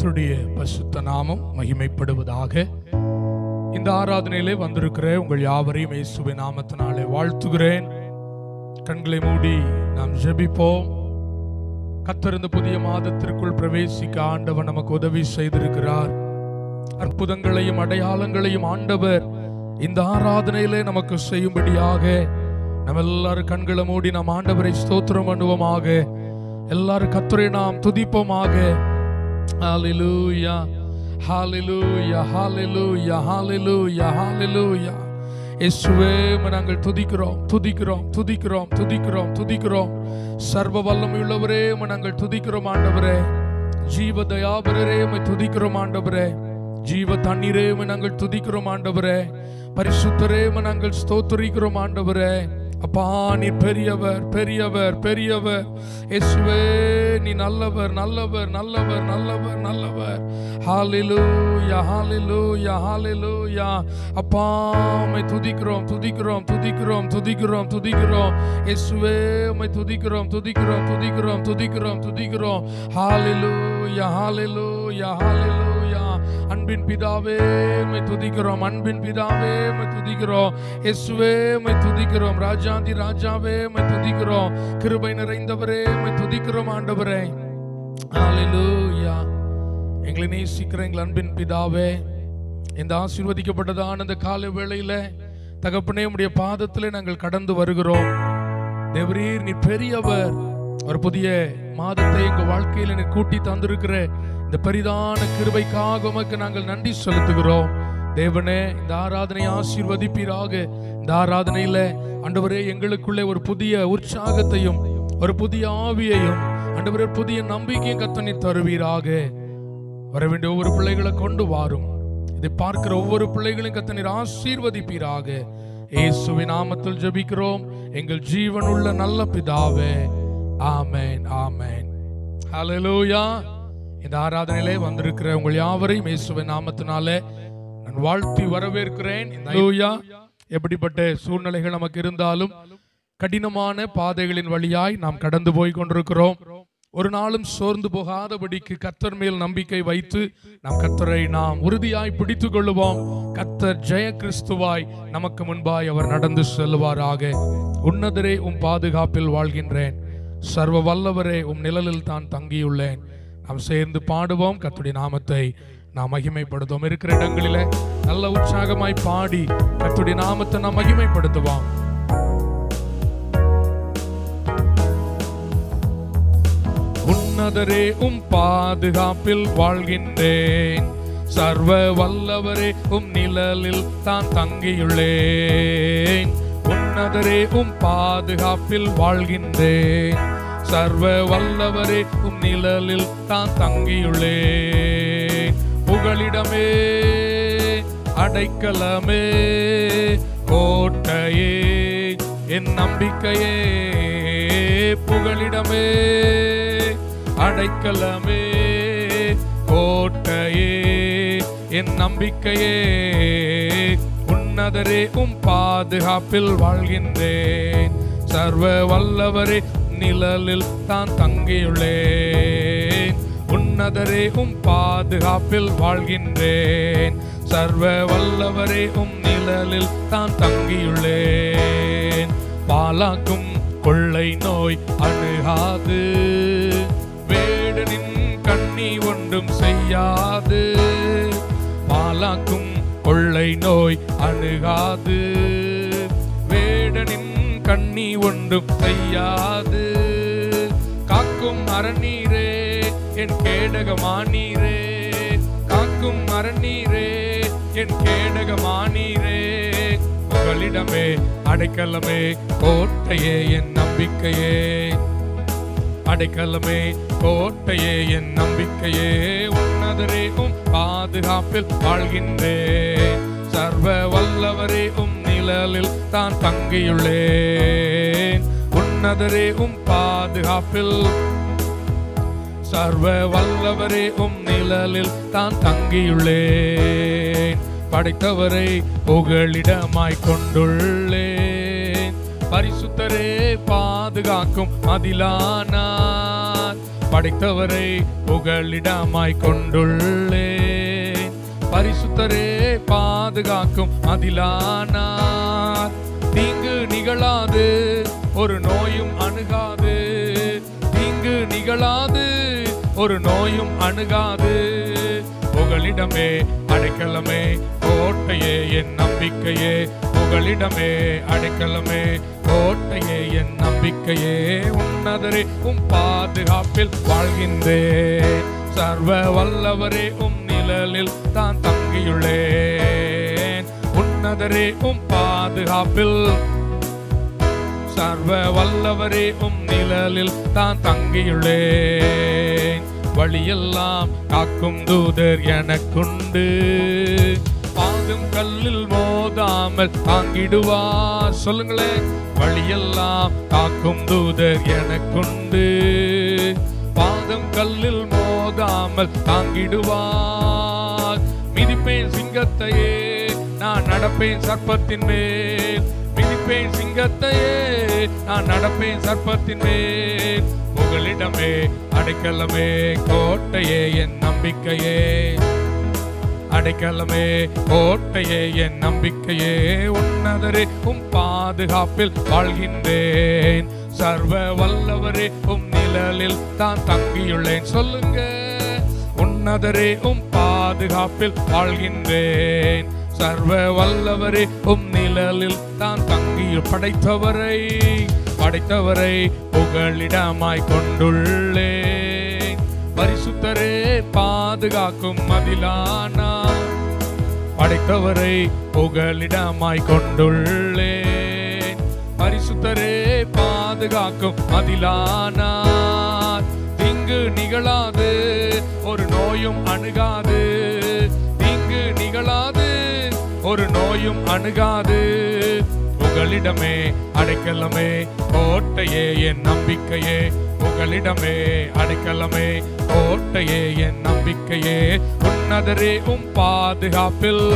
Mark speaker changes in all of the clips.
Speaker 1: கர்த்தருடைய பரிசுத்த நாமம் மகிமைப்படுவதாக. இந்த ஆராதனையிலே வந்திருக்கிற உங்கள் யாவரையும் இயேசுவின் நாமத்தினாலே வாழ்த்துகிறேன். கண்களை மூடி நாம் ஜெபிப்போம். கர்த்தர் இந்த புதிய மாதத்திற்குள் பிரவேசிக்க ஆண்டவர் நமக்கு உதவி செய்திருக்கிறார். அற்புதங்களையும் அடையாளங்களையும் ஆண்டவர் இந்த ஆராதனையிலே நமக்கு செய்யும்படியாக நம்ம எல்லாரும் கண்களை மூடி நாம் ஆண்டவரை ஸ்தோத்திரம் பண்ணுவோமாக. எல்லாரும் கர்த்தரை நாம் துதிப்போமாக. ஹல்லேலூயா, ஹல்லேலூயா, ஹல்லேலூயா, ஹல்லேலூயா, ஹல்லேலூயா. இயேசுவே நாங்கள் துதிக்கிறோம், துதிக்கிறோம், துதிக்கிறோம், துதிக்கிறோம், துதிக்கிறோம். சர்வ வல்லமையுள்ளவரே நாங்கள் துதிக்கிறோம் ஆண்டவரே. ஜீவ தயாபரரே துதிக்கிறோம் ஆண்டவரே. ஜீவ தண்ணீரே நாங்கள் துதிக்கிறோம் ஆண்டவரே. பரிசுத்தரே நாங்கள் ஸ்தோத்திரிக்கிறோம் ஆண்டவரே. அப்பா, நீ பெரியவர், பெரியவர், பெரியவர். இயேசுவே நீ நல்லவர், நல்லவர், நல்லவர், நல்லவர், நல்லவர். ஹல்லேலூயா, ஹல்லேலூயா, ஹல்லேலூயா. அப்பா, உம்மை துதிக்கிறோம், துதிக்கிறோம், துதிக்கிறோம், துதிக்கிறோம், துதிக்கிறோம். இயேசுவே உம்மை துதிக்கிறோம், துதிக்கிறோம், துதிக்கிறோம், துதிக்கிறோம், துதிக்கிறோம். ஹல்லேலூயா, ஹல்லேலூயா, ஹல்லேலூயா. அன்பின் பிதாவே உம்மை துதிக்கிறோம், அன்பின் பிதாவே உம்மை துதிக்கிறோம். இயேசுவே உம்மை துதிக்கிறோம். ராஜாதி ராஜாவே உம்மை துதிக்கிறோம். கிருபை நிறைந்தவரே உம்மை துதிக்கிறோம் ஆண்டவரே. ஹல்லேலூயா. எங்களை நேசிக்கிற எங்கள் அன்பின் பிதாவே, இந்த ஆசீர்வதிக்கப்பட்டதான இந்த காலை வேளையில தகப்பனே உம்முடைய பாதத்திலே நாங்கள் கடந்து வருகிறோம். தேவரீர் நீ பெரியவர். ஒரு புதிய மாதத்தை எங்க வாழ்க்கையில நீ கூட்டி தந்திருக்கிற இந்த பெரிதான கிருபைக்காக உமக்கு நாங்கள் நன்றி செலுத்துகிறோம். தேவனே, இந்த ஆராதனை ஆசீர்வதிப்பீராக. இந்த ஆராதனையில ஆண்டவரே எங்களுக்குள்ளே ஒரு புதிய உற்சாகத்தையும் ஒரு புதிய ஆவியையும் ஆண்டவரே புதிய நம்பிக்கையும் கர்த்தர் நீர் தருவீராக. வர வேண்டிய ஒவ்வொரு பிள்ளைகளை கொண்டு வாரும். இதை பார்க்கிற ஒவ்வொரு பிள்ளைகளையும் கர்த்தர் நீர் ஆசீர்வதிப்பீராக. இயேசுவின் நாமத்தில் ஜெபிக்கிறோம் எங்கள் ஜீவனுள்ள நல்ல பிதாவே. ஆமென், ஆமென். ஹல்லேலூயா. இந்த ஆராதனையிலே வந்திருக்கிற உங்கள் யாவரையும் இயேசுவின் நாமத்தினாலே நான் வாழ்த்தி வரவேற்கிறேன். ஹல்லேலூயா. எப்படிப்பட்ட சூழ்நிலைகள் நமக்கு இருந்தாலும் கடினமான பாதைகளின் வழியாய் நாம் கடந்து போய் கொண்டிருக்கிறோம். ஒரு நாளும் சோர்ந்து போகாதபடிக்கு கர்த்தர் மேல் நம்பிக்கை வைத்து நாம் கர்த்தரை நாம் உறுதியாய் பிடித்து கொள்ளுவோம். கர்த்தர் ஜெய கிறிஸ்துவாய் நமக்கு முன்பாய் அவர் நடந்து செல்வாராக. உன்னதரே உம் பாதுகாப்பில் வாழ்கின்றேன், சர்வ வல்லவரே உம் நிழலில் தான் தங்கியுள்ளேன். நாம் சேர்ந்து பாடுவோம், கர்த்தருடைய நாமத்தை நாம் மகிமைப்படுத்துவோம். இருக்கிற இடங்களிலே நல்ல உற்சாகமாய் பாடி கர்த்தருடைய நாமத்தை நாம் மகிமைப்படுத்துவோம். உன்னதரே உம் பாதுகாப்பில் வாழ்கின்றேன், சர்வ வல்லவரே உம் நிழலில் தான் தங்கியுள்ளேன். உன்னதரே உம் பாதுகாப்பில் வாழ்கின்றேன், சர்வ வல்லவரே உம் நிழலில் தான் தங்கியுள்ளேன். புகலிடமே, அடைக்கலமே, கோட்டையே, என் நம்பிக்கையே. புகலிடமே, அடைக்கலமே, கோட்டையே, என் நம்பிக்கையே. உன்னதரே உம் பாதுகாப்பில் வாழ்கின்றேன், சர்வ வல்லவரே நிழலில் தான் தங்கியுள்ளேன். உன்னதரே உம் பாதுகாப்பில் வாழ்கின்றேன், சர்வ வல்லவரே உம் நிழலில் தான் தங்கியுள்ளேன். பாலாக்கும் கொள்ளை நோய் அணுகாது, வேடனின் கண்ணி ஒன்றும் செய்யாது. பாலாக்கும் கொள்ளை நோய் அணுகாது, வேடனின் கண்ணி ஒன்றும் செய்யாது. காக்கும் அரநீரே என் கேடகமானீரே, காக்கும் அரநீரே என் கேடகமானீரே. புகலிடமே, அடைக்கலமே, கோட்டையே, என் நம்பிக்கையே. அடைக்கலமே, கோட்டையே, என் நம்பிக்கையே. உன்னதரே உம் பாதுகாப்பில் வாழ்கின்றேன், சர்வ வல்லவரே உம் நிழலில் தான் தங்கியுள்ளேன். உன்னதரே உம் பாதுகாப்பில், சர்வ வல்லவரே உம் நிழலில் தான் தங்கியுள்ளேன். படைத்தவரை புகலிடமாய் கொண்டுள்ளேன், பரிசுத்தரே பாதுகாக்கும் மதிலானார். படைத்தவரை புகலிடமாய் கொண்டுள்ளேன். பரிசுத்தரே பாதுகாக்கும் மதிலானார். தீங்கு நிகழாது, ஒரு நோயும் அணுகாது. தீங்கு நிகழாது, ஒரு நோயும் அணுகாது. புகலிடமே அடைக்கலமே கோட்டையே என் நம்பிக்கையே. புகலிடமே அடைக்கலமே கோட்டையே என் நம்பிக்கையே. உன்னதரே உம் பாதுகாப்பில் வாழ்கின்றேன். சர்வ வல்லவரே உம் நிழலில் தான் தங்கியுள்ளேன். உன்னதரே உம் பாதுகாப்பில், சர்வ வல்லவரே உம் நிழலில் தான் தங்கியுள்ளேன். வழியெல்லாம் காக்கும் தூதர் எனக்குண்டு. பாதம் கல்லில் மோதாமல் தாங்கிடுவார். சொல்லுங்களேன். வழியெல்லாம் காக்கும் தூதர் எனக்குண்டு. பாதம் கல்லில் மோதாமல் தாங்கிடுவார். மிதிப்பேன் சிங்கத்தையே, நான் நடப்பேன் சர்ப்பத்தின் மேல். மிதிப்பேன் சிங்கத்தையே, நான் நடப்பேன் சர்ப்பத்தின் மேல். புகலிடமே அடைக்கலமே கோட்டையே என் நம்பிக்கையே. அடைக்கலமே கோட்டையே என் நம்பிக்கையே. உன்னதரே உம் பாதுகாப்பில் வாழ்கின்றேன். சர்வ வல்லவரே உம் நிழலில் தான் தங்கியுள்ளேன். சொல்லுங்க. உன்னதரே உம் பாதுகாப்பில் வாழ்கின்றேன். சர்வ வல்லவரே உம் நிழலில் தான் தங்கிய படைத்தவரை புகலிடமாய் கொண்டுள்ளேன். பரிசுத்தரே பாதுகாக்கும் மதிலானார். படைத்தவரை புகலிடமாய் கொண்டுள்ளேன். பரிசுத்தரே பாதுகாக்கும் மதிலானார். தீங்கு நிகழாது, ஒரு நோயும் அணுகாது. தீங்கு நிகழாது, ஒரு நோயும் அணுகாது. புகலிடமே அடைக்கலமே கோட்டையே என் நம்பிக்கையே. புகலிடமே அடைக்கலமே கோட்டையே என் நம்பிக்கையே. உன்னதரே உம் பாதுகாப்பில்,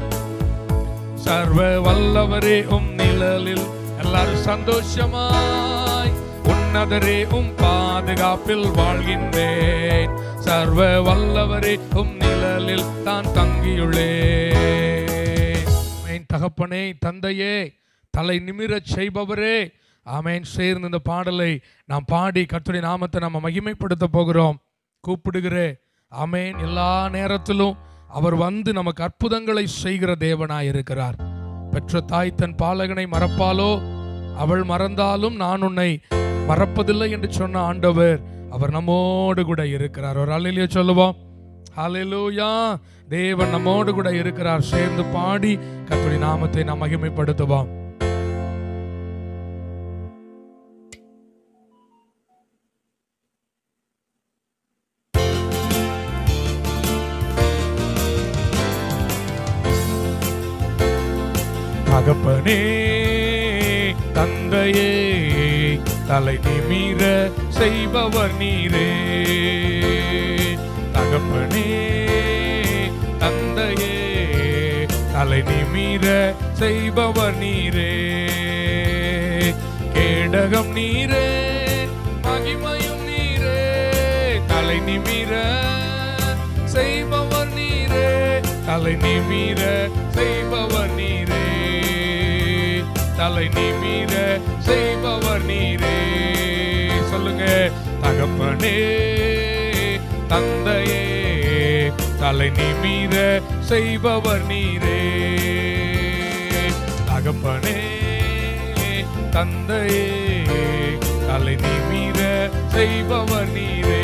Speaker 1: சர்வ வல்லவரே உம் நிழலில். எல்லாரும் சந்தோஷமாய். உன்னதரே உம் பாதுகாப்பில் வாழ்கின்றேன். சர்வ வல்லவரே உம் நிழலில் தான் தங்கியுள்ளேன். தகப்பனே, தந்தையே, தலை நிமிரச் செய்பவரே, ஆமென். சேர்ந்து இந்த பாடலை நாம் பாடி கர்த்தருடைய நாமத்தை நம்ம மகிமைப்படுத்த போகிறோம். கூப்பிடுகிறேன். ஆமென். எல்லா நேரத்திலும் அவர் வந்து நமக்கு அற்புதங்களை செய்கிற தேவனாய் இருக்கிறார். பெற்ற தாய் தன் பாலகனை மறப்பாலோ, அவள் மறந்தாலும் நான் உன்னை மறப்பதில்லை என்று சொன்ன ஆண்டவர் அவர் நம்மோடு கூட இருக்கிறார். ஒரு அல்லேலூயா சொல்லுவோம். ஹல்லேலூயா. தேவன் நம்மோடு கூட இருக்கிறார். சேர்ந்து பாடி கர்த்தருடைய நாமத்தை நாம் மகிமைப்படுத்துவோம். தகப்பனே, தந்தையே, தலை நிமிர செய்பவர் நீரே. தகப்பனே, தந்தையே, தலை நிமிர செய்பவர் நீரே. கேடகம் நீரே, மகிமையும் நீரே. தலை நிமிர செய்பவர் நீரே. தலை நிமிர செய்பவர் நீரே. தலை நிமிர செய்பவர் நீரே. சொல்லுங்க. தகப்பனே, தந்தையே, தலை நிமிர செய்பவர் நீரே. தகப்பனே, தந்தையே, தலை நிமிர செய்பவர் நீரே.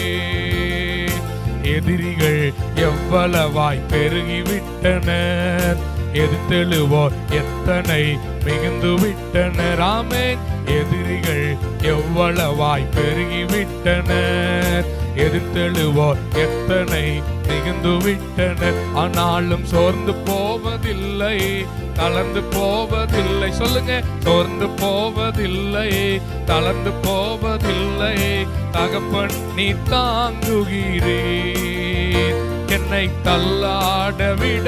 Speaker 1: எதிரிகள் எவ்வளவாய் பெருகிவிட்டனர், எதிர்த்தெழுவோர் எத்தனை மிகுந்து விட்டனர். ஆமென். எதிரிகள் எவ்வளவாய் பெருகிவிட்டனர், எதிர்த்தெழுவோர் எத்தனை மிகுந்து விட்டனர். ஆனாலும் சோர்ந்து போவதில்லை, தளர்ந்து போவதில்லை. சொல்லுங்க. சோர்ந்து போவதில்லை, தளர்ந்து போவதில்லை. தகப்பன் நீ தாங்குகிறீர், என்னை தள்ளாட விட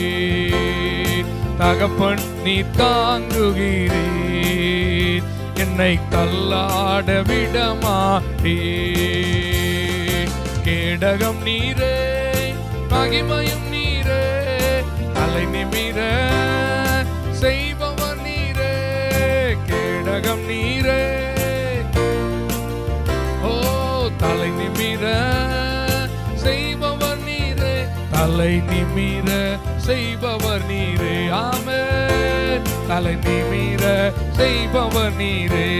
Speaker 1: மாட்டீர். தகப்பன் நீ தாங்குகிறீர், என்னை தள்ளாட விடமாட்டே. கேடகம் நீரே, மகிமையும் நீரே, தலை நிமிர செய்பவர் நீரே. கேடகம் நீரே, ஓ தலை நிமிர செய்பவர் நீரே, தலை நிமிர செய்பவர் நீரே. ஆமென். தலை நிமிர செய்பவர் நீரே.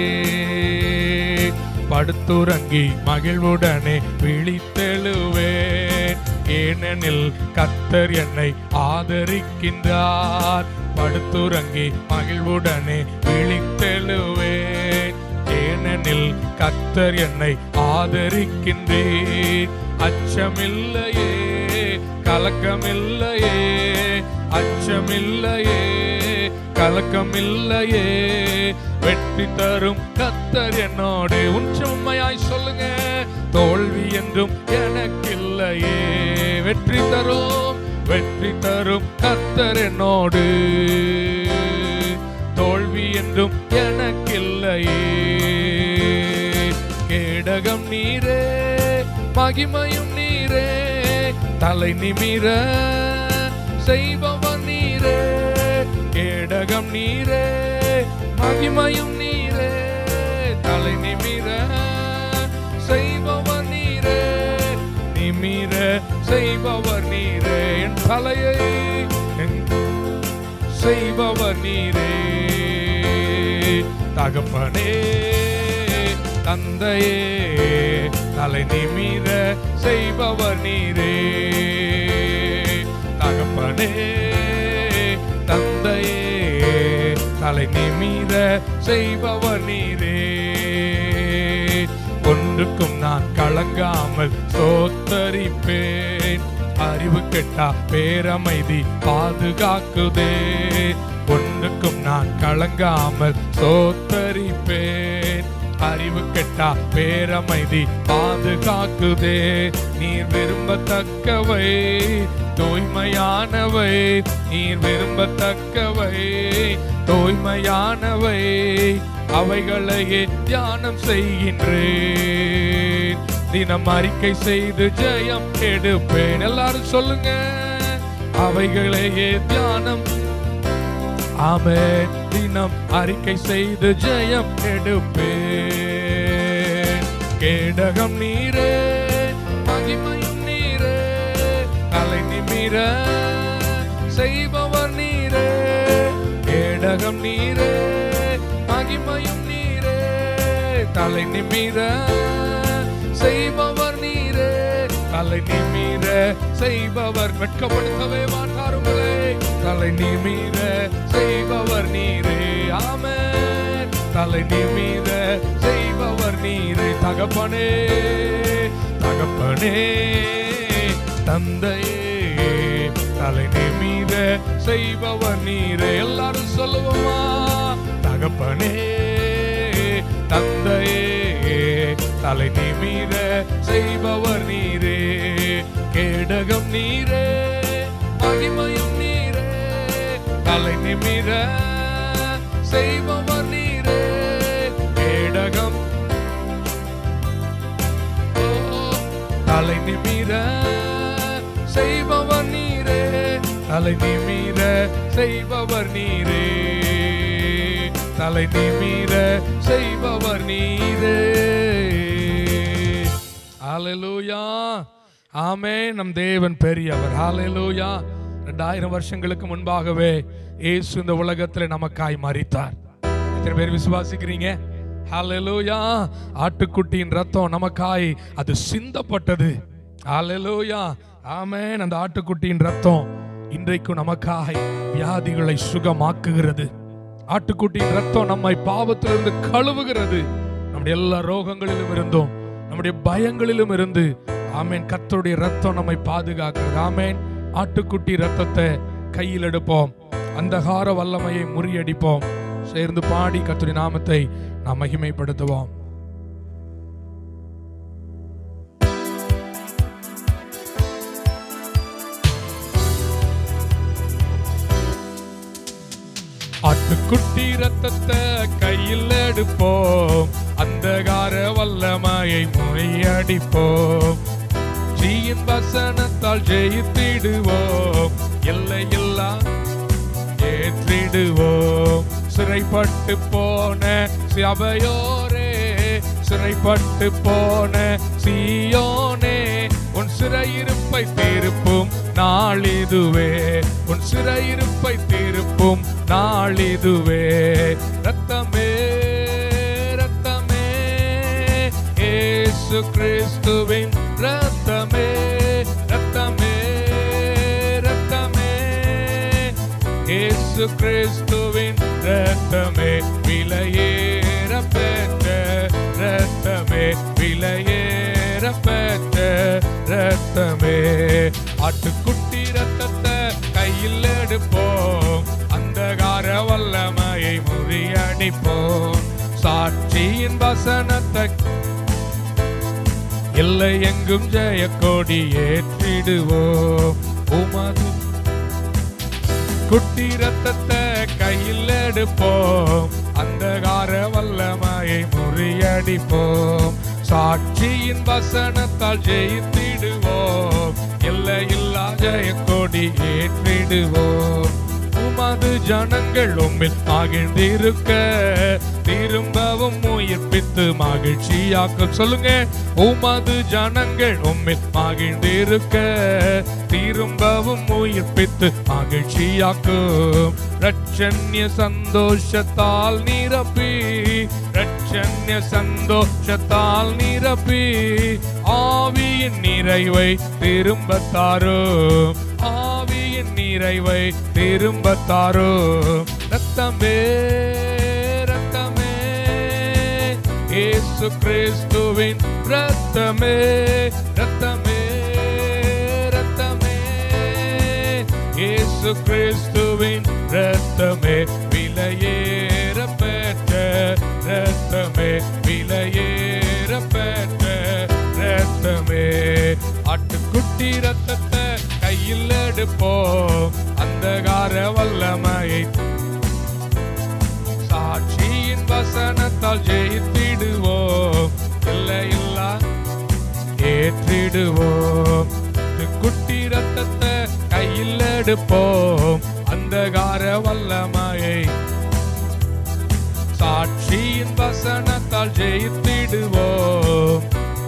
Speaker 1: படுத்துறங்கி மகிழ்வுடனே விழித்தெழுவேன், ஏனெனில் கர்த்தர் என்னை ஆதரிக்கின்றார். படுத்துறங்கி மகிழ்வுடனே விழித்தெழுவேன், ஏனெனில் கர்த்தர் என்னை ஆதரிக்கின்றேன். அச்சமில்லையே, கலக்கமில்லையே, அச்சமில்லையே, கலக்கமில்லையே, வெற்றி தரும் கர்த்தர் என்னோடு. உண்மையாய் சொல்லுங்க, தோல்வி என்றும் எனக்கில்லையே. வெற்றி தரும் கர்த்தர் என்னோடு, தோல்வி என்றும் எனக்கில்லையே. கேடகம் நீரே, மகிமையும் நீரே, தலை நிமிர செய்பவர் நீரே. கேடகம் நீரே, மகிமையும் நீரே, தலை நிமிர செய்பவர் நீரே. நிமிர செய்பவர் நீரே, என் தலையை செய்பவர் நீரே. தகப்பனே தந்தையே, தலை நிமிர செய்பவர் நீரே. தகப்பனே தந்தையே, தலை நிமிர செய்பவர் நீரே. ஒன்றுக்கும் நான் கலங்காமல் ஸ்தோத்தரிப்பேன், அறிவு கெட்டா பேரமைதி பாதுகாக்குதே. ஒன்றுக்கும் நான் கலங்காமல் ஸ்தோத்தரிப்பேன், அறிவு கெட்டா பேரமைதி பாதுகாக்குதே. நீர் விரும்பத்தக்கவை தூய்மையானவை, நீர் விரும்பத்தக்கவை தூய்மையானவை, அவைகளையே தியானம் செய்கின்றேன். தினம் அறிக்கை செய்து ஜெயம் எடுப்பேன். எல்லாரும் சொல்லுங்க, அவைகளையே தியானம். ஆமென். தினம் அறிக்கை செய்து ஜெயம் எடுப்பேன். கேடகம் நீரே, மகிமையும் நீரே, தலை நிமிர செய்பவர் நீரே. கேடகம் நீரே, மகிமையும் நீரே, தலை நிமிர செய்பவர் நீரே. தலை நிமிர செய்பவர் வெட்கப்படுத்தவே மாட்டாருங்களே. தலை நிமிர செய்பவர் நீரே. ஆமென். தலை நிமிர செய்பவர் நீரே. தகப்பனே தகப்பனே தந்தையே, தலை நிமிர செய்பவர் நீரே. எல்லாரும் சொல்லுவோமா? தகப்பனே தந்தையே, தலை நிமிர செய்பவர் நீரே. கேடகம் நீரே, மகிமையும் நீரே, தலை நிமிர செய்பவர் நீரே. கேடகம் தலை நிமிர செய்பவர் நீரே, தலை நிமிர செய்பவர் நீரே, தலை நிமிர செய்பவர் நீரே. ஹல்லேலூயா. ஆமென். நம் தேவன் பெரியவர். ஹல்லேலூயா. 2000 வருஷங்களுக்கு முன்பாகவே இயேசு இந்த உலகத்தில் நமக்காய் மரித்தார். எத்தனை பேர் விசுவாசிக்கிறீங்க? ஹல்லேலூயா. ஆட்டுக்குட்டியின் ரத்தம் நமக்காய் அது சிந்தப்பட்டது. ஹல்லேலூயா. ஆமென். அந்த ஆட்டுக்குட்டியின் ரத்தம் இன்றைக்கும் நமக்காய் வியாதிகளை சுகமாக்குகிறது. ஆட்டுக்குட்டியின் ரத்தம் நம்மை பாவத்திலிருந்து கழுவுகிறது. நம்முடைய எல்லா ரோகங்களிலும் இருந்தும் நம்முடைய பயங்களிலும் இருந்து ஆமென் கர்த்தருடைய ரத்தம் நம்மை பாதுகாக்கிறது. ஆமென். ஆட்டுக்குட்டி ரத்தத்தை கையில் எடுப்போம், அந்தகார வல்லமையை முறியடிப்போம். சேர்ந்து பாடி கர்த்தருடைய நாமத்தை நாம் மகிமைப்படுத்துவோம். ஆட்டுக்குட்டி ரத்தத்தை கையில் கையில் எடுப்போம், அந்தகார வல்லமையை முறியடிப்போம். ஜீயின் வசனத்தால் ஜெயித்திடுவோம், எல்லையில்லா ஏற்றிடுவோம். சிறைப்பட்டு போன சபையோரே, சிறைப்பட்டு போன சீயோனே, உன் சிறையிருப்பை தீர்ப்பும் நாளிதுவே, உன் சிறையிருப்பை தீர்ப்பும் நாளிதுவே. ரத்தமே ரத்தமே இயேசு கிறிஸ்துவின் ரத்தமே, ரத்தமே ரத்தமே இயேசு கிறிஸ்துவின் ரத்தமே, விலையேற பெற்ற ரத்தமே, விலையேற பெற்ற ரத்தமே. ஆட்டுக்குட்டி ரத்தத்தை கையில் எடுப்போம், அந்தகார வல்லமையை முறியடிப்போம். சாட்சியின் வசனத்தை எல்லை எங்கும் ஜெய கொடி ஏற்றிடுவோம். உமது குட்டி ரத்தத்தை கையில் எடுப்போம், அந்தகார வல்லமையை முறியடிப்போம். சாட்சியின் வசனத்தால் ஜெயித்திடுவோம், எல்லையில்லா ஜெய கொடி ஏற்றிடுவோம். உமது ஜனங்கள் உம்மில் மகிழ்ந்திருக்க திரும்பவும் உயிர்ப்பித்து மகிழ்ச்சியாக்கும். சொல்லுங்க, உமது ஜனங்கள் உம்மில் மகிழ்ந்திருக்க திரும்பவும் உயிர்ப்பித்து மகிழ்ச்சியாக்கும். ரட்சண்ய சந்தோஷத்தால் நிரப்பி, ரட்சண்ய சந்தோஷத்தால் நிரப்பி, ஆவியின் நிறைவை திரும்ப தாரும், ஆவியின் நிறைவை திரும்ப தாரும். ரத்தமே ரத்தமே இயேசு கிறிஸ்துவின் ரத்தமே, ரத்தமே ரத்தமே இயேசு கிறிஸ்துவின் ரத்தமே, விலையேற பெற்ற ரத்தமே, விலையேற பெற்ற ரத்தமே. ஆட்டுக்குட்டி ரத்தத்தை கையில் எடுப்போம், அந்தகார வல்லமையை சாட்சியின் வசனத்தால் ஜெயித்திடுவோம், எல்லையில்லா ஏற்றிடுவோம். குட்டி ரத்தத்தை கையில் எடுப்போம், அந்தகார வல்லமையை சாட்சியின் வசனத்தால் ஜெயித்திடுவோம்,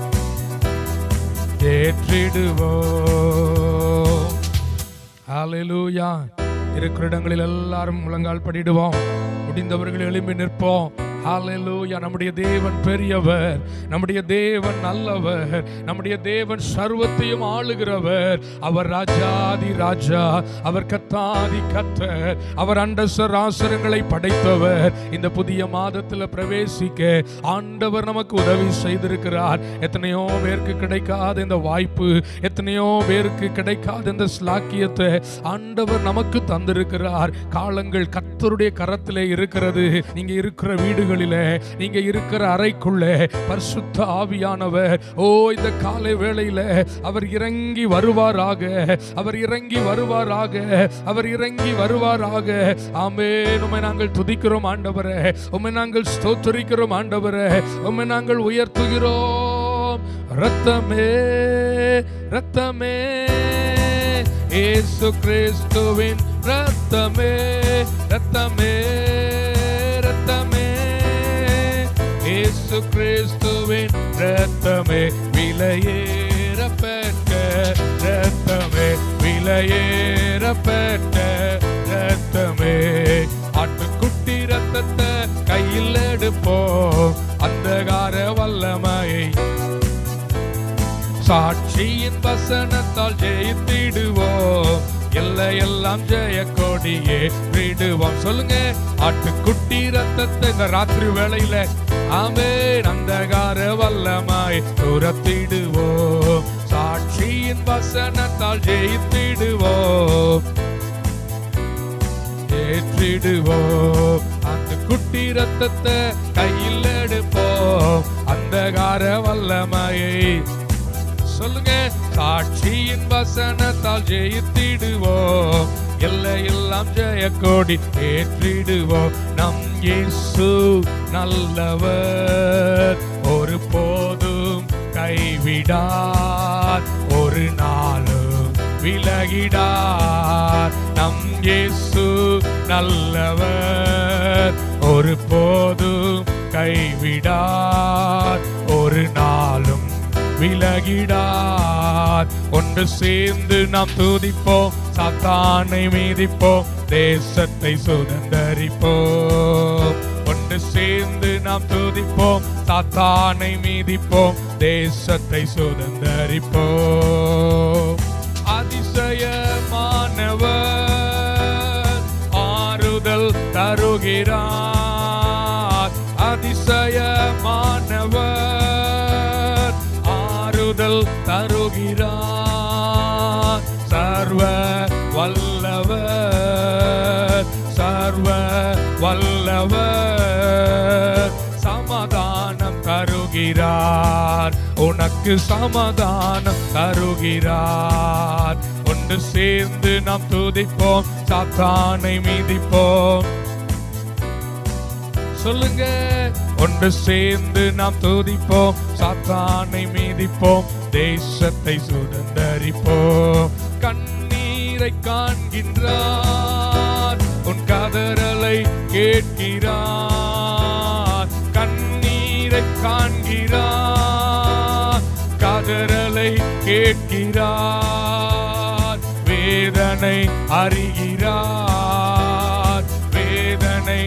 Speaker 1: ஏற்றிடுவோம். ஹல்லேலூயா. இருக்கிற இடங்களில் எல்லாரும் முழங்கால் படிடுவோம், முடிந்தவர்கள் எழும்பி நிற்போம். ஹல்லேலூயா. நம்முடைய தேவன் பெரியவர், நம்முடைய தேவன் நல்லவர், நம்முடைய தேவன் சர்வத்தையும் ஆளுகிறவர். அவர் ராஜாதி ராஜா, அவர் கர்த்தாதி கர்த்தர், அவர் அண்டசராசரங்களை படைத்தவர். இந்த புதிய மாதத்தில் பிரவேசிக்க ஆண்டவர் நமக்கு உதவி செய்திருக்கிறார். எத்தனையோ பேருக்கு கிடைக்காத இந்த வாய்ப்பு, எத்தனையோ பேருக்கு கிடைக்காத இந்த ஸ்லாக்கியத்தை ஆண்டவர் நமக்கு தந்திருக்கிறார். காலங்கள் கர்த்தருடைய கரத்திலே இருக்கிறது. நீங்க இருக்கிற வீடுகளிலே, நீங்க இருக்கிற அறைக்குள்ளே பரிசுத்த ஆவியானவர் இந்த காலை வேளையில அவர் இறங்கி வருவாராக, அவர் இறங்கி வருவாராக, அவர் இறங்கி வருவாராக. ஆமென். உம்மை நாங்கள் துதிக்கிறோம் ஆண்டவரே, உம்மை நாங்கள் ஸ்தோத்திரிக்கிறோம் ஆண்டவரே, உம்மை நாங்கள் உயர்த்துகிறோம். ரத்தமே ரத்தமே இயேசு கிறிஸ்துவின் ரத்தமே, ரத்தமே ரத்தமே இயேசு கிறிஸ்துவின் ரத்தமே, விலையேற பெற்ற ரத்தமே, விலையேற பெற்ற ரத்தமே. ஆட்டுக்குட்டி ரத்தத்தை கையில் எடுப்போம், அந்தகார வல்லமையை சாட்சியின் வசனத்தால் ஜெயித்திடுவோம், எல்லையெல்லாம் ஜெய கொடியே விடுவோம். சொல்லுங்க, ஆட்டுக்குட்டி ரத்தத்தை இந்த ராத்திரி வேளையில ஆமென் அந்தகார வல்லமாய் துரத்திடுவோம், சாட்சியின் வசனத்தால் ஜெயித்திடுவோம், ஏற்றிடுவோம். அந்த குட்டி ரத்தத்தை கையில் எடுப்போம், அந்தகார வல்லமையை சொல்லுங்க, சாட்சியின் வசனத்தால் ஜெயித்திடுவோம், எல்லையெல்லாம் ஜெய கொடி ஏற்றிடுவோம். நம் இயேசு நல்லவர், ஒரு போதும் கைவிடார், ஒரு நாளும் விலகிடார். நம் இயேசு நல்லவர், ஒரு போதும் கைவிடார், ஒரு நாளும் விலகிடார். ஒன்று சேர்ந்து நாம் துதிப்போம், சாத்தானை மீதிப்போம், தேசத்தை சுதந்தரிப்போம். ஒன்று சேர்ந்து நாம் துதிப்போம், சாத்தானை மீதிப்போம், தேசத்தை சுதந்தரிப்போம். அதிசயமானவர் ஆறுதல் தருகிறார், அதிசயமானவர் ஆறுதல் தருகிறார். சர்வ வல்லவர், சர்வ வல்லவர் சமாதானம் தருகிறார், உனக்கு சமாதானம் தருகிறார். ஒன்று சேர்ந்து நாம் துதிப்போம், சாத்தானை மீதிப்போம். சொல்லுங்க, ஒன்று சேர்ந்து நாம் துதிப்போம், சாத்தானை மீதிப்போம், தேசத்தை சுதந்தரிப்போம். கண்ணீரை காண்கின்றார், உன் கதறலை கேட்கிறார். கண்ணீரை காண்கிறார், கதறலை கேட்கிறார். வேதனை அறிகிறார், வேதனை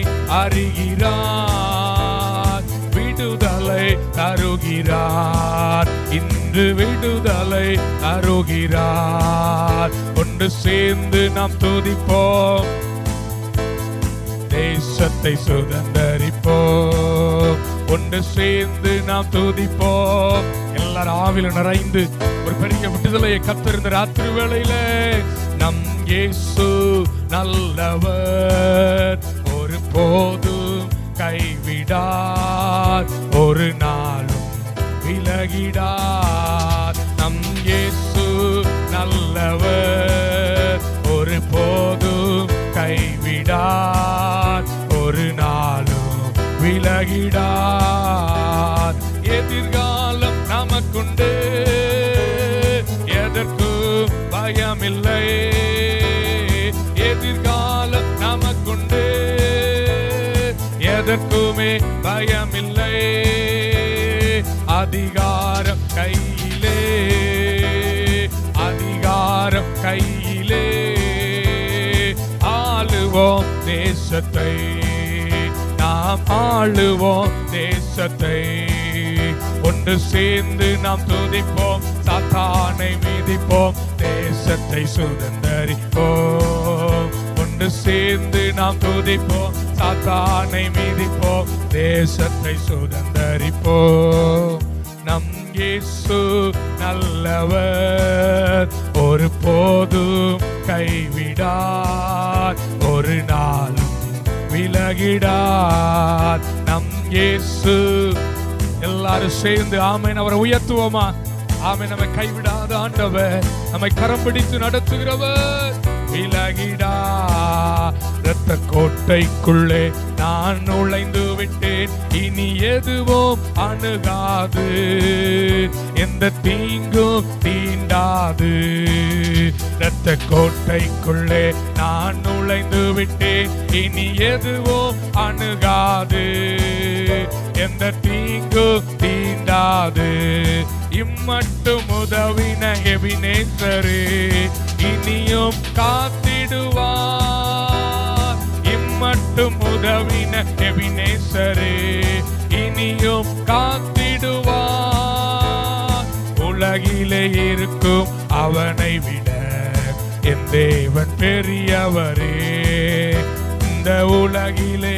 Speaker 1: அறிகிறார். விடுதலை தருகிறார், இன்று விடுதலை தருகிறார். ஒன்று சேர்ந்து நாம் துதிப்போம், தேசத்தை சுதந்தரிப்போம். ஒன்று சேர்ந்து நாம் துதிப்போம். எல்லாரும் ஆவில நிறைந்து ஒரு பெரிய விடுதலையை கத்திருந்த ராத்திரி வேளையில, நம் இயேசு நல்லவர், ஒரு போதும் கைவிடார், ஒரு நாளும் விலகிடார். நம் இயேசு நல்லவர், ஒரு போதும் கைவிடார், ஒரு நாளும் விலகிடார். எதிர்காலம் நமக்குண்டு, எதற்கும் பயமில்லை. எதிர்காலம் நமக்குண்டு, எதற்குமே பயமில்லை. அதிகாரம் கையிலே, அதிகாரம் கையிலே. ஆளுவோம் தேசத்தை, நாம் ஆளுவோம் தேசத்தை. ஒன்று சேர்ந்து நாம் துதிப்போம், சாத்தானை மீதிப்போம், தேசத்தை சுதந்தரிப்போம். ஒன்று சேர்ந்து நாம் துதிப்போம், சாத்தானை மீதிப்போம், தேசத்தை சுதந்தரிப்போம். நம் இயேசு நல்லவர், ஒரு போதும் கைவிடார், ஒரு நாளும் விலகிடார். நம் இயேசு. எல்லாரும் சேர்ந்து ஆமென். அவரை உயர்த்துவோமா? ஆமென். நம்மை கைவிடாத ஆண்டவர், நம்மை கரம் பிடித்து நடத்துகிறவர். விலகிடா இரத்த கோட்டைக்குள்ளே நான் நுழைந்து விட்டேன், இனி எதுவும் அணுகாது, எந்த தீங்கும் தீண்டாது. இரத்த கோட்டைக்குள்ளே நான் நுழைந்து விட்டேன், இனி எதுவும் அணுகாது, எந்த தீங்கும் தீண்டாது. இம்மட்டும் உதவின எபினேசரே இனியும் காத்திடுவார். இம்மட்டும் உதவின எபினேசரே இனியும் காத்திடுவார். உலகிலே இருக்கும் அவனை விட என் தேவன் பெரியவரே. இந்த உலகிலே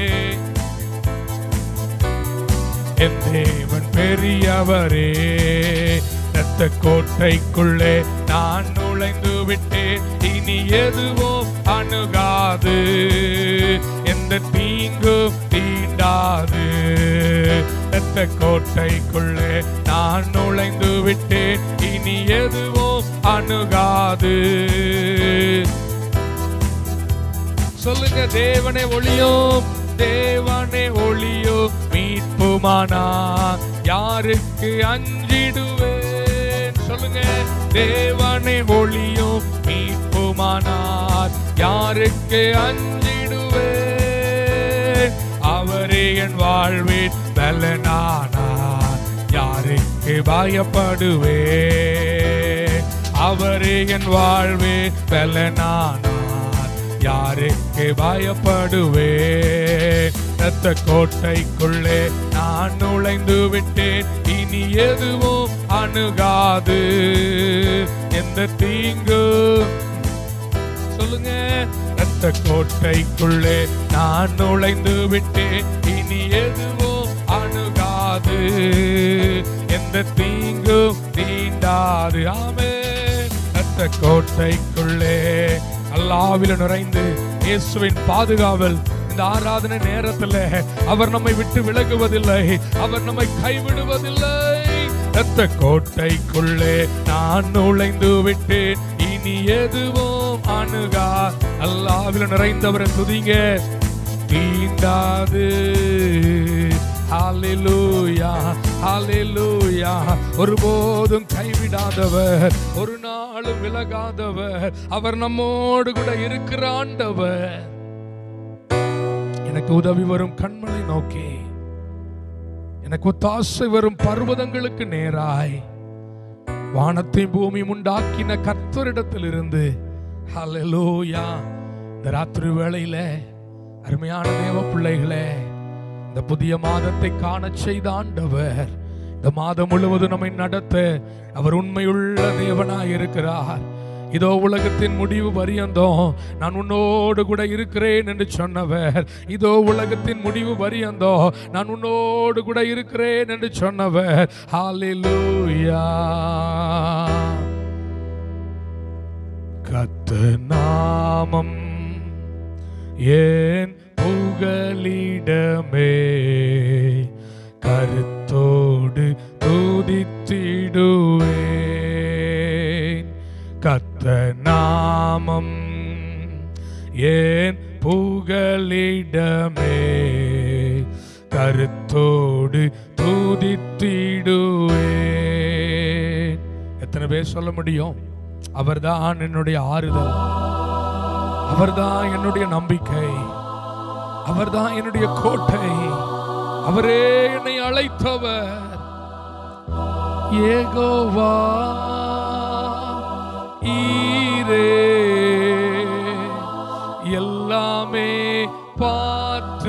Speaker 1: என் தேவன் பெரியவரே. இரத்த கோட்டைக்குள்ளே நான் நுழைந்து விட்டேன், இனி எதுவும் அணுகாது, எந்த தீங்கும் தீண்டாது. இரத்த கோட்டைக்குள்ளே நான் நுழைந்து விட்டேன், இனி எதுவும் அணுகாது. சொல்லுங்க, தேவனே ஒளியும் தேவனே ஒளியோ மீட்புமானார், யாருக்கு அஞ்சிடுவேன்? சொல்லுங்க. தேவனே ஒளியோ மீட்புமானார், யாருக்கு அஞ்சிடுவேன்? அவரே என் வாழ்வின் பலனானார், யாருக்கு பயப்படுவேன்? அவரே என் வாழ்வின் பலனானார், யாருக்கு பயப்படுவேன்? இரத்த கோட்டைக்குள்ளே நான் நுழைந்து விட்டேன், இனி எதுவும் அணுகாது. எந்த தீங்கு, சொல்லுங்க. இரத்த கோட்டைக்குள்ளே நான் நுழைந்து விட்டேன், இனி எதுவும் அணுகாது. எந்த தீங்கும் தீண்டாது. ஆமென். இரத்த கோட்டைக்குள்ளே அல்லாஹ்வில் நிறைந்து இயேசுவின் பாதுகாவல் இந்த ஆராதனை நேரத்தில் அவர் நம்மை விட்டு விலகுவதில்லை, அவர் நம்மை கைவிடுவதில்லை. இரத்த கோட்டைக்குள்ளே நான் நுழைந்து விட்டேன், இனி எதுவும் அணுகா. அல்லாஹ்வில் நிறைந்தவரை துதிங்க. தீண்டாது. ஹல்லேலூயா, ஹல்லேலூயா. ஒருபோதும் கைவிடாதவர், ஒரு நாளும் விலகாதவர், அவர் நம்மோடு கூட இருக்கிற ஆண்டவர். எனக்கு உதவி வரும் கண்மலை நோக்கி, எனக்கு ஒத்தாசை வரும் பர்வதங்களுக்கு நேராய், வானத்தை பூமி உண்டாக்கின கர்த்தரிடத்தில் இருந்து. ஹல்லேலூயா. இந்த ராத்திரி வேளையில அருமையான தேவ பிள்ளைகளே, இந்த புதிய மாதத்தை காண செய்த ஆண்டவர் இந்த மாதம் முழுவதும் நம்மை நடத்த அவர் உண்மையுள்ள தேவனாய் இருக்கிறார். இதோ உலகத்தின் முடிவு பரியந்தம் நான் உன்னோடு கூட இருக்கிறேன் என்று சொன்னவர், இதோ உலகத்தின் முடிவு பரியந்தம் நான் உன்னோடு கூட இருக்கிறேன் என்று சொன்னவர். ஹல்லேலூயா. கர்த்தர் நாமம் ஏன் புகலிடமே, கருத்தோடு துதித்திடுவேன். கர்த்தர் நாமம் ஏன் புகலிடமே, கருத்தோடு துதித்திடுவேன். எத்தனை பேர் சொல்ல முடியும்? அவர்தான் என்னுடைய ஆறுதல், அவர்தான் என்னுடைய நம்பிக்கை, அவர்தான் என்னுடைய கோட்டை, அவரே என்னை அழைத்தவர். யெகோவா ஈரே, எல்லாமே பார்த்து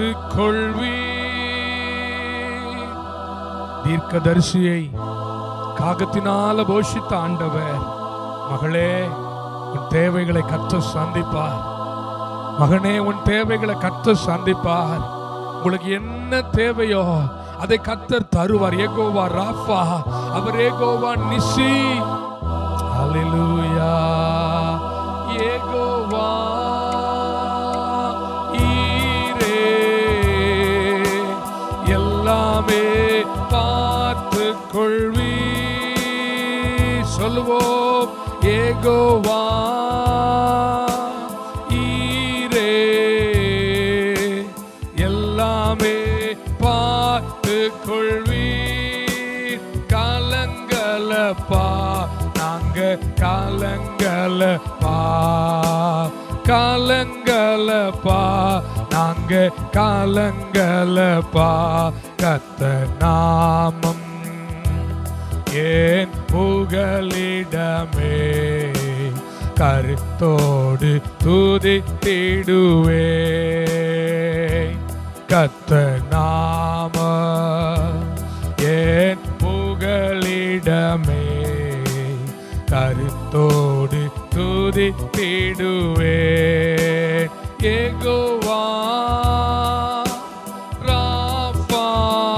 Speaker 1: கொள்வீர். தீர்க்கதரிசியை காகத்தினால போஷித்த ஆண்டவர், மகளே உன் தேவைகளை கர்த்தர் சந்திப்பார். மகனே உன் தேவைகளை கர்த்தர் சந்திப்பார். உங்களுக்கு என்ன தேவையோ அதை கர்த்தர் தருவார். யெகோவா ராஃபா, அவர் யெகோவா நிசி. ஹல்லேலூயா. யெகோவா ஈரே, எல்லாமே பார்த்து கொள்வீர். சொல்லுவோம். யெகோவா ஈரே, எல்லாமே பார்த்து கொள்வீர். கலங்கலப்பா, நாங்க கலங்கலப்பா, கலங்கலப்பா, நாங்க கலங்கலப்பா. கர்த்தர் நாமம் ஏன் புகலிடமே, கருத்தோடு துதித்திடுவேன். கர்த்தர் நாமம் ஏன் புகலிடமே, கருத்தோடு துதித்திடுவேன். யெகோவா ராஃபா,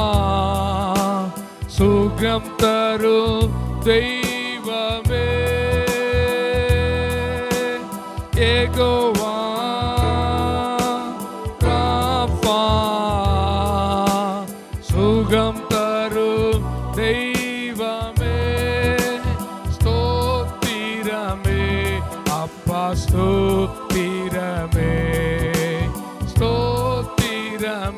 Speaker 1: சுகம் தரும் தெய்வமே. யெகோவா ராஃபா, சுகம் தரும் தெய்வமே. ஸ்தோத்திரமே அப்பா, ஸ்தோத்திரமே, ஸ்தோத்திரமே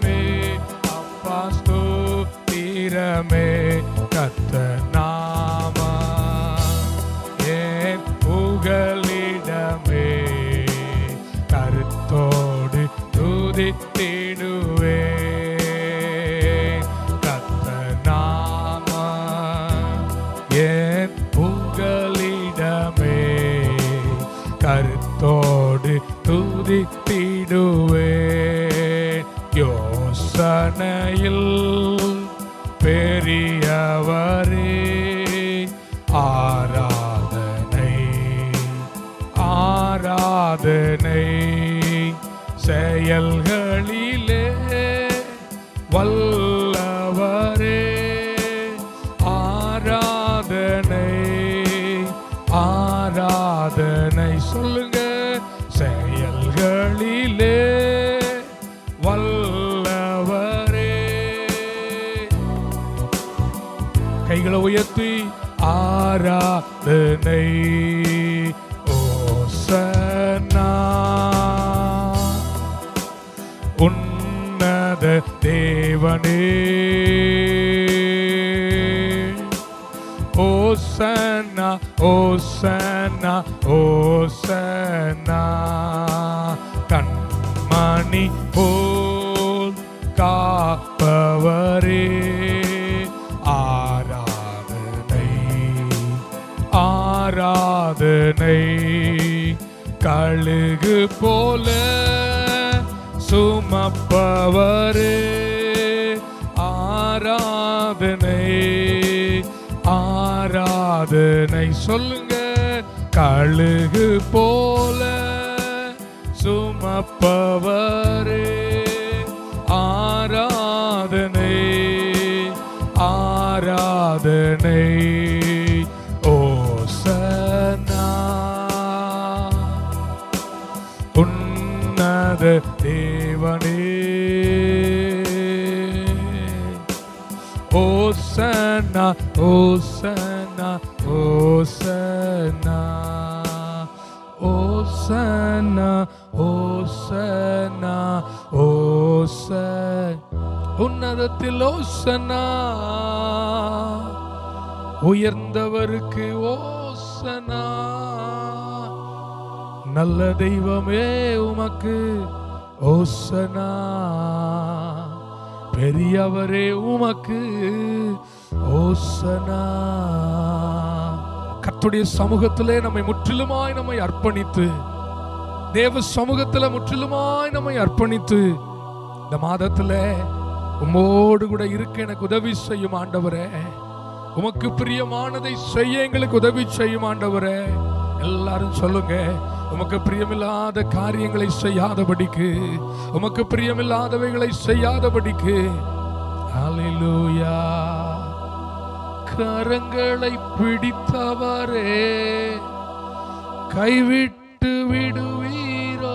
Speaker 1: ஸ்தோத்திரமே கர்த்தர் நாமம் என் புகலிடமே கருத்தோடு துதித்திடுவே கர்த்தர் நாமம் என் புகலிடமே கருத்தோடு துதித்திடுவே யோசனையில் பெரியவரே ஆராதனை ஆராதனை செயல்களிலே வல்லவரே ஆராதனை ஆராதனை சொல்லுங்க செயல்களிலே வல்லவரே கைகளை உயர்த்தி ஆராதனை ஓசன்னா உன்னத தேவனே ஓசன்னா ஓசன்னா ஓசன்னா கண்மணி போல் காப்பவரே ஆராதனை ஆராதனை கழுகு போல சுமப்பவரே ஆராதனை ஆராதனை சொல்லுங்க கழுகு போல சுமப்பவரே ஆராதனை ஆராதனை ஓசன்னா உன்னத தேவனே ஓசன்னா ஓசன்னா ஓசன்னா ஓசன்னா ஓசன்னா ஓசன் உன்னதத்தில் ஓசன்னா உயர்ந்தவருக்கு ஓசன்னா நல்ல தெய்வமே உமக்கு ஓசன்னா பெரியவரே உமக்கு ஓசன்னா கர்த்தருடைய சமூகத்திலே நம்மை முற்றிலுமாய் நம்மை அர்ப்பணித்து தேவ சமூகத்துல முற்றிலுமாய் நம்மை அர்ப்பணித்து இந்த மாதத்துல உம்மோடு கூட இருக்க எனக்கு உதவி செய்யும் ஆண்டவரே உமக்கு பிரியமானதை செய்ய எங்களுக்கு உதவி செய்யும் ஆண்டவரே எல்லாரும் சொல்லுங்க உமக்கு பிரியமில்லாத காரியங்களை செய்யாதபடிக்கு உமக்கு பிரியமில்லாதவைகளை செய்யாதபடிக்கு ஹல்லேலூயா கரங்களை பிடித்தவரே கைவிட்டு விடுவீரோ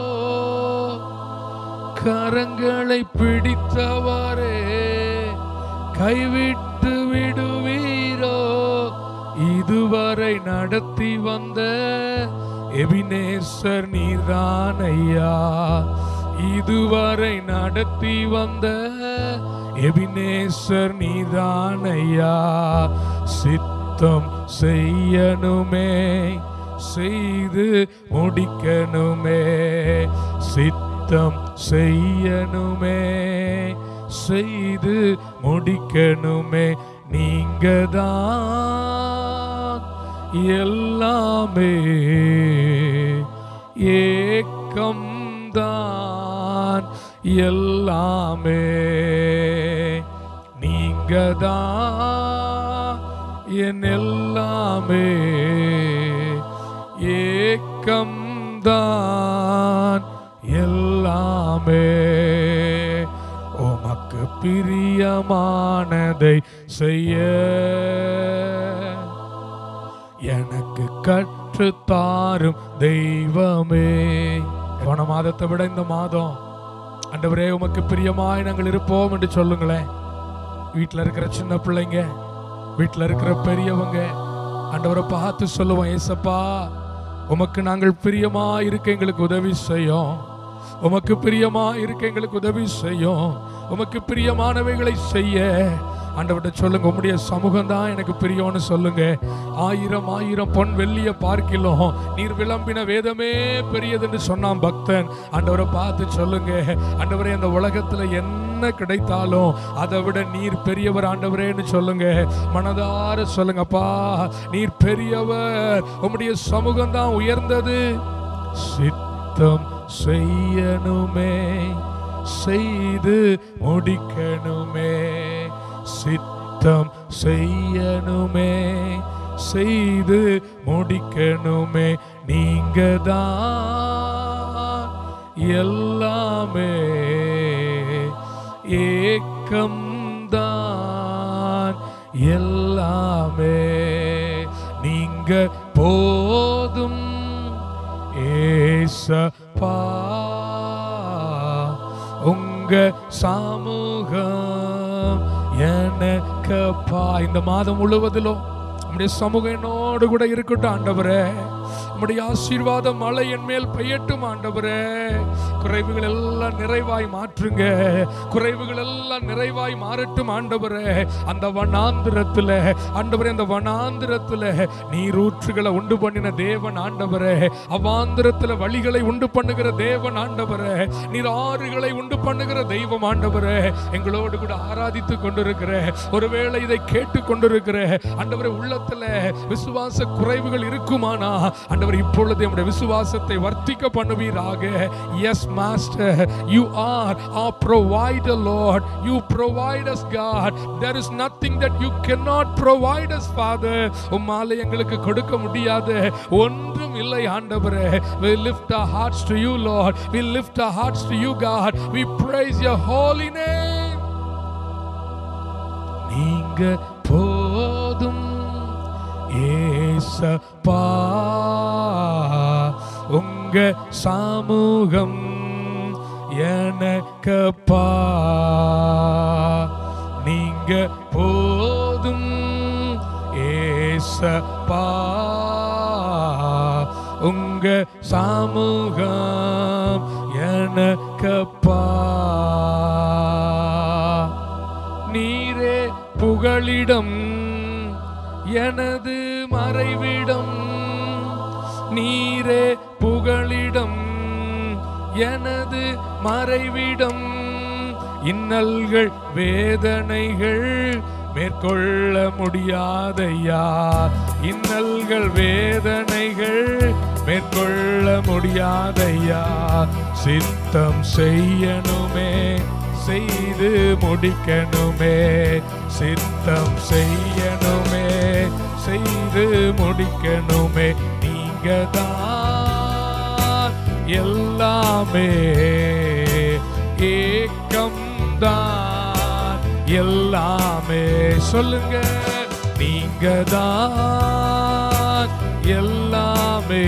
Speaker 1: கரங்களை பிடித்தவரே கைவிட்டு விடுவீரோ இதுவரை நடத்தி வந்த எபினேசர் நீர்தானையா இதுவரை நடத்தி வந்த எபினேசர் நீர்தானையா சித்தம் செய்யணுமே செய்து முடிக்கணுமே சித்தம் செய்யணுமே செய்து முடிக்கணுமே நீங்கதான் எல்லாமே ஏக்கம்தான் எல்லாமே நீங்கதான் என் எல்லாமே ஏக்கம்தான் எல்லாமே உமக்கு பிரியமானதை செய்ய எனக்கு கற்றுத்தாரும் தெய்வமே. போன மாதத்தை விட இந்த மாதம் ஆண்டவரே உமக்கு பிரியமாய் நாங்கள் இருப்போம் என்று சொல்லுங்களேன். வீட்டில் இருக்கிற சின்ன பிள்ளைங்க, வீட்டில் இருக்கிற பெரியவங்க ஆண்டவரை பார்த்து சொல்லுவோம், ஏசப்பா உமக்கு நாங்கள் பிரியமா இருக்க எங்களுக்கு உதவி செய்யும், உமக்கு பிரியமா இருக்க எங்களுக்கு உதவி செய்யும். உமக்கு பிரியமானவைகளை செய்ய ஆண்டவர்கிட்ட சொல்லுங்க. உம்முடைய சமூகம் தான் எனக்கு பிரியம்னு சொல்லுங்க. 1000 பொன் வெள்ளிய பார்க்கிலும் நீர் விளம்பின வேதமே பெரியதுன்னு சொன்னான் பக்தன். ஆண்டவரை பார்த்து சொல்லுங்க, ஆண்டவரே அந்த உலகத்துல என்ன கிடைத்தாலும் அதை விட நீர் பெரியவர் ஆண்டவரேன்னு சொல்லுங்க. மனதார சொல்லுங்கப்பா, நீர் பெரியவர், உம்முடைய சமூகம் தான் உயர்ந்தது. சித்தம் செய்யணுமே, செய்து முடிக்கணுமே, சித்தம் செய்யணுமே, செய்து முடிக்கணுமே, நீங்க தான் எல்லாமே, ஏக்கம் தான் எல்லாமே, நீங்க போதும் ஏசப்பா, உங்க சமூகம் எனக்கப்பா. இந்த மாதம் முழுவதிலும் உம்முடைய சமூகம் என்னோடு கூட இருக்கட்டும் ஆண்டவரே. உம்முடைய ஆசீர்வாத மழை என் மேல் பெய்யட்டும் ஆண்டவரே. குறைவுகள் எல்லாம் நிறைவாய் மாற்றுங்க, குறைவுகள் எல்லாம் நிறைவாய் மாறட்டும் ஆண்டவரே. அந்த வனாந்திரத்துல ஆண்டவரே, அந்த வனாந்திரத்துல நீரூற்றுகளை உண்டு பண்ணின தேவன் ஆண்டவரே, அவாந்திரத்துல வழிகளை உண்டு பண்ணுகிற தேவன் ஆண்டவரே, நீர் ஆறுகளை உண்டு பண்ணுகிற தெய்வம் ஆண்டவரே. எங்களோடு கூட ஆராதித்து கொண்டிருக்கிற, ஒருவேளை இதை கேட்டு கொண்டிருக்கிற ஆண்டவரே, உள்ளத்துல விசுவாச குறைவுகள் இருக்குமானா ஆண்டவர் இப்பொழுது நம்முடைய விசுவாசத்தை வர்த்திக்க பண்ணுவீராக. Yes master, you are our provider Lord, you provide us God, there is nothing that you cannot provide us Father. உம்மாலே எங்களுக்கு கொடுக்க முடியாத ஒன்றும் இல்லை ஆண்டவரே. We lift our hearts to you Lord, we lift our hearts to you God, we praise your holy name. நீங்க போதும் ஏசப்பா, உங்க சமூகம் எனக்கப்பா, நீங்க போதும் ஏசப்பா, உங்க சமூகம் எனக்கப்பா. நீரே புகலிடம், எனது மறைவிடம், நீரே புகலிடம், எனது மறைவிடம், இன்னல்கள் வேதனைகள் மேற்கொள்ள முடியாதையா, இன்னல்கள் வேதனைகள் மேற்கொள்ள முடியாதையா, சித்தம் செய்யணுமே, செய்து முடிக்கணுமே, சித்தம் செய்யணுமே, செய்து முடிக்கணுமே, நீங்க தான் எல்லாமே, ஏக்கம் தான் எல்லாமே. சொல்லுங்க, நீங்க தான் எல்லாமே,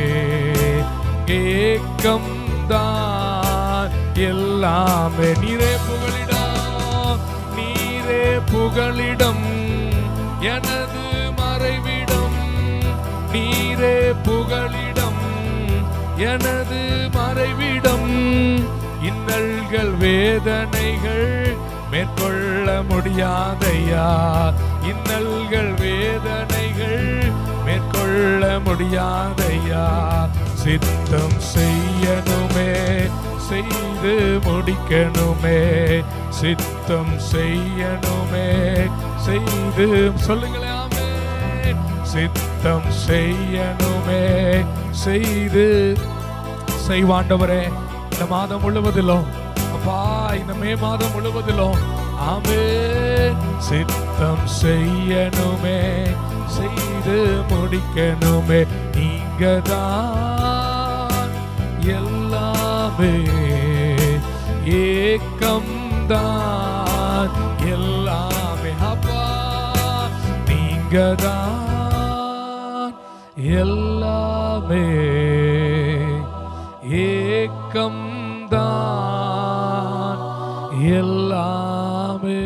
Speaker 1: ஏக்கம் தான் எல்லாமே. நீரே புகலிடம், நீரே புகலிடம், எனது மறைவிடம், நீரே புகலிடம், எனது மறைவிடம், இன்னல்கள் வேதனைகள் மேற்கொள்ள முடியாதையா, இன்னல்கள் வேதனைகள் மேற்கொள்ள முடியாதையா, சித்தம் செய்யணுமே, செய்து முடிக்கணுமே, சித்தம் செய்யணுமே, செய்து சொல்லுங்களே ஆமென். சித்தம் செய்யணுமே, செய்து செய்வாண்டவரே. இந்த மாதம் முழுவதிலும் அப்பா, இந்த மே மாதம் முழுவதிலும் ஆமென். சித்தம் செய்யணுமே, செய்து முடிக்கணுமே, நீங்க தான் எல்லாமே, ஏக்கம் தான் எல்லாமே. அப்பா, நீங்க தான் எல்லாமே, ஏக்கம் தான் எல்லாமே.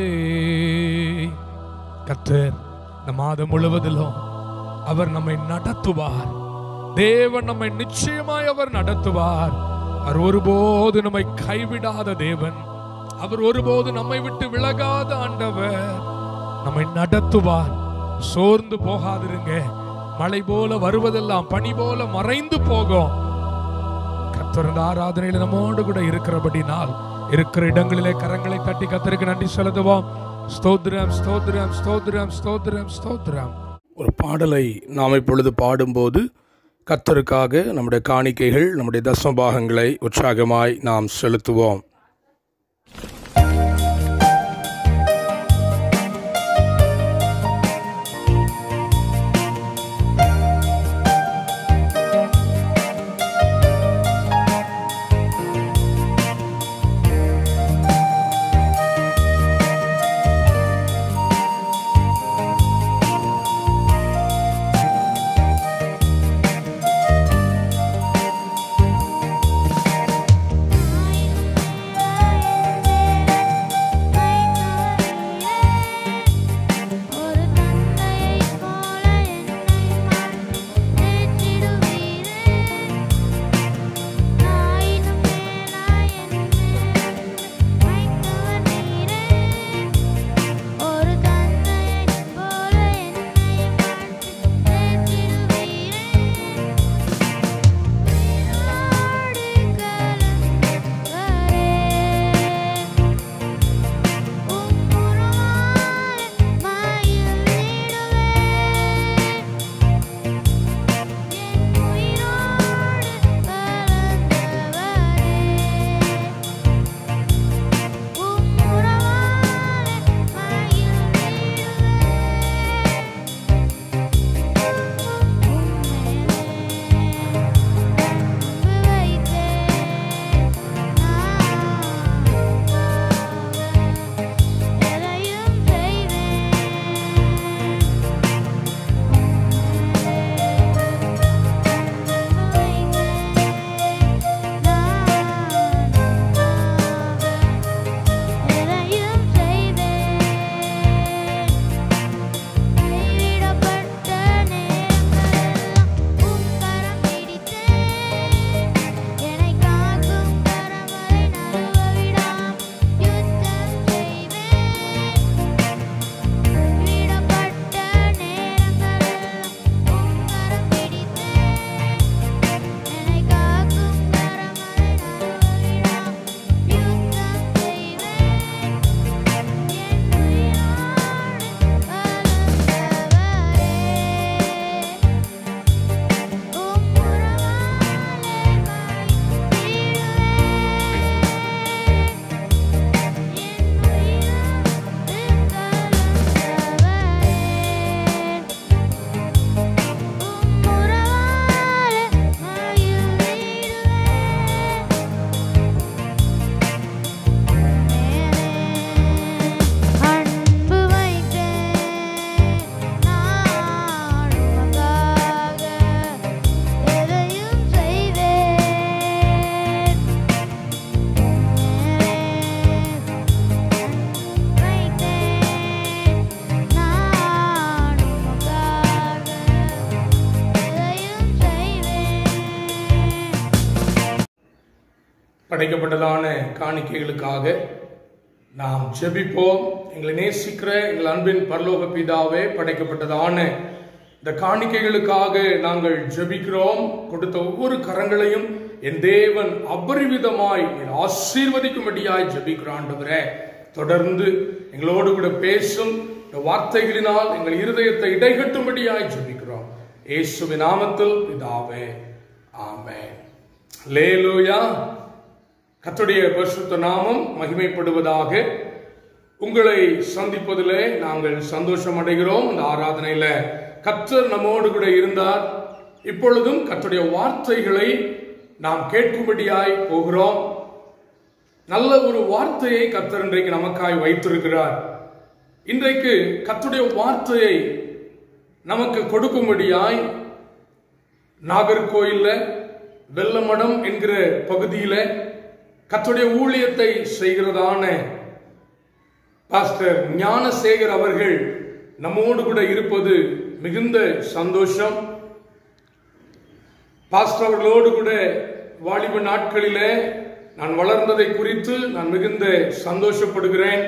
Speaker 1: கர்த்தர் இந்த மாதம் முழுவதிலும் அவர் நம்மை நடத்துவார். தேவன் நம்மை நிச்சயமாய் அவர் நடத்துவார். அவர் ஒருபோது நம்மை கைவிடாத தேவன். அவர் ஒருபோது நம்மை விட்டு விலகாத ஆண்டவர், நம்மை நடத்துவார். சோர்ந்து போகாதிருங்க. மழை போல வருவதெல்லாம் பனி போல மறைந்து போகும். கர்த்தர் இந்த ஆராதனையில நம்மோடு கூட இருக்கிறபடினால் இருக்கிற இடங்களிலே கரங்களை தட்டி கர்த்தருக்கு நன்றி செலுத்துவோம். ஸ்தோத்திரம், ஸ்தோத்திரம், ஸ்தோத்திரம், ஸ்தோத்திரம், ஸ்தோத்திரம். ஒரு பாடலை நாம் இப்பொழுது பாடும்போது கர்த்தருக்காக நம்முடைய காணிக்கைகள், நம்முடைய தசமபாகங்களை உற்சாகமாய் நாம் செலுத்துவோம். படைக்கப்பட்டதான காணிக்கைகளுக்காக நாம் ஜெபிப்போம். எங்களை நேசிக்கிற எங்கள் அன்பின் பரலோக பிதாவே, படைக்கப்பட்டதான இந்த காணிக்கைகளுக்காக நாங்கள் ஜெபிக்கிறோம். கொடுத்த ஒவ்வொரு கரங்களையும் என் தேவன் அபரிவிதமாய் ஆசீர்வதிக்கும்படியாய் ஜெபிக்கிறோம். ஆண்டவரே, தொடர்ந்து எங்களோடு கூட பேசும் இந்த வார்த்தைகளினால் எங்கள் இருதயத்தை இடைகட்டும்படியாய் ஜெபிக்கிறோம். இயேசுவின் நாமத்தில் பிதாவே, ஆமென். அல்லேலூயா. கர்த்தருடைய பரிசுத்த நாமம் மகிமைப்படுவதாக. உங்களை சந்திப்பதிலே நாங்கள் சந்தோஷம் அடைகிறோம். இந்த ஆராதனையில கர்த்தர் நம்மோடு கூட இருந்தார். இப்பொழுதும் கர்த்தருடைய வார்த்தைகளை நாம் கேட்கும்படியாய் போகிறோம். நல்ல ஒரு வார்த்தையை கர்த்தர் இன்றைக்கு நமக்காய் வைத்திருக்கிறார். இன்றைக்கு கர்த்தருடைய வார்த்தையை நமக்கு கொடுக்கும்படியாய் நாகர்கோயில்ல வெள்ளமடம் என்கிற பகுதியில கர்த்தருடைய ஊழியத்தை செய்கிறதான பாஸ்டர் ஞானசேகர் அவர்கள் நம்மோடு கூட இருப்பது மிகுந்த சந்தோஷம். பாஸ்டர் அவர்களோடு கூட வாலிப நாட்களிலே நான் வளர்ந்ததை குறித்து நான் மிகுந்த சந்தோஷப்படுகிறேன்.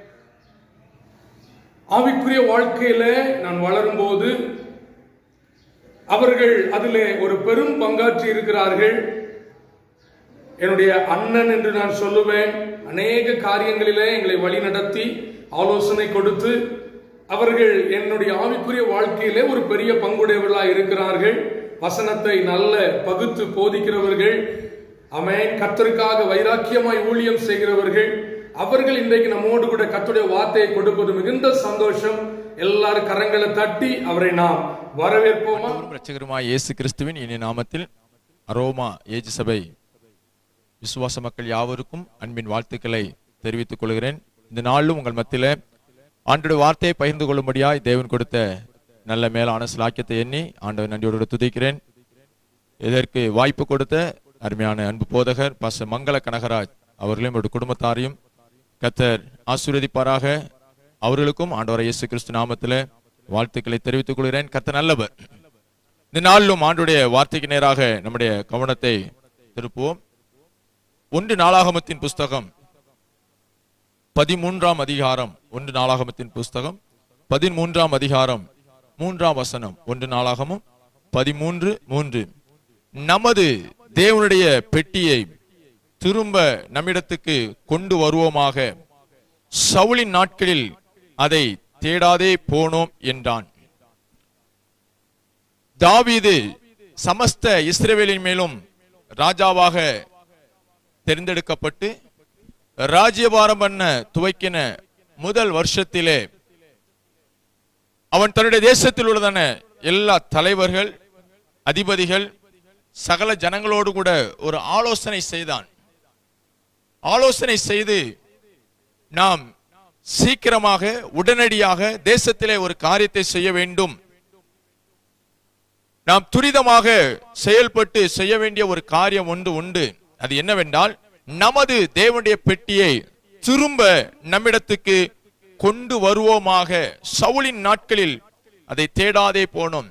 Speaker 1: ஆவிக்குரிய வாழ்க்கையில நான் வளரும்போது அவர்கள் அதிலே ஒரு பெரும் பங்காற்றி இருக்கிறார்கள். என்னுடைய அண்ணன் என்று நான் சொல்லுவேன். அநேக காரியங்களிலே எங்களை வழி நடத்தி ஆலோசனை கொடுத்து அவர்கள் என்னுடைய ஆவிக்குரிய வாழ்க்கையிலே ஒரு பெரிய பங்குடையவர்களாக இருக்கிறார்கள். வசனத்தை நல்ல பகுத்து போதிக்கிறவர்கள், ஆமென், கர்த்தருக்காக வைராக்கியமாய் ஊழியம் செய்கிறவர்கள். அவர்கள் இன்றைக்கு நம்மோடு கூட கர்த்தருடைய வார்த்தையை கொடுப்பது மிகுந்த சந்தோஷம். எல்லாரும் கரங்களை தட்டி அவரை நாம் வரவேற்போமா?
Speaker 2: இரட்சகருமாய் இயேசு கிறிஸ்துவின் இனிய நாமத்தில் அரோமா ஏஜி சபை விசுவாச மக்கள் யாவருக்கும் அன்பின் வாழ்த்துக்களை தெரிவித்துக் கொள்கிறேன். இந்த நாளிலும் உங்கள் மத்தியில ஆண்டவருடைய வார்த்தையை பகிர்ந்து கொள்ளும்படியாய் தேவன் கொடுத்த நல்ல மேலான சிலாக்கியத்தை எண்ணி ஆண்டவர் நன்றியோடு துதிக்கிறேன். இதற்கு வாய்ப்பு கொடுத்த அருமையான அன்பு போதகர் பாஸ்டர் மங்கள கனகராஜ் அவர்களையும் அவருடைய குடும்பத்தாரையும் கர்த்தர் ஆசீர்வதிப்பாராக. அவர்களுக்கும் ஆண்டவர் இயேசு கிறிஸ்து நாமத்தில் வாழ்த்துக்களை தெரிவித்துக் கொள்கிறேன். கர்த்தர் நல்லவர். இந்த நாளிலும் ஆண்டவருடைய வார்த்தைக்கு நேராக நம்முடைய கவனத்தை திருப்புவோம். 1 நாளாகமத்தின் புஸ்தகம் 13ஆம் அதிகாரம், 1 நாளாகமத்தின் புஸ்தகம் 13ஆம் அதிகாரம் 3ஆம் வசனம். 1 நாளாகமும் 13:3. நமது தேவனுடைய பெட்டியை திரும்ப நம்மிடத்துக்கு கொண்டு வருவோமாக, சவுலின் நாட்களில் அதை தேடாதே போனோம் என்றான். தாவீது சமஸ்த இஸ்ரவேலின் மேலும் ராஜாவாக தேர்ந்தெடுக்கப்பட்டு ராஜ்யபாரம் பண்ண துவக்கின முதல் வருஷத்திலே அவன் தன்னுடைய தேசத்தில் உள்ளதான எல்லா தலைவர்கள், அதிபதிகள், சகல ஜனங்களோடு கூட ஒரு ஆலோசனை செய்தான். ஆலோசனை செய்து நாம் சீக்கிரமாக உடனடியாக தேசத்திலே ஒரு காரியத்தை செய்ய வேண்டும், நாம் துரிதமாக செயல்பட்டு செய்ய வேண்டிய ஒரு காரியம் ஒன்று உண்டு. அது என்னவென்றால், நமது தேவனுடைய பெட்டியை திரும்ப நம்மிடத்துக்கு கொண்டு வருவோமாக, சவுலின் நாட்களில் அதை தேடாதே போனோம்.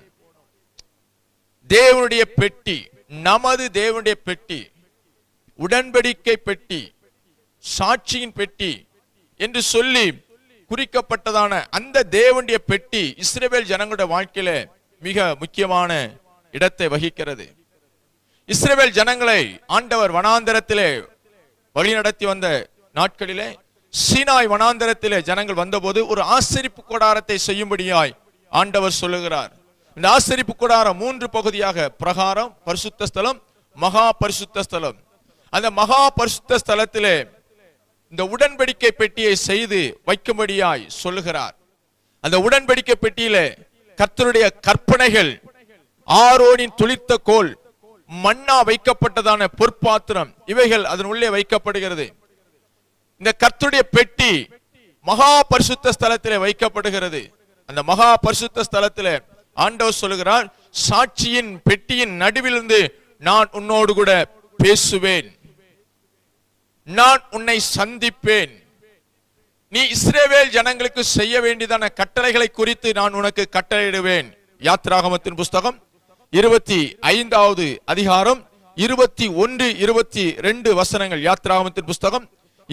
Speaker 2: தேவனுடைய பெட்டி, நமது தேவனுடைய பெட்டி, உடன்படிக்கை பெட்டி, சாட்சியின் பெட்டி என்று சொல்லி குறிக்கப்பட்டதான அந்த தேவனுடைய பெட்டி இஸ்ரவேல் ஜனங்களுடைய வாழ்க்கையில மிக முக்கியமான இடத்தை வகிக்கிறது. இஸ்ரவேல் ஜனங்களை ஆண்டவர் வனாந்தரத்திலே வழிநடத்தி வந்த நாட்களிலே, சீனாய் வனாந்தரத்திலே ஜனங்கள் வந்தபோது ஒரு ஆசரிப்பு கூடாரத்தை செய்யும்படியாய் ஆண்டவர் சொல்லுகிறார். இந்த ஆசரிப்பு கூடாரம் 3 பகுதியாக, பிரகாரம், பரிசுத்த ஸ்தலம், மகா பரிசுத்த ஸ்தலம். அந்த மகா பரிசுத்த ஸ்தலத்திலே இந்த உடன்படிக்கை பெட்டியை செய்து வைக்கும்படியாய் சொல்லுகிறார். அந்த உடன்படிக்கை பெட்டியிலே கர்த்தருடைய கற்பனைகள், ஆரோனின் துளிர்த்த கோல், மன்னா வைக்கப்பட்டதான பொற்பாத்திரம், இவைகள் அதன் உள்ளே வைக்கப்படுகிறது. இந்த கர்த்தருடைய பெட்டி மகா பரிசுத்த ஸ்தலத்திலே வைக்கப்படுகிறது. அந்த மகா பரிசுத்த ஸ்தலத்திலே ஆண்டவர் சொல்லுகிறார், சாட்சியின் பெட்டியின் நடுவிலிருந்து நான் உன்னோடு கூட பேசுவேன், நான் உன்னை சந்திப்பேன், நீ இஸ்ரவேல் ஜனங்களுக்கு செய்ய வேண்டியதான கட்டளைகளை குறித்து நான் உனக்கு கட்டளையிடுவேன். யாத்ராகமத்தின் புஸ்தகம் 25வது அதிகாரம் 21, 22 வசனங்கள். யாத்ராகமத்தின் புஸ்தகம்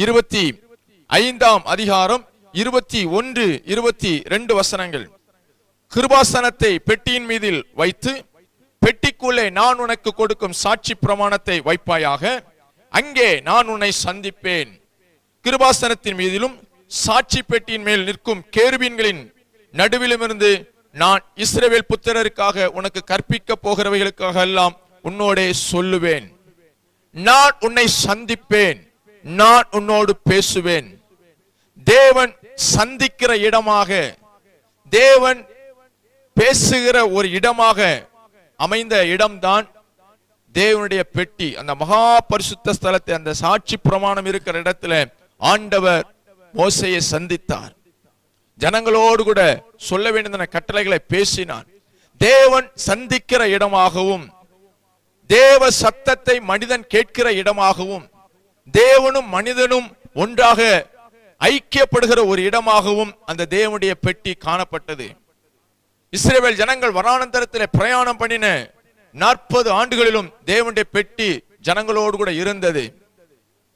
Speaker 2: 25ஆம் அதிகாரம் 21, 22 வசனங்கள். கிருபாசனத்தை பெட்டியின் மீதில் வைத்து பெட்டிக்குள்ளே நான் உனக்கு கொடுக்கும் சாட்சி பிரமாணத்தை வைப்பாயாக, அங்கே நான் உன்னை சந்திப்பேன். கிருபாசனத்தின் மீதிலும் சாட்சி பெட்டியின் மேல் நிற்கும் கேருபீன்களின் நடுவிலுமிருந்து நான் இஸ்ரவேல் புத்திரருக்காக உனக்கு கற்பிக்க போகிறவைகளுக்காக எல்லாம் உன்னோடே சொல்லுவேன். நான் உன்னை சந்திப்பேன், நான் உன்னோடு பேசுவேன். தேவன் சந்திக்கிற இடமாக, தேவன் பேசுகிற ஒரு இடமாக அமைந்த இடம்தான் தேவனுடைய பெட்டி. அந்த மகா பரிசுத்த ஸ்தலத்தை, அந்த சாட்சி பிரமாணம் இருக்கிற இடத்துல ஆண்டவர் மோசேயை சந்தித்தார். ஜனங்களோடு கூட சொல்ல வேண்டிய கட்டளைகளை பேசினார். தேவன் சந்திக்கிற இடமாகவும், தேவ சத்தத்தை மனிதன் கேட்கிற இடமாகவும், தேவனும் மனிதனும் ஒன்றாக ஐக்கியப்படுகிற ஒரு இடமாகவும் அந்த தேவனுடைய பெட்டி காணப்பட்டது. இஸ்ரவேல் ஜனங்கள் வனாந்தரத்தில் பிரயாணம் பண்ணின 40 ஆண்டுகளிலும் தேவனுடைய பெட்டி ஜனங்களோடு கூட இருந்தது.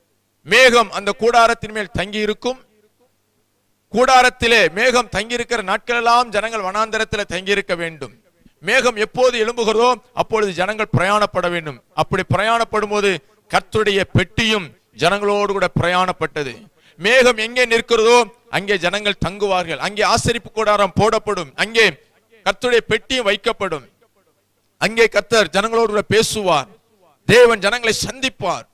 Speaker 2: மேகம் அந்த கூடாரத்தின் மேல் தங்கி இருக்கும். கூடாரத்திலே மேகம் தங்கியிருக்கிற நாட்கள் எல்லாம் ஜனங்கள் வனாந்தரத்தில் தங்கியிருக்க வேண்டும். மேகம் எப்போது எழும்புகிறதோ அப்பொழுது ஜனங்கள் பிரயாணப்பட வேண்டும். அப்படி பிரயாணப்படும் போது கர்த்தருடைய பெட்டியும் ஜனங்களோடு கூட பிரயாணப்பட்டது. மேகம் எங்கே நிற்கிறதோ அங்கே ஜனங்கள் தங்குவார்கள். அங்கே ஆசரிப்பு கூடாரம் போடப்படும். அங்கே கர்த்தருடைய பெட்டியும் வைக்கப்படும். அங்கே கர்த்தர் ஜனங்களோடு கூட பேசுவார். தேவன் ஜனங்களை சந்திப்பார்.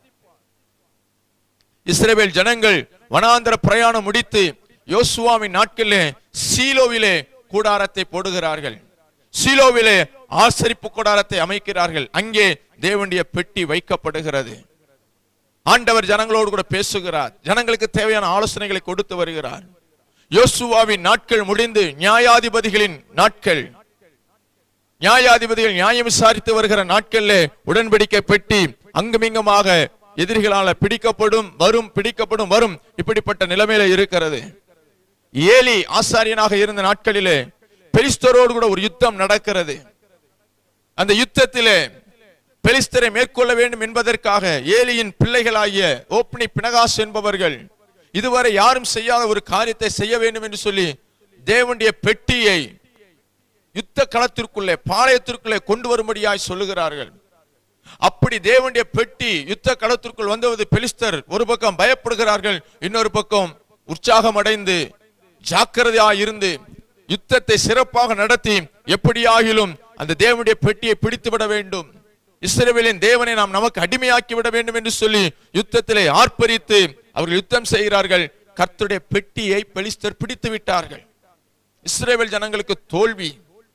Speaker 2: இஸ்ரவேல் ஜனங்கள் வனாந்தர பிரயாணம் முடித்து யோசுவாவின் நாட்களிலே சீலோவிலே கூடாரத்தை போடுகிறார்கள். சீலோவிலே ஆசரிப்பு கூடாரத்தை அமைக்கிறார்கள். அங்கே தேவனுடைய பெட்டி வைக்கப்படுகிறது. ஆண்டவர் ஜனங்களோடு கூட பேசுகிறார். ஜனங்களுக்கு தேவையான ஆலோசனைகளை கொடுத்து வருகிறார். யோசுவாவின் நாட்கள் முடிந்து நியாயாதிபதிகளின் நாட்கள், நியாயாதிபதிகள் நியாயம் விசாரித்து வருகிற நாட்களிலே உடன்படிக்கை பெட்டி அங்குமிங்குமாக எதிரிகளால் பிடிக்கப்படும் வரும். இப்படிப்பட்ட நிலைமையில இருக்கிறது. ஏலி ஆசாரியனாக இருந்த நாட்களிலே பெலிஸ்தரோடு கூட ஒரு யுத்தம் நடக்கிறது. அந்த யுத்தத்திலே பெலிஸ்தரை மேற்கொள்ள வேண்டும் என்பதற்காக ஏலியின் பிள்ளைகளாகிய ஓப்னி பினகாஸ் என்பவர்கள் இதுவரை யாரும் செய்யாத ஒரு காரியத்தை செய்ய வேண்டும் என்று சொல்லி தேவனுடைய பெட்டியை யுத்த களத்திற்குள்ளே பாளையத்திற்குள்ளே கொண்டு வரும்படியாய் சொல்லுகிறார்கள். அப்படி தேவனுடைய பெட்டி யுத்த களத்திற்குள் வந்தது. பெலிஸ்தர் ஒரு பக்கம் பயப்படுகிறார்கள், இன்னொரு பக்கம் உற்சாகம் அடைந்து ஜாக்கிரதையாய் இருந்து யுத்தத்தை சிறப்பாக நடத்தி எப்படியாகிலும் அந்த தேவனுடைய பெட்டியை பிடித்துவிட வேண்டும், இஸ்ரவேலின் தேவனை நாம் நமக்கு அடிமையாக்கி விட வேண்டும் என்று சொல்லி யுத்தத்திலே ஆர்ப்பரித்து அவர்கள் யுத்தம் செய்கிறார்கள். கர்த்தருடைய பெட்டியை பெலிஸ்தர் பிடித்து விட்டார்கள். இஸ்ரவேல் ஜனங்களுக்கு தோல்வி.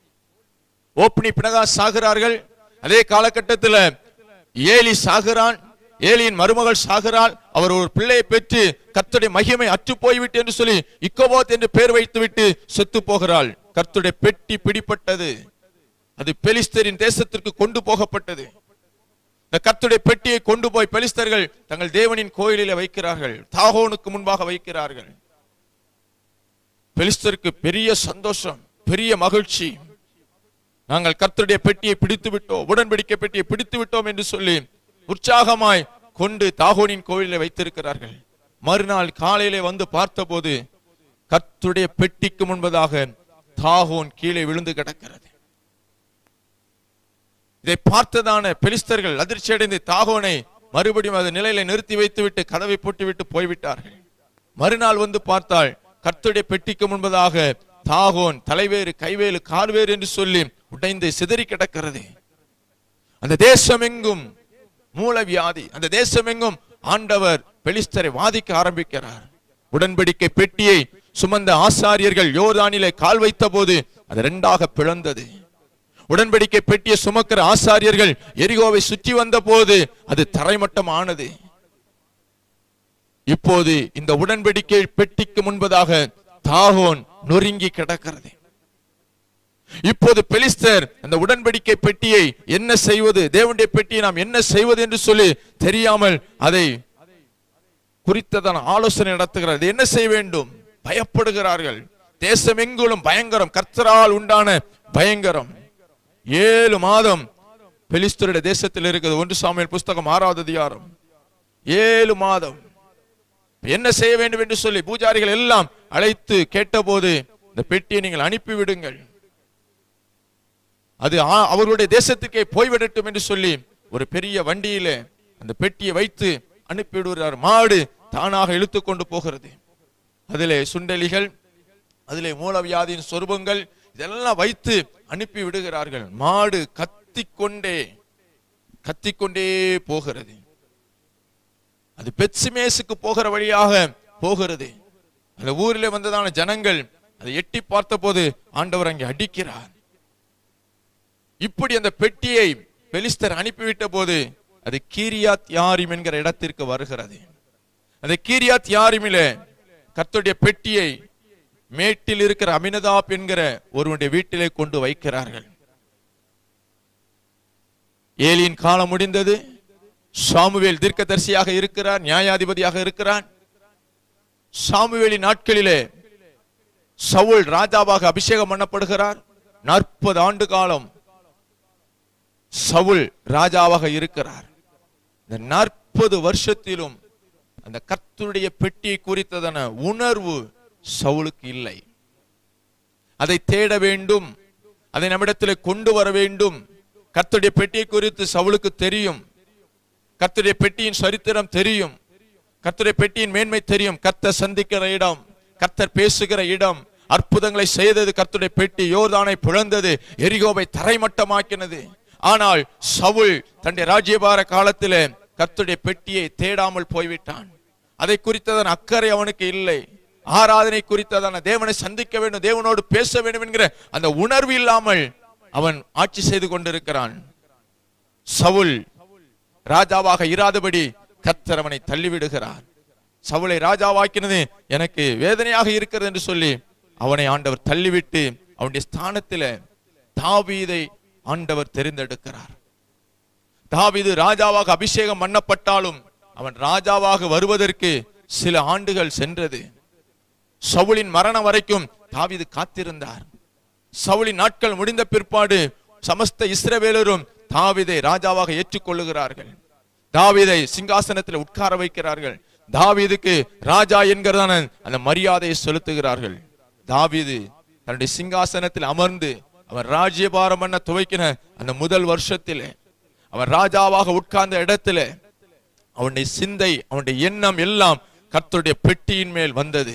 Speaker 2: ஓப்னி பினகாஸ் சாகிறார்கள். அதே காலகட்டத்தில் ஏலி சாகிறான். ஏலியின் மருமகள் சாகிறாள். அவர் ஒரு பிள்ளையை பெற்று கர்த்தருடைய மகிமை அற்று போய்விட்டு என்று சொல்லி இக்கோபோத் என்று பெயர் வைத்துவிட்டு செத்து போகிறாள். கர்த்தருடைய பெட்டி பிடிப்பட்டது. அது பெலிஸ்தரின் தேசத்திற்கு கொண்டு போகப்பட்டது. இந்த கர்த்தருடைய பெட்டியை கொண்டு போய் பெலிஸ்தர்கள் தங்கள் தேவனின் கோயிலிலே வைக்கிறார்கள். தாகோனுக்கு முன்பாக வைக்கிறார்கள். பெலிஸ்தருக்கு பெரிய சந்தோஷம், பெரிய மகிழ்ச்சி. நாங்கள் கர்த்தருடைய பெட்டியை பிடித்து விட்டோம், உடன்படிக்கை பெட்டியை பிடித்து விட்டோம் என்று சொல்லி உற்சாகமாய் கொண்டு தாகோனின் கோயிலில் வைத்திருக்கிறார்கள். மறுநாள் காலையிலே வந்து பார்த்தபோது கர்த்தருடைய பெட்டிக்கு முன்பதாக தாகோன் கீழே விழுந்து கிடக்கிறது. இதை பார்த்ததான பெலிஸ்தர்கள் அதிர்ச்சி அடைந்து தாகோனை மறுபடியும் அது நிலையில நிறுத்தி வைத்துவிட்டு கதவை போட்டுவிட்டு போய்விட்டார்கள். மறுநாள் வந்து பார்த்தால் கர்த்தருடைய பெட்டிக்கு முன்பதாக தாகோன் தலைவேறு கைவேறு கால்வேறு என்று சொல்லி உடைந்து சிதறி கிடக்கிறது. அந்த தேசம் எங்கும் மூலவியாதி. அந்த தேசம் எங்கும் ஆண்டவர் பெலிஸ்தரை வாதிக்க ஆரம்பிக்கிறார். உடன்படிக்கை பெட்டியை சுமந்த ஆசாரியர்கள் யோர்தானிலே கால் வைத்த போது அது இரண்டாக பிளந்தது. உடன்படிக்கை பெட்டியை சுமக்கிற ஆசாரியர்கள் எரிகோவை சுற்றி வந்த போது அது தரைமட்டம் ஆனது. இப்போது இந்த உடன்படிக்கை பெட்டிக்கு முன்பதாக தாகோன் நொறுங்கி கிடக்கிறது. இப்போது பெலிஸ்தர் அந்த உடன்படிக்கை பெட்டியை என்ன செய்வது, தேவனுடைய பெட்டியை நாம் என்ன செய்வது என்று சொல்லி தெரியாமல் அதை குறித்ததான ஆலோசனை நடத்துகிறார். என்ன செய்ய வேண்டும்? பயப்படுகிறார்கள். தேசம் எங்கிலும் பயங்கரம், கர்த்தரால் உண்டான பயங்கரம். 7 மாதம் பெலிஸ்தருடைய தேசத்தில் இருக்குது. 1 சாமுவேல் புஸ்தகம் 6வது அதிகாரம். 7 மாதம் என்ன செய்ய வேண்டும் என்று சொல்லி பூஜாரிகள் எல்லாம் அழைத்து கேட்டபோது இந்த பெட்டியை நீங்கள் அனுப்பிவிடுங்கள், அது அவர்களுடைய தேசத்துக்கே போய்விடட்டும் என்று சொல்லி ஒரு பெரிய வண்டியில அந்த பெட்டியை வைத்து அனுப்பிவிடுகிறார். மாடு தானாக இழுத்து கொண்டு போகிறது. அதிலே சுண்டலிகள், அதிலே மூலவியாதியின் சொருபங்கள் இதெல்லாம் வைத்து அனுப்பி விடுகிறார்கள். மாடு கத்திக்கொண்டே போகிறது. அது பெத்சிமேசுக்கு போகிற வழியாக போகிறது. அந்த ஊரிலே வந்ததான ஜனங்கள் அதை எட்டி பார்த்த போது ஆண்டவர் அங்கே அடிக்கிறார். இப்படி அந்த பெட்டியை பெலிஸ்தர் அனுப்பிவிட்ட போது அது கீரியாத் யாரிம் என்கிற இடத்திற்கு வருகிறது. அந்த கீரியாத் யாரிமிலே கர்த்தருடைய பெட்டியை மேட்டில் இருக்கிற அமினதாப் என்கிற ஒருவனுடைய வீட்டிலே கொண்டு வைக்கிறார்கள். ஏலியின் காலம் முடிந்தது. சாமுவேல் தீர்க்கதரிசியாக இருக்கிறார், நியாயாதிபதியாக இருக்கிறார். சாமுவேலின் நாட்களிலே சவுல் ராஜாவாக அபிஷேகம் பண்ணப்படுகிறார். 40 ஆண்டு காலம் சவுல் ராஜாவாக இருக்கிறார். இந்த 40 வருஷத்திலும் அந்த கர்த்தருடைய பெட்டியை குறித்ததான உணர்வு சவுலுக்கு இல்லை. அதை தேட வேண்டும், அதை நம்மிடத்தில் கொண்டு வர வேண்டும். கர்த்தருடைய பெட்டியை குறித்து சவுலுக்கு தெரியும், கர்த்தருடைய பெட்டியின் சரித்திரம் தெரியும், கர்த்தருடைய பெட்டியின் மேன்மை தெரியும். கர்த்தர் சந்திக்கிற இடம், கர்த்தர் பேசுகிற இடம், அற்புதங்களை செய்தது கர்த்தருடைய பெட்டி. யோர்தானை பிளந்தது, எரிகோவை தரைமட்டமாக்கினது. ஆனால் சவுல் தன்னுடைய ராஜ்யபார காலத்திலே கர்த்தருடைய பெட்டியை தேடாமல் போய்விட்டான். அதை குறித்ததான அக்கறை அவனுக்கு இல்லை. ஆராதனை குறித்ததான தேவனை சந்திக்க வேண்டும், தேவனோடு பேச வேண்டும் என்கிற அந்த உணர்வு இல்லாமல் அவன் ஆட்சி செய்து கொண்டிருக்கிறான். சவுல் ராஜாவாக இராதபடி கர்த்தர் அவனை தள்ளிவிடுகிறார். சவுலை ராஜாவாக்கினது எனக்கு வேதனையாக இருக்கிறது என்று சொல்லி அவனை ஆண்டவர் தள்ளிவிட்டு அவனுடைய ஸ்தானத்தில் தாவீதை ஆண்டவர் தெரிந்தெடுக்கிறார். தாவீது ராஜாவாக அபிஷேகம் பண்ணப்பட்டாலும் அவன் ராஜாவாக வருவதற்கு சில ஆண்டுகள் சென்றது. சவுலின் மரணம் வரைக்கும் தாவீது காத்திருந்தார். சவுலின் நாட்கள் முடிந்த பிற்பாடு சமஸ்த இஸ்ரவேலரும் தாவீதை ராஜாவாக ஏற்றுக்கொள்ளுகிறார்கள். தாவீதை சிங்காசனத்தில் உட்கார வைக்கிறார்கள். தாவீதுக்கு ராஜா என்கிறதான அந்த மரியாதையை செலுத்துகிறார்கள். தாவீது தன்னுடைய சிங்காசனத்தில் அமர்ந்து அவன் ராஜ்யபாரம் பண்ண துவக்கின அந்த முதல் வருஷத்திலே அவன் ராஜாவாக உட்கார்ந்த இடத்துல அவனுடைய சிந்தை, அவனுடைய எண்ணம் எல்லாம் கர்த்தருடைய பெட்டியின் மேல் வந்தது.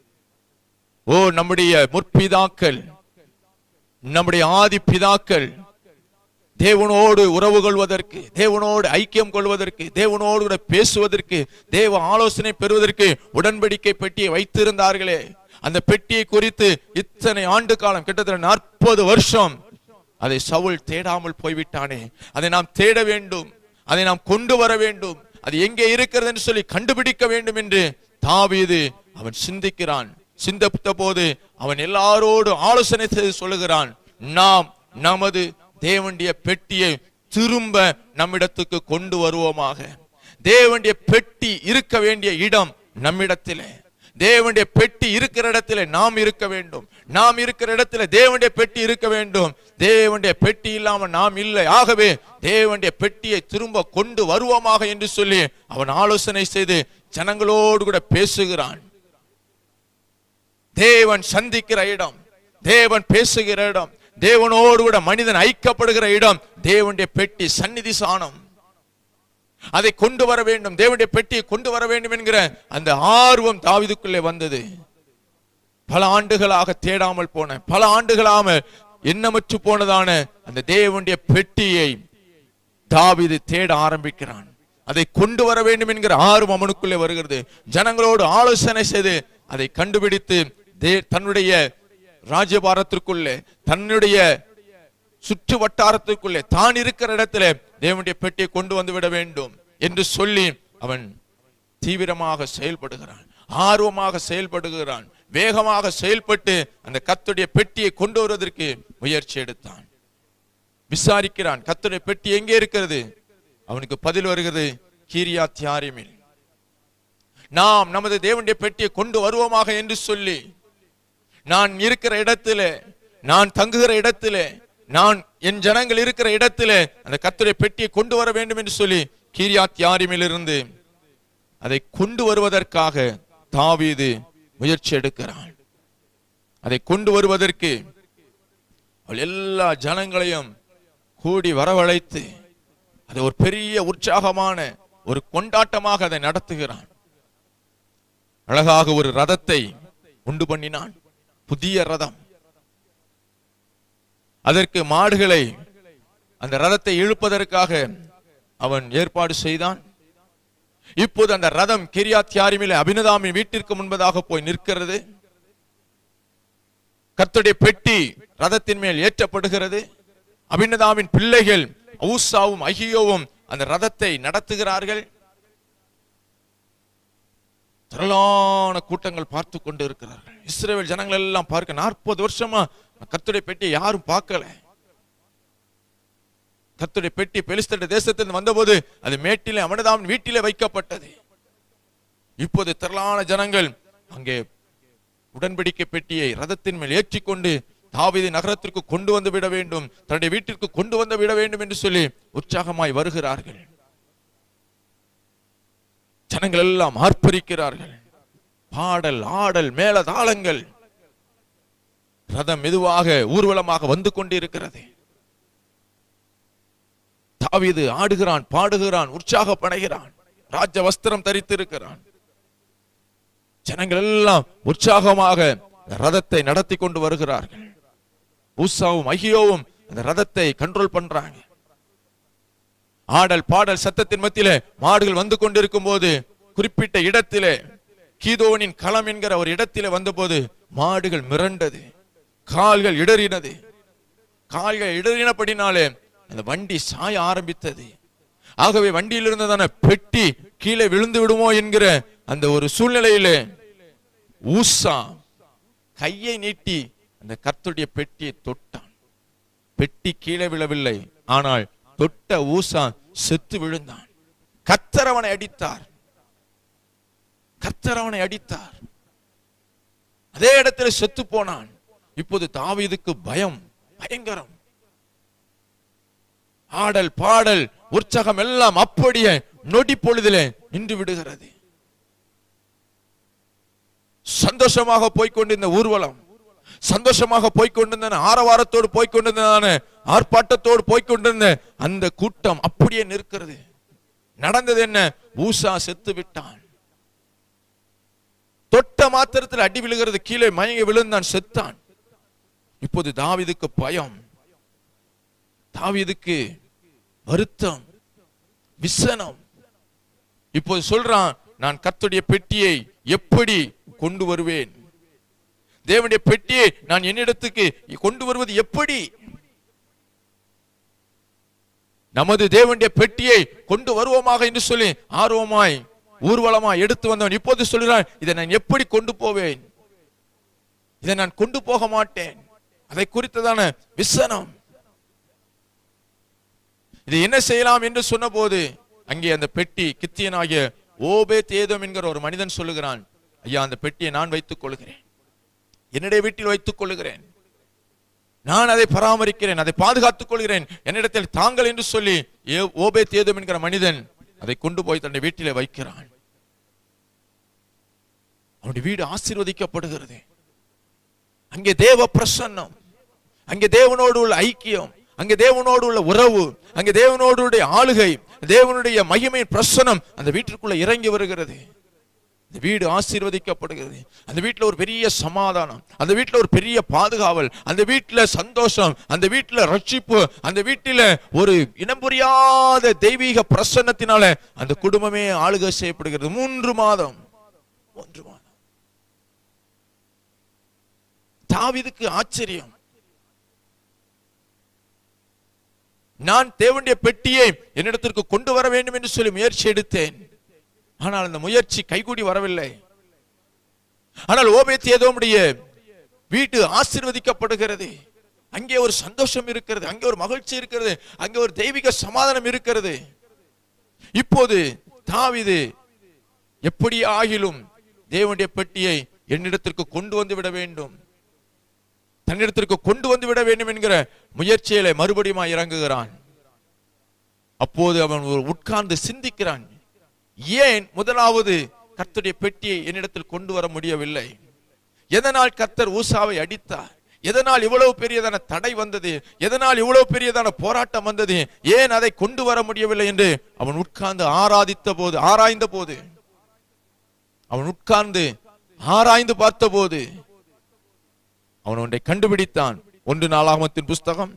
Speaker 2: ஓ, நம்முடைய முற்பிதாக்கள், நம்முடைய ஆதி பிதாக்கள் தேவனோடு உறவு கொள்வதற்கு, தேவனோடு ஐக்கியம் கொள்வதற்கு, தேவனோடு கூட பேசுவதற்கு, தேவ ஆலோசனை பெறுவதற்கு உடன்படிக்கை பெட்டியை வைத்திருந்தார்களே. அந்த பெட்டியை குறித்து இத்தனை ஆண்டு காலம், கிட்டத்தட்ட 40 வருஷம் அதை சவுல் தேடாமல் போய்விட்டானே. அதை நாம் தேட வேண்டும், அதை நாம் கொண்டு வர வேண்டும், அது எங்கே இருக்கிறது என்று சொல்லி கண்டுபிடிக்க வேண்டும் என்று தாவீது அவன் சிந்திக்கிறான். சிந்தித்த போது அவன் எல்லாரோடு ஆலோசனை செய்து சொல்லுகிறான், நாம் நமது தேவனுடைய பெட்டியை திரும்ப நம்மிடத்துக்கு கொண்டு வருவோமாக. தேவனுடைய பெட்டி இருக்க வேண்டிய இடம் நம்மிடத்திலே, தேவனுடைய பெட்டி இருக்கிற இடத்துல நாம் இருக்க வேண்டும், நாம் இருக்கிற இடத்துல தேவனுடைய பெட்டி இருக்க வேண்டும். தேவனுடைய பெட்டி இல்லாம நாம் இல்லை. ஆகவே தேவனுடைய பெட்டியை திரும்ப கொண்டு வருவோமாக என்று சொல்லி அவன் ஆலோசனை செய்து ஜனங்களோடு கூட பேசுகிறான். தேவன் சந்திக்கிற இடம், தேவன் பேசுகிற இடம், தேவனோடு கூட மனிதன் ஐக்கியப்படுகிற இடம் தேவனுடைய பெட்டி, சந்நிதி சானம். அதை கொண்டு வர வேண்டும், தேவனுடைய பெட்டியை கொண்டு வர வேண்டும் என்கிற அந்த ஆர்வம் தாவீதுக்குள்ளே வந்தது. பல ஆண்டுகளாக தேடாமல் போன, பல ஆண்டுகளாக எண்ணமற்று போனதான அந்த தேவனுடைய பெட்டியை தாவீது தேட ஆரம்பிக்கிறான். அதை கொண்டு வர வேண்டும் என்கிற ஆர்வம் அவனுக்குள்ளே வருகிறது. ஜனங்களோடு ஆலோசனை செய்து அதை கண்டுபிடித்து தன்னுடைய ராஜ்யபாரத்திற்குள்ளே, தன்னுடைய சுற்று வட்டாரத்திற்குள்ளே, தான் இருக்கிற இடத்துல தேவனுடைய பெட்டியை கொண்டு வந்து விட வேண்டும் என்று சொல்லி அவன் தீவிரமாக செயல்படுகிறான், ஆர்வமாக செயல்படுகிறான், வேகமாக செயல்பட்டு அந்த கர்த்தருடைய பெட்டியை கொண்டு வருவதற்கு முயற்சி எடுத்தான். விசாரிக்கிறான், கர்த்தருடைய பெட்டி எங்கே இருக்கிறது? அவனுக்கு பதில் வருகிறது, கீரியாத் யாரீமில். நாம் நமது தேவனுடைய பெட்டியை கொண்டு வருவோமாக என்று சொல்லி நான் இருக்கிற இடத்திலே, நான் தங்குகிற இடத்திலே, நான் என் ஜனங்கள் இருக்கிற இடத்திலே அந்த கர்த்தருடைய பெட்டியை கொண்டு வர வேண்டும் என்று சொல்லி கீரியாத் யாரீமில் இருந்து அதை கொண்டு வருவதற்காக தாவீது முயற்சி எடுக்கிறான். அதை கொண்டு வருவதற்கு அவள் எல்லா ஜனங்களையும் கூடி வரவழைத்து அது ஒரு பெரிய உற்சாகமான ஒரு கொண்டாட்டமாக அதை நடத்துகிறான். அழகாக ஒரு ரதத்தை உண்டு பண்ணினான், புதிய ரதம். அதற்கு மாடுகளை அந்த ரதத்தை இழுப்பதற்காக அவன் ஏற்பாடு செய்தான். இப்போது அந்த ரதம் கீரியாத் யாரீமிலே அபினதாமின் வீட்டிற்கு முன்பதாக போய் நிற்கிறது. கர்த்தருடைய பெட்டி ரதத்தின் மேல் ஏற்றப்படுகிறது. அபினதாமின் பிள்ளைகள் ஊசாவும் அகியோவும் அந்த ரதத்தை நடத்துகிறார்கள். திரளான கூட்டங்கள் பார்த்து கொண்டு இருக்கிறார்கள். இஸ்ரவேல் ஜனங்கள் எல்லாம் பார்க்க 40 வருஷமா கர்த்தருடைய பெட்டியை யாரும் பார்க்கல. கர்த்தருடைய பெட்டி பெலிஸ்தருடைய தேசத்திலிருந்து வந்தபோது அது மேட்டிலே அபினதாமின் வீட்டிலே வைக்கப்பட்டது. இப்போது திரளான ஜனங்கள் அங்கே உடன்படிக்கை பெட்டியை ரதத்தின் மேல் ஏற்றிக்கொண்டு தாவீது நகரத்திற்கு கொண்டு வந்து விட வேண்டும், தன்னுடைய வீட்டிற்கு கொண்டு வந்து விட வேண்டும் என்று சொல்லி உற்சாகமாய் வருகிறார்கள். ஜனங்கள் எல்லாம் ஆர்ப்பரிக்கிறார்கள். பாடல், ஆடல், மேல தாளங்கள். ரதம் மெதுவாக ஊர்வலமாக வந்து கொண்டிருக்கிறது. தாவீது ஆடுகிறான், பாடுகிறான், உற்சாகப்படுகிறான், ராஜ வஸ்திரம் தரித்திருக்கிறான். ஜனங்கள் எல்லாம் உற்சாகமாக ரதத்தை நடத்தி கொண்டு வருகிறார்கள். ஊசாவும் அகியோவும் அந்த ரதத்தை கண்ட்ரோல் பண்றாங்க. ஆடல் பாடல் சத்தத்தின் மத்தியிலே மாடுகள் வந்து கொண்டிருக்கும் போது குறிப்பிட்ட இடத்திலே கீதோனின் களம் என்கிற ஒரு இடத்திலே வந்தபோது மாடுகள் மிரண்டது, கால்கள் இடறினது. கால்கள் இடறினபடினாலே அந்த வண்டி சாய ஆரம்பித்தது. ஆகவே வண்டியில் இருந்ததான பெட்டி கீழே விழுந்து விடுமோ என்கிற அந்த ஒரு சூழ்நிலையிலே ஊசா கையை நீட்டி அந்த கர்த்தருடைய பெட்டியை தொட்டான். பெட்டி கீழே விழவில்லை, ஆனால் தொட்ட ஊசா செத்து விழுந்தான். கர்த்தர் அவனை அடித்தார். கர்த்தர் அவனை அடித்தார். அதே இடத்துல செத்து போனான். இப்போது தாவீதுக்கு பயம், பயங்கரம். ஆடல் பாடல் உற்சாகம் எல்லாம் அப்படியே நொடி பொழுதிலே நின்று விடுகிறது. சந்தோஷமாக போய்கொண்டிருந்த ஊர்வலம், சந்தோஷமாக போய்கொண்டிருந்த ஆரவாரத்தோடு போய்கொண்டிருந்த ஆர்ப்பாட்டத்தோடு போய்கொண்டிருந்த அந்த கூட்டம் அப்படியே நிற்கிறது. நடந்தது என்ன? ஊசா செத்து விட்டான். தொட்ட மாத்திரத்தில் அடி விழுகிறது, கீழே மயங்கி விழுந்தான், செத்தான். இப்போது தாவீதுக்கு பயம், தாவீதுக்கு வருத்தம், விசனம். இப்போது சொல்றான், நான் கர்த்தருடைய பெட்டியை எப்படி கொண்டு வருவேன்? தேவனுடைய பெட்டியை நான் என்னிடத்துக்கு கொண்டு வருவது எப்படி? நமது தேவனுடைய பெட்டியை கொண்டு வருவோமாக என்று சொல்லி ஆர்வமாய் ஊர்வலமாய் எடுத்து வந்தவன் இப்போது சொல்கிறான், இதை நான் எப்படி கொண்டு போவேன்? இதை நான் கொண்டு போக மாட்டேன். அதை குறித்ததான விசனம். இதை என்ன செய்யலாம் என்று சொன்ன போது அங்கே அந்த பெட்டி கித்தியனாகிய ஓபேத்-ஏதோம் என்கிற ஒரு மனிதன் சொல்லுகிறான், ஐயா, அந்த பெட்டியை நான் வைத்துக் கொள்கிறேன், என்னுடைய வீட்டில் வைத்துக் கொள்கிறேன், நான் அதை பராமரிக்கிறேன், அதை பாதுகாத்துக் கொள்கிறேன், என்னிடத்தில் தாங்கள் என்று சொல்லி ஓபேத்-ஏதோம் என்கிற மனிதன் அதை கொண்டு போய் தன்னுடைய வீட்டிலே வைக்கிறான். அவனுடைய வீடு ஆசீர்வதிக்கப்படுகிறது. அங்கே தேவ பிரசன்னம், அங்கே தேவனோடு உள்ள ஐக்கியம், அங்கே தேவனோடு உள்ள உறவு, அங்கே தேவனோடு ஆளுகை, தேவனுடைய மகிமை பிரசன்னம் அந்த வீட்டிற்குள்ள இறங்கி வருகிறது. அந்த வீடு ஆசீர்வதிக்கப்படுகிறது. அந்த வீட்டில் ஒரு பெரிய சமாதானம், அந்த வீட்டில் ஒரு பெரிய பாதுகாவல், அந்த வீட்டில் சந்தோஷம், அந்த வீட்டில் ரட்சிப்பு, அந்த வீட்டில் ஒரு இனம் புரியாத தெய்வீக பிரசன்னத்தினால அந்த குடும்பமே ஆளுகை செய்யப்படுகிறது. 3 மாதம். தாவீதுக்கு ஆச்சரியம். நான் தேவனுடைய பெட்டியை என்னிடத்திற்கு கொண்டு வர வேண்டும் என்று சொல்லி முயற்சி எடுத்தேன். ஆனால் அந்த முயற்சி கைகூடி வரவில்லை. ஆனால் ஓபேத்-ஏதோமுடைய வீடு ஆசீர்வதிக்கப்படுகிறது. அங்கே ஒரு சந்தோஷம் இருக்கிறது, அங்கே ஒரு மகிழ்ச்சி இருக்கிறது, அங்கே ஒரு தெய்வீக சமாதானம் இருக்கிறது. இப்போது தாவீது எப்படி ஆகிலும் தேவனுடைய பெட்டியை என்னிடத்திற்கு கொண்டு வந்து விட வேண்டும், தன்னிடத்திற்கு கொண்டு வந்து விட வேண்டும் என்கிற முயற்சியிலே மறுபடியும் இறங்குகிறான். அப்போது அவன் உட்கார்ந்து சிந்திக்கிறான், ஏன் முதலாவது கர்த்தருடைய பெட்டியை என்னிடத்தில் கொண்டு வர முடியவில்லை? எதனால் கர்த்தர் ஊசாவை அடித்தார்? எதனால் இவ்வளவு பெரியதான தடை வந்தது? எதனால் இவ்வளவு பெரியதான போராட்டம் வந்தது? ஏன் அதை கொண்டு வர முடியவில்லை என்று அவன் உட்கார்ந்து ஆராய்ந்த போது அவன் உட்கார்ந்து ஆராய்ந்து பார்த்த போது அவன் ஒன்றை கண்டுபிடித்தான். 1 நாளாகமத்தின் புஸ்தகம்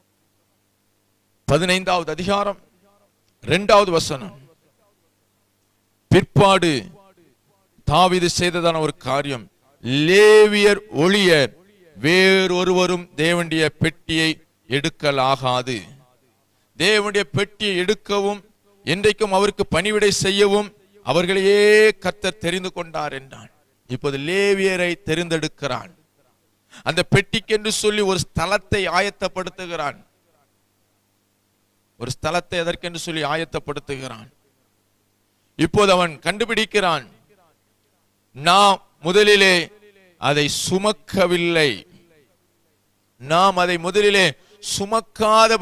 Speaker 2: 15வது அதிகாரம் 2வது வசனம். பிற்பாடு தாவீது செய்ததான ஒரு காரியம், லேவியர் ஒழிய வேறொருவரும் தேவனுடைய பெட்டியை எடுக்கலாகாது. தேவனுடைய பெட்டியை எடுக்கவும் என்றைக்கும் அவருக்கு பணிவிடை செய்யவும் அவர்களையே கர்த்தர் தெரிந்து கொண்டார் என்றான். இப்போது லேவியரை தெரிந்தெடுக்கிறான். அந்த பெட்டிக்கு என்று சொல்லி ஒரு ஸ்தலத்தை ஆயத்தப்படுத்துகிறான். ஒரு ஸ்தலத்தை எதற்கென்று சொல்லி ஆயத்தப்படுத்துகிறான். இப்போது அவன் கண்டுபிடிக்கிறான், நாம் முதலிலே அதை சுமக்கவில்லை, நாம் அதை முதலிலே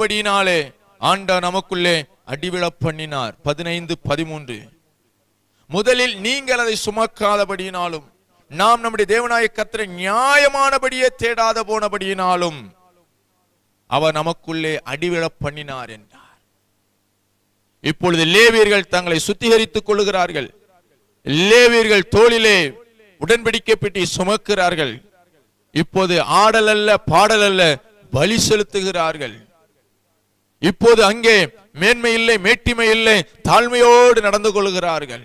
Speaker 2: சுமக்காதபடினாலே ஆண்டவர் நமக்குள்ளே அடிவிழ பண்ணினார். 15:13. முதலில் நீங்கள் அதை சுமக்காதபடியினாலும் நாம் நம்முடைய தேவனாய கர்த்தரை நியாயமானபடியே தேடாத போனபடியினாலும் அவர் நமக்குள்ளே அடிவிழ பண்ணினார் என்றார். இப்பொழுது லேவியர்கள் தங்களை சுத்திகரித்துக் கொள்ளுகிறார்கள். லேவியர்கள் தோளிலே உடன்படிக்கை பெட்டி சுமக்கிறார்கள். இப்போது ஆடல் அல்ல, பாடல் அல்ல, பலி செலுத்துகிறார்கள். இப்போது அங்கே மேன்மை இல்லை, மேட்டிமை இல்லை, தாழ்மையோடு நடந்து கொள்கிறார்கள்.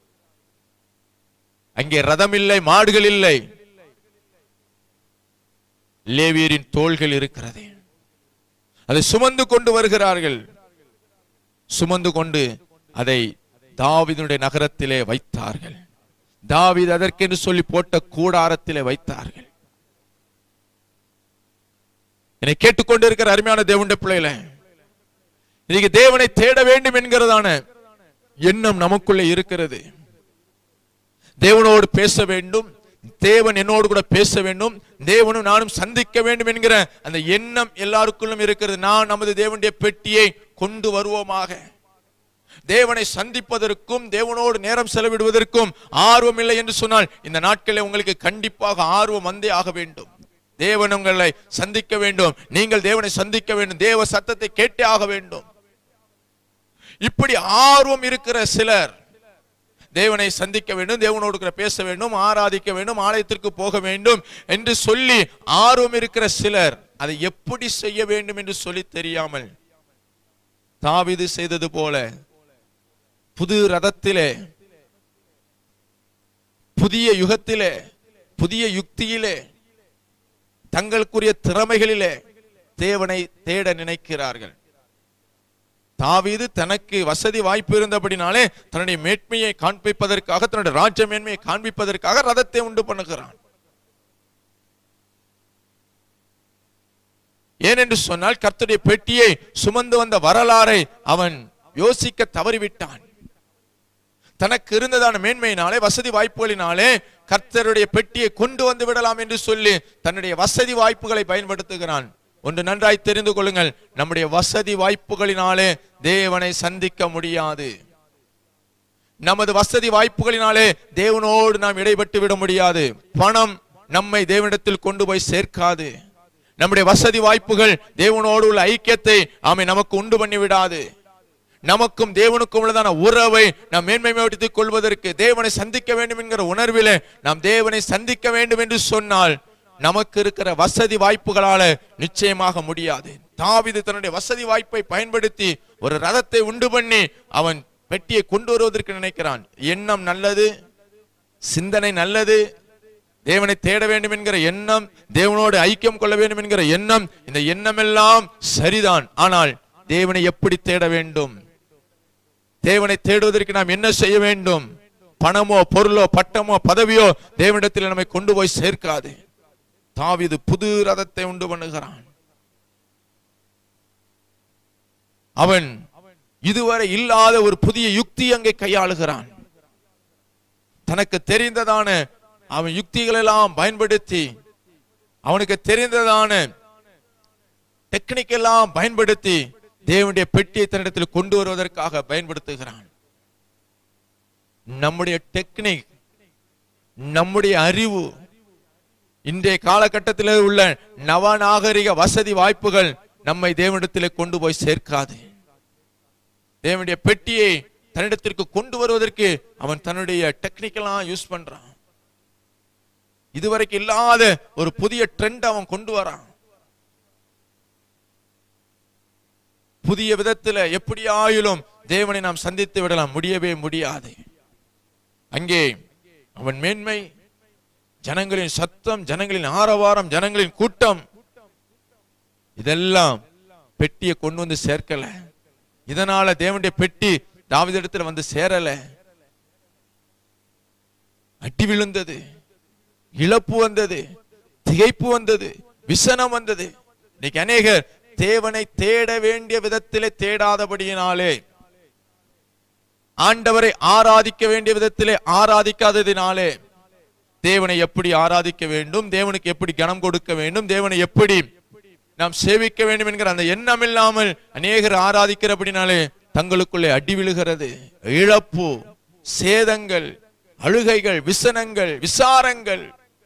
Speaker 2: அங்கே ரதம் இல்லை, மாடுகள் இல்லை, லேவியரின் தோள்கள் இருக்கிறது. அதை சுமந்து கொண்டு வருகிறார்கள். சுமந்து கொண்டு அதை தாவீதுடைய நகரத்திலே வைத்தார்கள். தாவீது அதற்கென்று சொல்லி போட்ட கூடாரத்திலே வைத்தார்கள். என்னை கேட்டுக்கொண்டு இருக்கிற அருமையான தேவனுடைய பிள்ளைகளே, இன்னைக்கு தேவனை தேட வேண்டும் என்கிறதான எண்ணம் நமக்குள்ளே இருக்கிறது. தேவனோடு பேச வேண்டும், தேவன் என்னோடு கூட பேச வேண்டும், தேவனும் நானும் சந்திக்க வேண்டும் என்கிற அந்த எண்ணம் எல்லாருக்குள்ளும் இருக்கிறது. நான் நமது தேவனுடைய பெட்டியை கொண்டு வருவோமாக. தேவனை சந்திப்பதற்கும் தேவனோடு நேரம் செலவிடுவதற்கும் ஆர்வம் இல்லை என்று சொன்னால் இந்த நாட்களில் உங்களுக்கு கண்டிப்பாக ஆர்வம் வந்தே ஆக வேண்டும். தேவன் உங்களை சந்திக்க வேண்டும், நீங்கள் தேவனை சந்திக்க வேண்டும், தேவ சத்தத்தை கேட்டே ஆக வேண்டும். இப்படி ஆர்வம் இருக்கிற சிலர் தேவனை சந்திக்க வேண்டும், தேவனோடு கூட பேச வேண்டும், ஆராதிக்க வேண்டும், ஆலயத்திற்கு போக வேண்டும் என்று சொல்லி ஆர்வம் இருக்கிற சிலர் அதை எப்படி செய்ய வேண்டும் என்று சொல்லி தெரியாமல் தாவீது செய்தது போல புது ரதத்திலே, புதிய யுகத்திலே, புதிய யுக்தியிலே, தங்களுக்குரிய திறமைகளிலே தேவனை தேட நினைக்கிறார்கள். தாவீது தனக்கு வசதி வாய்ப்பு இருந்தபடினாலே தன்னுடைய மேன்மையை காண்பிப்பதற்காக, தன்னுடைய ராஜ்ய மேன்மையை காண்பிப்பதற்காக ரதத்தை உண்டு பண்ணுகிறான். ஏனென்று சொன்னால் கர்த்தருடைய பெட்டியை சுமந்து வந்த வரலாறை அவன் யோசிக்க தவறிவிட்டான். தனக்கு இருந்ததான மேன்மையினாலே, வசதி வாய்ப்புகளினாலே கர்த்தருடைய பெட்டியை கொண்டு வந்து விடலாம் என்று சொல்லி தன்னுடைய வசதி வாய்ப்புகளை பயன்படுத்துகிறான். ஒன்று நன்றாய் தெரிந்து கொள்ளுங்கள், நம்முடைய வசதி வாய்ப்புகளினாலே தேவனை சந்திக்க முடியாது. நமது வசதி வாய்ப்புகளினாலே தேவனோடு நாம் இடைப்பட்டு விட முடியாது. பணம் நம்மை தேவனிடத்தில் கொண்டு போய் சேர்க்காது. நம்முடைய வசதி வாய்ப்புகள் தேவனோடு உள்ள ஐக்கியத்தை நமக்கு உண்டு பண்ணி விடாது. நமக்கும் தேவனுக்கும் உள்ளதான உறவை நாம் மேன்மைப்படுத்திக் கொள்வதற்கு, தேவனை சந்திக்க வேண்டும் என்கிற உணர்விலே நாம் தேவனை சந்திக்க வேண்டும் என்று சொன்னால் நமக்கு இருக்கிற வசதி வாய்ப்புகளால நிச்சயமாக முடியாது. தாவீது தன்னுடைய வசதி வாய்ப்பை பயன்படுத்தி ஒரு ரதத்தை உண்டு பண்ணி அவன் பெட்டியை கொண்டு வருவதற்கு நினைக்கிறான். எண்ணம் நல்லது, சிந்தனை நல்லது, தேவனை தேட வேண்டும் என்கிற எண்ணம், தேவனோடு ஐக்கியம் கொள்ள வேண்டும் என்கிற எண்ணம், இந்த எண்ணம் எல்லாம் சரிதான். ஆனால் தேவனை எப்படி தேட வேண்டும்? தேவனை தேடுவதற்கு நாம் என்ன செய்ய வேண்டும்? பணமோ, பொருளோ, பட்டமோ, பதவியோ தேவனிடத்தில் நம்மை கொண்டு போய் சேர்க்காது. தாவீது புது ரதத்தை உண்டு பண்ணுகிறான். அவன் இதுவரை இல்லாத ஒரு புதிய யுக்தி அங்கே கையாளுகிறான். தனக்கு தெரிந்ததான அவன் யுக்திகள் எல்லாம் பயன்படுத்தி, அவனுக்கு தெரிந்ததான டெக்னிக் எல்லாம் பயன்படுத்தி தேவனுடைய பெட்டியை தன்னிடத்தில் கொண்டு வருவதற்காக பயன்படுத்துகிறான். நம்முடைய டெக்னிக், நம்முடைய அறிவு, இன்றைய காலகட்டத்தில் உள்ள நவநாகரிக வசதி வாய்ப்புகள் நம்மை தேவனிடத்தில் கொண்டு போய் சேர்க்காது. தேவனுடைய பெட்டியை தன்னிடத்திற்கு கொண்டு வருவதற்கு அவன் தன்னுடைய டெக்னிக்கெல்லாம் யூஸ் பண்றான். இதுவரைக்கும் இல்லாத ஒரு புதிய ட்ரெண்ட் அவன் கொண்டு வரான். புதிய விதத்தில் எப்படியாயிலும் தேவனை நாம் சந்தித்து விடலாம், முடியவே முடியாது. அங்கே அவன் மேன்மை, ஜனங்களின் சத்தம், ஜனங்களின் ஆரவாரம், ஜனங்களின் கூட்டம், இதெல்லாம் பெட்டியை கொண்டு வந்து சேர்க்கல. இதனால தேவனுடைய பெட்டி தாவீதிடத்தில் வந்து சேரல. அடி விழுந்தது, இழப்பு வந்தது, திகைப்பு வந்தது, விசனம் வந்தது. இன்னைக்கு அநேகர் தேவனை தேட வேண்டிய விதத்திலே தேடாதபடியினாலே, ஆண்டவரை ஆராதிக்க வேண்டிய விதத்திலே ஆராதிக்காததினாலே, தேவனை எப்படி ஆராதிக்க வேண்டும், தேவனுக்கு எப்படி கனம் கொடுக்க வேண்டும், தேவனை எப்படி நாம் சேவிக்க வேண்டும் என்கிற அந்த எண்ணம் இல்லாமல் அநேகர் ஆராதிக்கிறபடினாலே தங்களுக்குள்ளே அடி விழுகிறது, இழப்பு, சேதங்கள், அழுகைகள், விசனங்கள், விசாரங்கள்.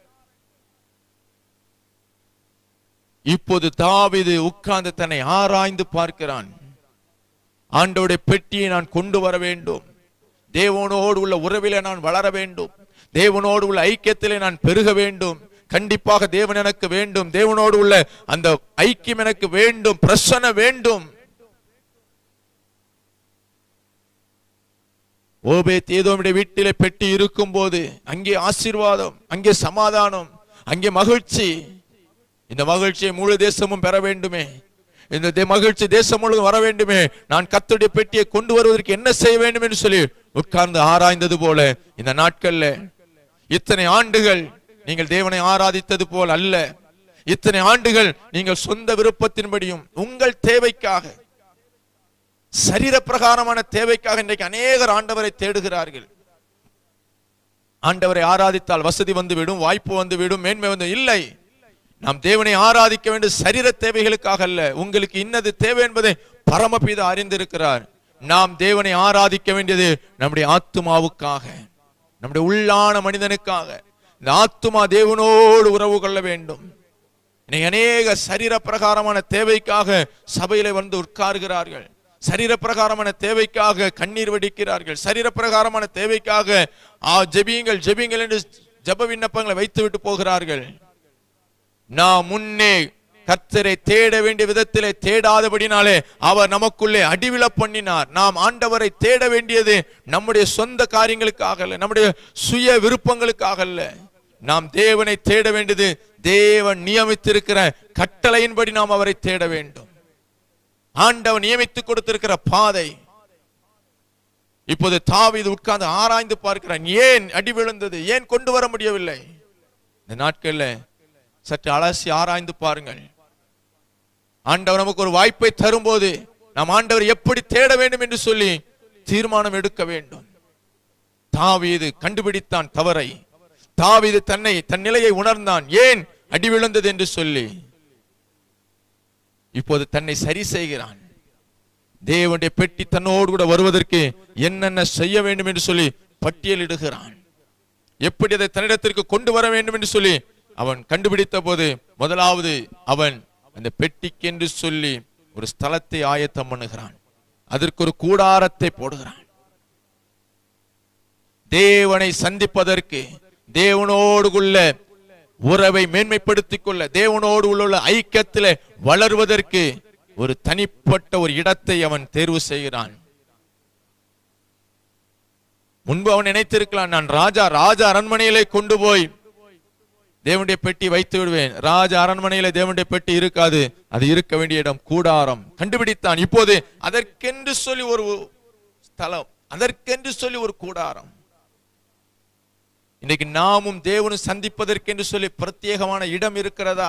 Speaker 2: இப்போது தாவீது உட்கார்ந்து தன்னை ஆராய்ந்து பார்க்கிறான். ஆண்டவருடைய பெட்டியை நான் கொண்டு வர வேண்டும், தேவனோடு உள்ள உறவிலே நான் வளர வேண்டும், தேவனோடு உள்ள ஐக்கியத்திலே நான் பெருக வேண்டும், கண்டிப்பாக தேவன் எனக்கு வேண்டும், தேவனோடு உள்ள அந்த ஐக்கியம் எனக்கு வேண்டும், பிரசன்ன வேண்டும். ஓபேத்-ஏதோமுடைய வீட்டிலே பெட்டி இருக்கும் போது அங்கே ஆசீர்வாதம், அங்கே சமாதானம், அங்கே மகிழ்ச்சி. இந்த மகிழ்ச்சியை முழு தேசமும் பெற வேண்டுமே, இந்த மகிழ்ச்சி தேசம் முழுவதும் வர வேண்டுமே, நான் கர்த்தருடைய பெட்டியை கொண்டு வருவதற்கு என்ன செய்ய வேண்டும் என்று சொல்லி உட்கார்ந்து ஆராய்ந்தது போல இந்த நாட்கள்ல இத்தனை ஆண்டுகள் நீங்கள் தேவனை ஆராதித்தது போல் அல்ல. இத்தனை ஆண்டுகள் நீங்கள் சொந்த விருப்பத்தின்படியும் உங்கள் தேவைக்காக, சரீர பிரகாரமான தேவைக்காக இன்றைக்கு அநேகர் ஆண்டவரை தேடுகிறார்கள். ஆண்டவரை ஆராதித்தால் வசதி வந்துவிடும், வாய்ப்பு வந்துவிடும், மேன்மை வந்து இல்லை. நாம் தேவனை ஆராதிக்க வேண்டும் சரீர தேவைகளுக்காக அல்ல. உங்களுக்கு இன்னது தேவை என்பதை பரமபிதா அறிந்திருக்கிறார். நாம் தேவனை ஆராதிக்க வேண்டியது நம்முடைய ஆத்துமாவுக்காக, நம்முடைய உள்ளான மனிதனுக்காக. இந்த ஆத்துமா தேவனோடு உறவு கொள்ள வேண்டும். இன்னைக்கு அநேக சரீர பிரகாரமான தேவைக்காக சபையில வந்து உட்கார்கிறார்கள், சரீர பிரகாரமான தேவைக்காக கண்ணீர் வடிக்கிறார்கள், சரீர பிரகாரமான தேவைக்காக ஜெபியுங்கள் ஜெபியுங்கள் என்று ஜெப விண்ணப்பங்களை வைத்து விட்டு போகிறார்கள். நாம் முன்னே கர்த்தரை தேட வேண்டிய விதத்திலே தேடாதபடினாலே அவர் நமக்குள்ளே அடிவிழ பண்ணினார். நாம் ஆண்டவரை தேட வேண்டியது நம்முடைய சொந்த காரியங்களுக்காக அல்ல, நம்முடைய சுய விருப்பங்களுக்காக அல்ல. நாம் தேவனை தேட வேண்டியது தேவன் நியமித்திருக்கிற கட்டளையின்படி நாம் அவரை தேட வேண்டும். ஆண்டவன் நியமித்து கொடுத்திருக்கிற பாதை. இப்போது தாவீது உட்கார்ந்து ஆராய்ந்து பார்க்கிறான். ஏன் அடி விழுந்தது, ஏன் கொண்டு வர முடியவில்லை? இந்த நாட்கள்ல சற்று அலசி ஆராய்ந்து பாருங்கள். ஆண்டவர் நமக்கு ஒரு வாய்ப்பை தரும்போது நாம் ஆண்டவர் எப்படி தேட வேண்டும் என்று சொல்லி தீர்மானம் எடுக்க வேண்டும். தாவீது கண்டுபிடித்தான் தவறை. தாவீது தன் நிலையை உணர்ந்தான், ஏன் அடி விழுந்தது என்று சொல்லி. இப்போது தன்னை சரி செய்கிறான். தேவனுடைய பெட்டி தன்னோடு கூட வருவதற்கு என்னென்ன செய்ய வேண்டும் என்று சொல்லி பட்டியலிடுகிறான். எப்படி அதை தன்னிடத்திற்கு கொண்டு வர வேண்டும் என்று சொல்லி அவன் கண்டுபிடித்த போது முதலாவது அவன் அந்த பெட்டிக்கென்று சொல்லி ஒரு ஸ்தலத்தை ஆயத்தம் பண்ணுகிறான். அதற்கு ஒரு கூடாரத்தை போடுகிறான். தேவனை சந்திப்பதற்கு, தேவனோடு உள்ள உறவை மேன்மைப்படுத்திக் கொள்ள, தேவனோடு உள்ள ஐக்கியத்தில் வளர்வதற்கு ஒரு தனிப்பட்ட ஒரு இடத்தை அவன் தேர்வு செய்கிறான். முன்பு அவன் நினைத்திருக்கலாம், நான் ராஜா அரண்மனையிலே கொண்டு போய் தேவனுடைய பெட்டி வைத்து விடுவேன். ராஜா அரண்மனையில தேவனுடைய பெட்டி இருக்காது, அது இருக்க வேண்டிய இடம் கூடாரம். கண்டுபிடித்தான். இப்போது அதற்கென்று சொல்லி ஒரு ஸ்தலம், அதற்கென்று சொல்லி ஒரு கூடாரம். இன்னைக்கு நாமும் தேவனும் சந்திப்பதற்கென்று சொல்லி பிரத்யேகமான இடம் இருக்கிறதா?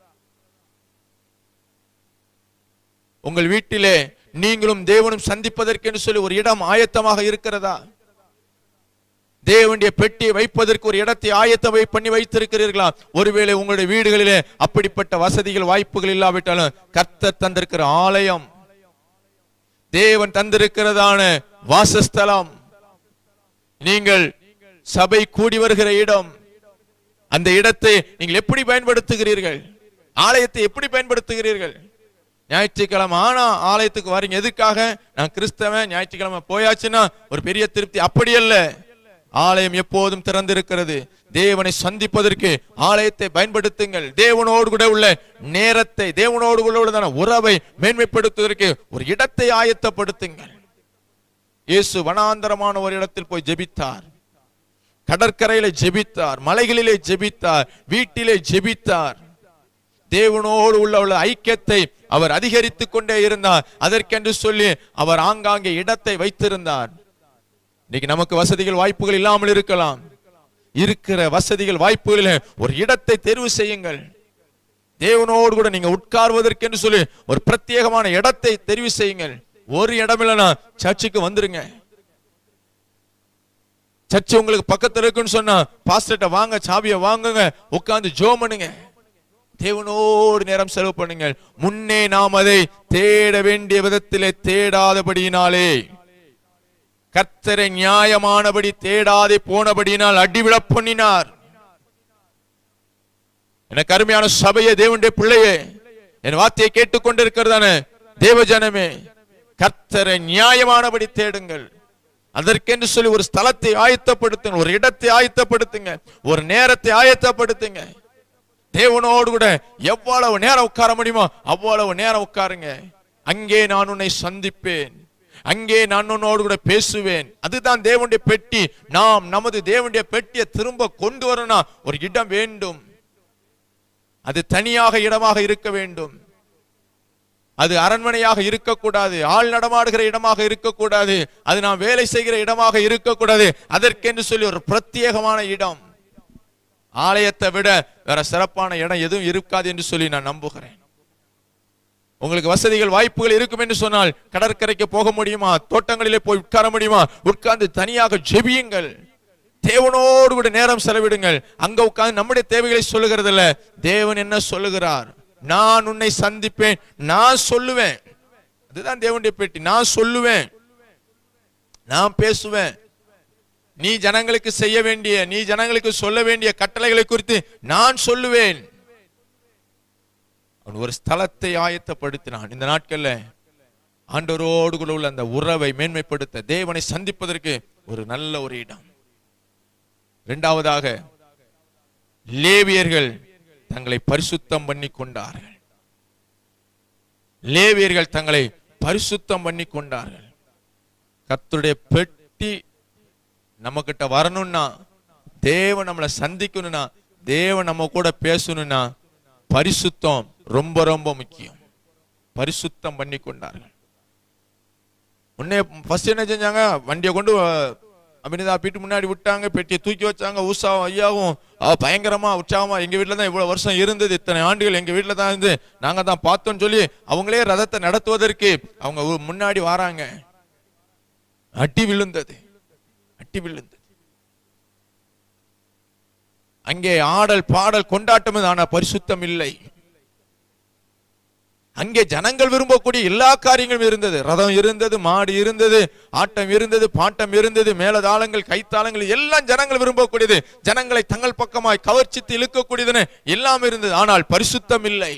Speaker 2: உங்கள் வீட்டிலே நீங்களும் தேவனும் சந்திப்பதற்கென்று சொல்லி ஒரு இடம் ஆயத்தமாக இருக்கிறதா? தேவனுடைய பெட்டியை வைப்பதற்கு ஒரு இடத்தை ஆயத்தம் பண்ணி வைத்திருக்கிறீர்களா? ஒருவேளை உங்களுடைய வீடுகளிலே அப்படிப்பட்ட வசதிகள் வாய்ப்புகள் இல்லாவிட்டாலும் கர்த்தர் தந்திருக்கிற ஆலயம், தேவன் தந்திருக்கிறதான வாசஸ்தலம், நீங்கள் சபை கூடி வருகிற இடம், அந்த இடத்தை நீங்கள் எப்படி பயன்படுத்துகிறீர்கள்? ஆலயத்தை எப்படி பயன்படுத்துகிறீர்கள்? ஞாயிற்றுக்கிழமை ஆனா ஆலயத்துக்கு வரீங்க, எதுக்காக? நான் கிறிஸ்தவன், ஞாயிற்றுக்கிழமை போயாச்சுன்னா ஒரு பெரிய திருப்தி. அப்படி அல்ல. ஆலயம் எப்போதும் திறந்திருக்கிறது. தேவனை சந்திப்பதற்கு ஆலயத்தை பயன்படுத்துங்கள். தேவனோடு கூட உள்ள நேரத்தை, தேவனோடு உள்ளதான உறவை மேன்மைப்படுத்துவதற்கு ஒரு இடத்தை ஆயத்தப்படுத்துங்கள். இயேசு வனாந்தரமான ஒரு இடத்தில் போய் ஜெபித்தார், கடற்கரையில ஜெபித்தார், மலைகளிலே ஜெபித்தார், வீட்டிலே ஜெபித்தார். தேவனோடு உள்ள ஐக்கியத்தை அவர் அதிகரித்துக் கொண்டே இருந்தார். அதற்கென்று சொல்லி அவர் ஆங்காங்கே இடத்தை வைத்திருந்தார். இன்னைக்கு நமக்கு வசதிகள் வாய்ப்புகள் இல்லாமல் இருக்கலாம். இருக்கிற வசதிகள் வாய்ப்புகளில் ஒரு இடத்தை தெரிவு செய்யுங்கள். தேவனோடு கூட நீங்க உட்கார்வதற்கென்று சொல்லி ஒரு பிரத்யேகமான இடத்தை தெரிவு செய்யுங்கள். ஒரு இடம் இல்லைன்னா சர்ச்சுக்கு வந்துருங்க. சர்ச்சு உங்களுக்கு பக்கத்துல இருக்குன்னு சொன்னா பாஸ்டர்ட்ட வாங்க, சாவியை வாங்குங்க, உட்கார்ந்து ஜெபம் பண்ணுங்க, தேவனோடு நேரம் செலவு பண்ணுங்கள். முன்னே நாம் அதை தேட வேண்டிய விதத்திலே தேடாதபடியினாலே கர்த்தரை நியாயமானபடி தேடாதே போனபடியினால் அடிவிழப் பண்ணினார். எனக்கு அருமையான சபையே, தேவனுடைய பிள்ளையே, என் வார்த்தையை கேட்டுக்கொண்டிருக்கிறதான தேவஜனமே, கர்த்தரை நியாயமானபடி தேடுங்கள். அதற்கென்று சொல்லி ஒரு ஸ்தலத்தை ஆயத்தப்படுத்துங்க, ஒரு இடத்தை ஆயத்தப்படுத்துங்க, ஒரு நேரத்தை ஆயத்தப்படுத்துங்க. தேவனோடு கூட எவ்வளவு நேரம் உட்கார முடியுமோ அவ்வளவு நேரம் உட்காருங்க. அங்கே நான் உன்னை சந்திப்பேன், அங்கே நான் உன்னோடு கூட பேசுவேன். அதுதான் தேவனுடைய பெட்டி. நாம் நமது தேவனுடைய பெட்டியை திரும்ப கொண்டு வரணும். ஒரு இடம் வேண்டும், அது தனியாக இடமாக இருக்க வேண்டும். அது அரண்மனையாக இருக்கக்கூடாது, ஆள் நடமாடுகிற இடமாக இருக்கக்கூடாது, அது நாம் வேலை செய்கிற இடமாக இருக்கக்கூடாது. அதற்கென்று சொல்லி ஒரு பிரத்யேகமான இடம், ஆலயத்தை விட வேற சிறப்பான இடம் எதுவும் இருக்காது என்று சொல்லி நான் நம்புகிறேன். உங்களுக்கு வசதிகள் வாய்ப்புகள் இருக்கும் என்று சொன்னால் கடற்கரைக்கு போக முடியுமா, தோட்டங்களிலே போய் உட்கார முடியுமா, உட்கார்ந்து தனியாக ஜெபியுங்கள், தேவனோடு கூட நேரம் செலவிடுங்கள். அங்க உட்கார்ந்து நம்முடைய தேவைகளை சொல்லுகிறது இல்ல, தேவன் என்ன சொல்லுகிறார், நான் உன்னை சந்திப்பேன், நான் சொல்லுவேன். அதுதான் தேவனுடைய பெட்டி. நான் சொல்லுவேன், நான் பேசுவேன். நீ ஜனங்களுக்கு செய்ய வேண்டிய, நீ ஜனங்களுக்கு சொல்ல வேண்டிய கட்டளைகளை குறித்து நான் சொல்லுவேன். அவன் ஒரு ஸ்தலத்தை ஆயத்தப்படுத்தினான். இந்த நாட்கள்ல ஆண்டவரோடு கூட உள்ள அந்த உறவை மேன்மைப்படுத்த, தேவனை சந்திப்பதற்கு ஒரு நல்ல ஒரு இடம். இரண்டாவதாக, லேவியர்கள் தங்களை பரிசுத்தம் பண்ணி கொண்டார்கள். லேவியர்கள் தங்களை பரிசுத்தம் பண்ணி கொண்டார்கள். கர்த்தருடைய பெட்டி நம்ம கிட்ட வரணும்னா, தேவன் நம்மளை சந்திக்கணும்னா, தேவன் நம்ம கூட பேசணும்னா, பரிசுத்தம் ரொம்ப ரொம்ப முக்கியம். பரிசுத்தம் பண்ணி கொண்டார்கள். முன்னே ஃபர்ஸ்ட் என்ன செஞ்சாங்க, வண்டியை கொண்டு அபினிதா வீட்டு முன்னாடி விட்டாங்க, பெட்டியை தூக்கி வச்சாங்க. ஊசாவும் ஐயாவும் பயங்கரமா உற்சாகமா, எங்க வீட்டுல தான் இவ்வளவு வருஷம் இருந்தது, இத்தனை ஆண்டுகள் எங்க வீட்டுல தான் இருந்து நாங்க தான் பார்த்தோம்னு சொல்லி அவங்களே ரதத்தை நடத்துவதற்கு அவங்க முன்னாடி வராங்க. அடி விழுந்தது, அடி விழுந்தது. அங்கே ஆடல் பாடல் கொண்டாட்டம், ஆனா பரிசுத்தம் இல்லை. அங்கே ஜனங்கள் விரும்பக்கூடிய எல்லா காரியங்களும் இருந்தது. ரதம் இருந்தது, மாடு இருந்தது, ஆட்டம் இருந்தது, பாட்டம் இருந்தது, மேலதாளங்கள், கைத்தாளங்கள் எல்லாம் ஜனங்கள் விரும்பக்கூடியது, ஜனங்களை தங்கள் பக்கமாய் கவர்ச்சித்து இழுக்கக்கூடியதுன்னு எல்லாம் இருந்தது. ஆனால் பரிசுத்தம் இல்லை.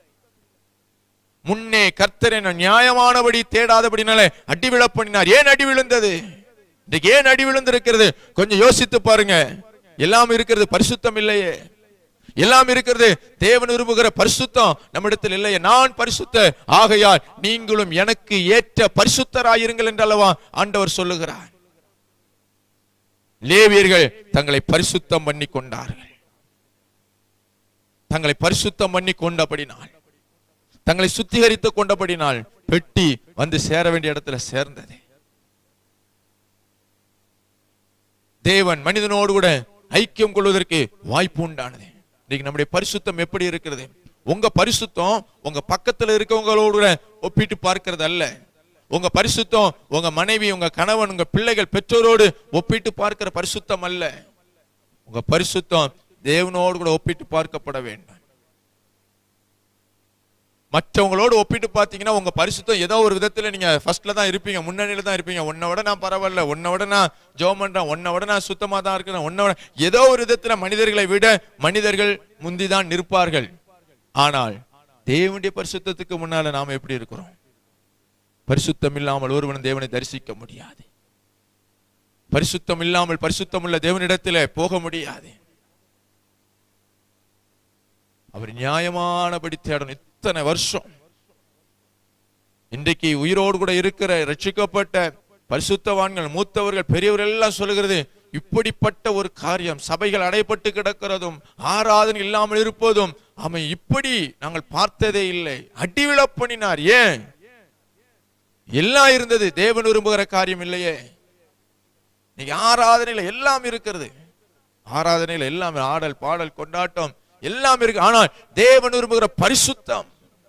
Speaker 2: முன்னே கர்த்தரை நியாயமானபடி தேடாதபடினாலே அடி விழப் பண்ணினார். ஏன் அடி விழுந்தது? இன்னைக்கு ஏன் அடி விழுந்திருக்கிறது? கொஞ்சம் யோசித்து பாருங்க. எல்லாம் இருக்கிறது, பரிசுத்தம் இல்லையே. எல்லாம் இருக்கிறது, தேவன் விரும்புகிற பரிசுத்தம் நம்மிடத்தில் இல்லையே. நான் பரிசுத்த ஆகையால் நீங்களும் எனக்கு ஏற்ற பரிசுத்தராயிருங்கள் என்றல்லவா ஆண்டவர் சொல்லுகிறார். லேவியர்கள் தங்களை பரிசுத்தம் பண்ணி கொண்டார்கள். தங்களை பரிசுத்தம் பண்ணி கொண்டபடினால், தங்களை சுத்திகரித்துக் கொண்டபடினால் பெட்டி வந்து சேர வேண்டிய இடத்துல சேர்ந்தது. தேவன் மனிதனோடு கூட ஐக்கியம் கொள்வதற்கு வாய்ப்பு உண்டானது. இன்னைக்கு நம்முடைய பரிசுத்தம் எப்படி இருக்கிறது? உங்க பரிசுத்தம் உங்க பக்கத்துல இருக்கவங்களோடு ஒப்பிட்டு பார்க்கிறது அல்ல. உங்க பரிசுத்தம் உங்க மனைவி, உங்க கணவன், உங்க பிள்ளைகள், பெற்றோரோடு ஒப்பிட்டு பார்க்கிற பரிசுத்தம் அல்ல. உங்க பரிசுத்தம் தேவனோடு கூட ஒப்பிட்டு பார்க்கப்பட வேண்டும். மற்றவங்களோடு ஒப்பிட்டு பார்த்தீங்கன்னா உங்க பரிசுத்தம் ஏதோ ஒரு விதத்துல நீங்க ஃபர்ஸ்ட்ல தான் இருப்பீங்க, முன்னணியில தான் இருப்பீங்க. உன்னை விட நான் பரவாயில்ல, உன்னை விட நான் ஜெபம் பண்றேன், உன்னை விட நான் சுத்தமா தான் இருக்கிறேன், உன்னை விட ஏதோ ஒரு விதத்துல மனிதர்களை விட மனிதர்கள் முந்திதான் நிற்பார்கள். ஆனால் தேவனுடைய பரிசுத்தத்துக்கு முன்னால நாம எப்படி இருக்கிறோம்? பரிசுத்தம் இல்லாமல் ஒருவன் தேவனை தரிசிக்க முடியாது. பரிசுத்தம் இல்லாமல் பரிசுத்தம் உள்ள தேவனிடத்திலே போக முடியாது. அவர் நியாயமானபடி தேடணும். இத்தனை வருஷம் இன்றைக்கு உயிரோடு கூட இருக்கிற ரட்சிக்கப்பட்ட பரிசுத்தவான்கள், மூத்தவர்கள், பெரியவர்கள் எல்லாம் சொல்லுகிறது, இப்படிப்பட்ட ஒரு காரியம், சபைகள் அடைப்பட்டு கிடக்கிறதும் ஆராதனை இல்லாமல் இருப்பதும் அவன் இப்படி நாங்கள் பார்த்ததே இல்லை. அடிவிழப் பண்ணினார். ஏன்? எல்லாம் இருந்தது, தேவன் விரும்புகிற காரியம் இல்லையே. நீங்க ஆராதனையில எல்லாம் இருக்கிறது, ஆராதனையில எல்லாம் ஆடல் பாடல் கொண்டாட்டம் எல்லாம் இருக்கு. ஆனால் தேவன் விரும்புகிற பரிசுத்தம்.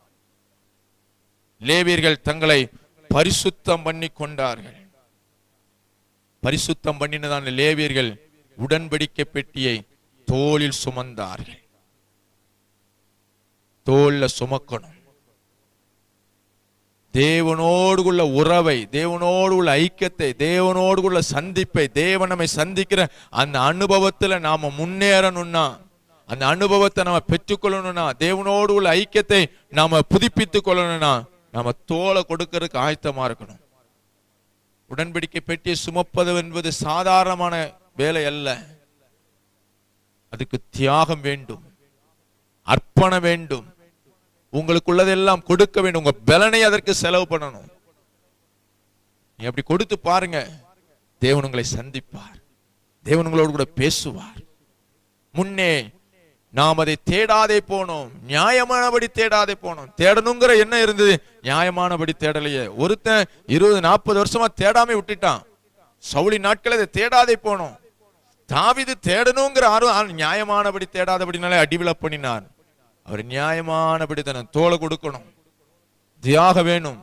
Speaker 2: லேவியர்கள் தங்களை பரிசுத்தம் பண்ணி கொண்டார்கள். பரிசுத்தம் பண்ணினதான லேவியர்கள் உடன்படிக்கை பெட்டியை தோளில் சுமந்தார்கள். தோல்ல சுமக்கணும். தேவனோடு உள்ள உறவை, தேவனோடு உள்ள ஐக்கியத்தை, தேவனோடு உள்ள சந்திப்பை, தேவன் நம்மை சந்திக்கிற அந்த அனுபவத்துல நாம முன்னேறணும்னா, அந்த அனுபவத்தை நாம பெற்றுக்கொள்ளணும்னா, தேவனோடு உள்ள ஐக்கியத்தை நாம புதுப்பித்துக் கொள்ளணும்னா, நாம தோலை கொடுக்கறதுக்கு ஆயத்தமா இருக்கணும். உடன்படிக்கை பெட்டியை சுமப்பது என்பது சாதாரணமான வேலை அல்ல. அதுக்கு தியாகம் வேண்டும், அர்ப்பணம் வேண்டும், உங்களுக்குள்ளதெல்லாம் கொடுக்க வேண்டும், உங்க பலனை அதற்கு செலவு பண்ணணும். நீ அப்படி கொடுத்து பாருங்க, தேவன் உங்களை சந்திப்பார், தேவன் உங்களோடு கூட பேசுவார். முன்னே நாம் அதை தேடாதே போனோம், நியாயமானபடி தேடாதே போனோம். தேடணுங்கிற என்ன இருந்தது, நியாயமானபடி தேடலையே. ஒருத்தன் 20-40 வருஷமா தேடாம விட்டுட்டான். சவுளி நாட்கள் அதை தேடாதே போனோம். தாவீது தேடணுங்கிற ஆர்வம், நியாயமானபடி தேடாதபடினாலே அடிவிழ பண்ணினார். அவர் நியாயமானபடி தானே தோலை கொடுக்கணும், தியாகம் வேணும்.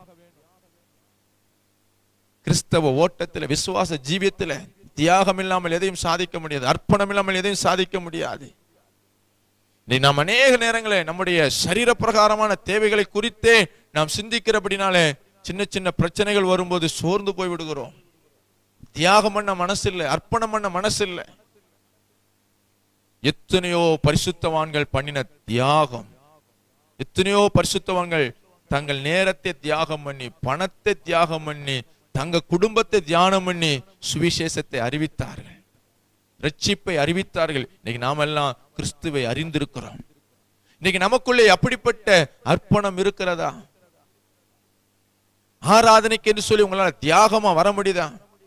Speaker 2: கிறிஸ்தவ ஓட்டத்தில், விசுவாச ஜீவியத்தில் தியாகம் இல்லாமல் எதையும் சாதிக்க முடியாது, அர்ப்பணம் இல்லாமல் எதையும் சாதிக்க முடியாது. நாம் அநேக நேரங்களே நம்முடைய சரீர பிரகாரமான தேவைகளை குறித்தே நாம் சிந்திக்கிறபடினாலே சின்ன சின்ன பிரச்சனைகள் வரும்போது சோர்ந்து போய் விடுகிறோம். தியாகம் பண்ண மனசு இல்லை, அர்ப்பணம் பண்ண மனசு இல்லை. எத்தனையோ பரிசுத்தவான்கள் பண்ணின தியாகம், எத்தனையோ பரிசுத்தவான்கள் தங்கள் நேரத்தை தியாகம் பண்ணி, பணத்தை தியாகம் பண்ணி, தங்க குடும்பத்தை தியானம் பண்ணி சுவிசேஷத்தை அறிவித்தார்கள், ரட்சிப்பை அறிவித்தார்கள். இன்னைக்கு நாம எல்லாம் கிறிஸ்துவை அறிந்திருக்கிறோம். இன்னைக்கு நமக்குள்ளே அப்படிப்பட்ட அர்ப்பணம் இருக்கிறதா? ஆராதனைக்கு என்று சொல்லி உங்களால தியாகமா வர முடியுதா?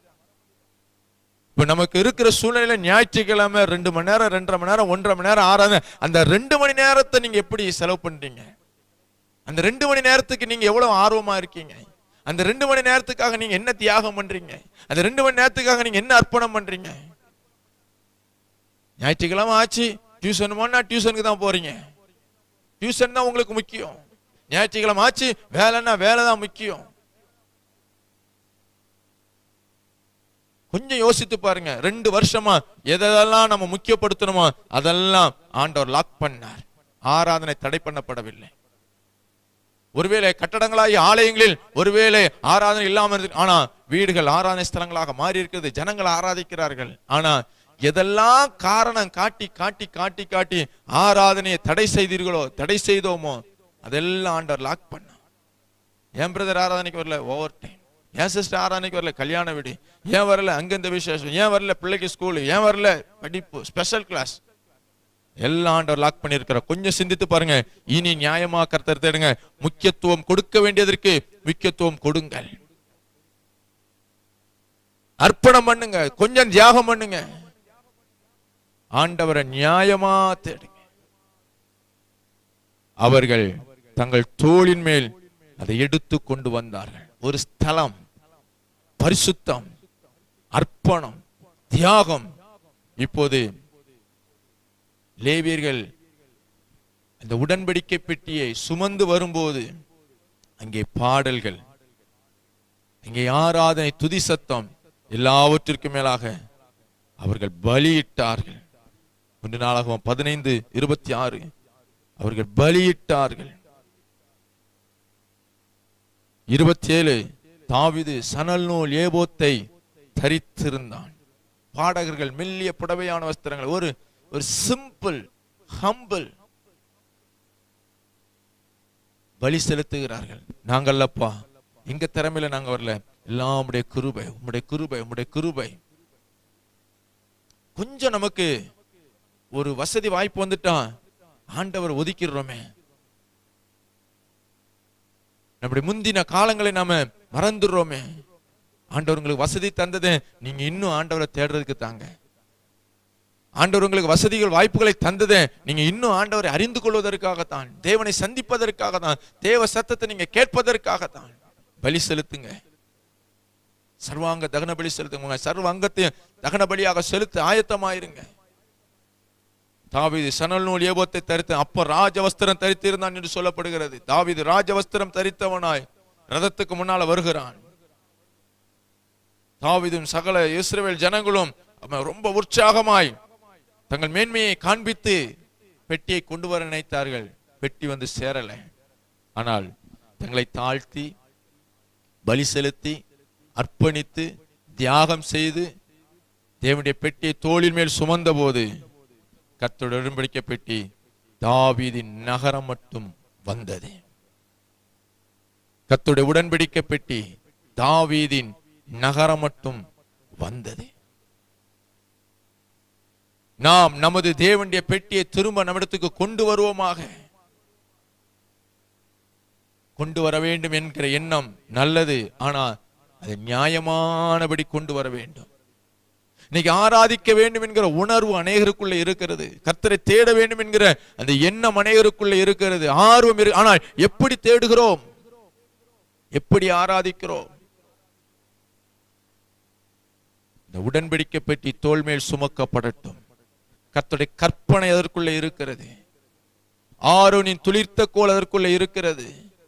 Speaker 2: இப்ப நமக்கு இருக்கிற சூழ்நிலையில ஞாயிற்றுக்கிழமை 2 மணி நேரம், 2.5 மணி நேரம், 1.5 மணி நேரம் ஆராதனை. அந்த 2 மணி நேரத்தை நீங்க எப்படி செலவு பண்றீங்க? அந்த 2 மணி நேரத்துக்கு நீங்க எவ்வளவு ஆர்வமா இருக்கீங்க? அந்த 2 மணி நேரத்துக்காக நீங்க என்ன தியாகம் பண்றீங்க? அந்த 2 மணி நேரத்துக்காக நீங்க என்ன அர்ப்பணம் பண்றீங்க? ஞாயிற்றுக்கிழமை ஆச்சு, டியூஷன் போனா டியூஷனுக்கு தான் போறீங்க. டியூஷன் தான் உங்களுக்கு முக்கியம். ஞாயிற்றுக்கிழமை ஆச்சு, வேலைன்னா வேலை தான் முக்கியம். கொஞ்சம் யோசித்து பாருங்க. 2 வருஷமா எதெல்லாம் நம்ம முக்கியப்படுத்தணுமோ அதெல்லாம் ஆண்டவர் லாக் பண்ணார். ஆராதனை தடை பண்ணப்படவில்லை. ஒருவேளை கட்டடங்களாகி ஆலயங்களில் ஒருவேளை ஆராதனை இல்லாமல் இருக்கு, ஆனா வீடுகள் ஆராதனை ஸ்தலங்களாக மாறி இருக்கிறது, ஜனங்கள் ஆராதிக்கிறார்கள். ஆனா எதெல்லாம் காரணம் காட்டி காட்டி காட்டி காட்டி ஆராதனையை தடை செய்தீர்களோ, தடை செய்தோமோ அதெல்லாம் ஆண்டவர் லாக் பண்ண. என் பிரதர் ஆராதனைக்கு வரல, ஓவர் டைம். என் சிஸ்டர் ஆராதனைக்கு வரல, கல்யாண வீடு. ஏன் வரல, அங்க இந்த விசேஷம். ஏன் வரல, பிள்ளைக்கு ஸ்கூலு. ஏன் வரல, படிப்பு, ஸ்பெஷல் கிளாஸ். எல்லாம் ஆண்டவர் லாக் பண்ணியிருக்கிற. கொஞ்சம் சிந்தித்து பாருங்க. இனி நியாயமா கர்த்தர் தேடுங்க. முக்கியத்துவம் கொடுக்க வேண்டியதற்கு முக்கியத்துவம் கொடுங்கள். அர்ப்பணம் பண்ணுங்க, கொஞ்சம் தியாகம் பண்ணுங்க. ஆண்டவரை நியாயமா தேடுங்க. அவர்கள் தங்கள் தோளின் மேல் அதை எடுத்து கொண்டு வந்தார்கள். ஒரு ஸ்தலம், பரிசுத்தம், அர்ப்பணம், தியாகம். இப்போது லேவியர்கள் அந்த உடன்படிக்கை பெட்டியை சுமந்து வரும்போது அங்கே பாடல்கள், அங்கே ஆராதனை, துதி சத்தம், எல்லாவற்றிற்கும் மேலாக அவர்கள் பலியிட்டார்கள். 1 நாளாகமம் 15:26 அவர்கள் பலியிட்டார்கள். 27 தாவீது சணல் நூல் ஏபோத்தை தரித்திருந்தான். பாடகர்கள் மெல்லிய புடவையான வஸ்திரங்கள், ஒரு சிம்பிள் ஹம்பிள் பலி செலுத்துகிறார்கள். நாங்கல்லப்பா, எங்க திறமையில நாங்க வரல, எல்லாம் உம்முடைய கிருபை, உம்முடைய கிருபை, உம்முடைய கிருபை. கொஞ்சம் நமக்கு ஒரு வசதி வாய்ப்பு வந்துட்டா ஆண்டவர் ஒதுக்கிடுறோமே. நம்முடைய முந்தின காலங்களை நாம மறந்துடுறோமே. ஆண்டவர் உங்களுக்கு வசதி தந்தது நீங்க இன்னும் ஆண்டவரை தேடுறதுக்கு தாங்க. ஆண்டவர் உங்களுக்கு வசதிகள், வாய்ப்புகளை தந்தது நீங்க இன்னும் ஆண்டவரை அறிந்து கொள்வதற்காகத்தான், தேவனை சந்திப்பதற்காகத்தான், தேவ சத்தத்தை நீங்க கேட்பதற்காகத்தான். பலி செலுத்துங்க, சர்வாங்க தகன பலி செலுத்துங்க. சர்வ அங்கத்தையும் தகன பலியாக செலுத்த ஆயத்தமாயிருங்க. தாவீது சணல் நூல் ஏபோத்தை தரித்து, அப்ப ராஜவஸ்திரம் தரித்திருந்தான் என்று சொல்லப்படுகிறது. தாவீது ராஜவஸ்திரம் தரித்தவனாய் ரதத்துக்கு முன்னால வருகிறான். தாவீதும் சகல இஸ்ரவேல் ஜனங்களும் ரொம்ப உற்சாகமாய் தங்கள் மேன்மையை காண்பித்து பெட்டியை கொண்டு வர நினைத்தார்கள். பெட்டி வந்து சேரல. ஆனால் தங்களை தாழ்த்தி பலி செலுத்தி அர்ப்பணித்து தியாகம் செய்து தேவனுடைய பெட்டியை தோளின் மேல் சுமந்த போது கர்த்தருடைய உடன்படிக்கை பெட்டி தாவீதின் நகரம் மட்டும் வந்தது. கர்த்தருடைய உடன்படிக்கை பெட்டி தாவீதின் நகரம் மட்டும் வந்தது. நாம் நமது தேவனுடைய பெட்டியை திரும்ப நம்மிடத்துக்கு கொண்டு வருவோமாக. கொண்டு வர வேண்டும் என்கிற எண்ணம் நல்லது, ஆனால் அதை நியாயமானபடி கொண்டு வர வேண்டும். இன்னைக்கு ஆராதிக்க வேண்டும் என்கிற உணர்வு அநேகருக்குள்ள இருக்கிறது. கர்த்தரை தேட வேண்டும் என்கிற அந்த எண்ணம் அநேகருக்குள்ள இருக்கிறது, ஆர்வம் இருக்கு. ஆனால் எப்படி தேடுகிறோம், எப்படி ஆராதிக்கிறோம்? இந்த உடன்படிக்கை பெட்டி தோள் மேல் சுமக்கப்படட்டும். கர்த்தருடைய கற்பனை அதற்குள்ள இருக்கிறது. ஆரோனின் துளிர்த்த கோல் அதற்குள்ள இருக்கிறது.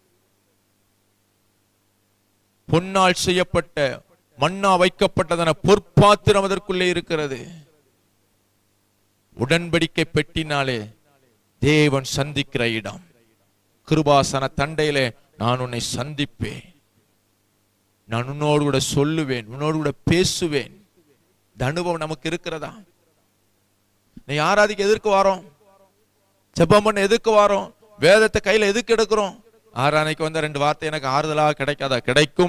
Speaker 2: பொன்னால் செய்யப்பட்ட மண்ணா வைக்கப்பட்டதான பொற்பாத்திரம் அதற்குள்ளே இருக்கிறது. உடன்படிக்கை பெட்டினாலே தேவன் சந்திக்கிற இடம். கிருபாசன தண்டையிலே நான் உன்னை சந்திப்பேன், நான் உன்னோடு கூட சொல்லுவேன், உன்னோடு கூட பேசுவேன். இந்த அனுபவம் நமக்கு இருக்கிறதா? நீ ஆராதிக்க எதற்கு வாரோம்? ஜெபம் பண்ண எதுக்கு வாரோம்? வேதத்தை கையில எதுக்கு எடுக்கிறோம்? ஆராதனைக்கு வந்த 2 வார்த்தை எனக்கு ஆறுதலாக கிடைக்காதா? கிடைக்கும்.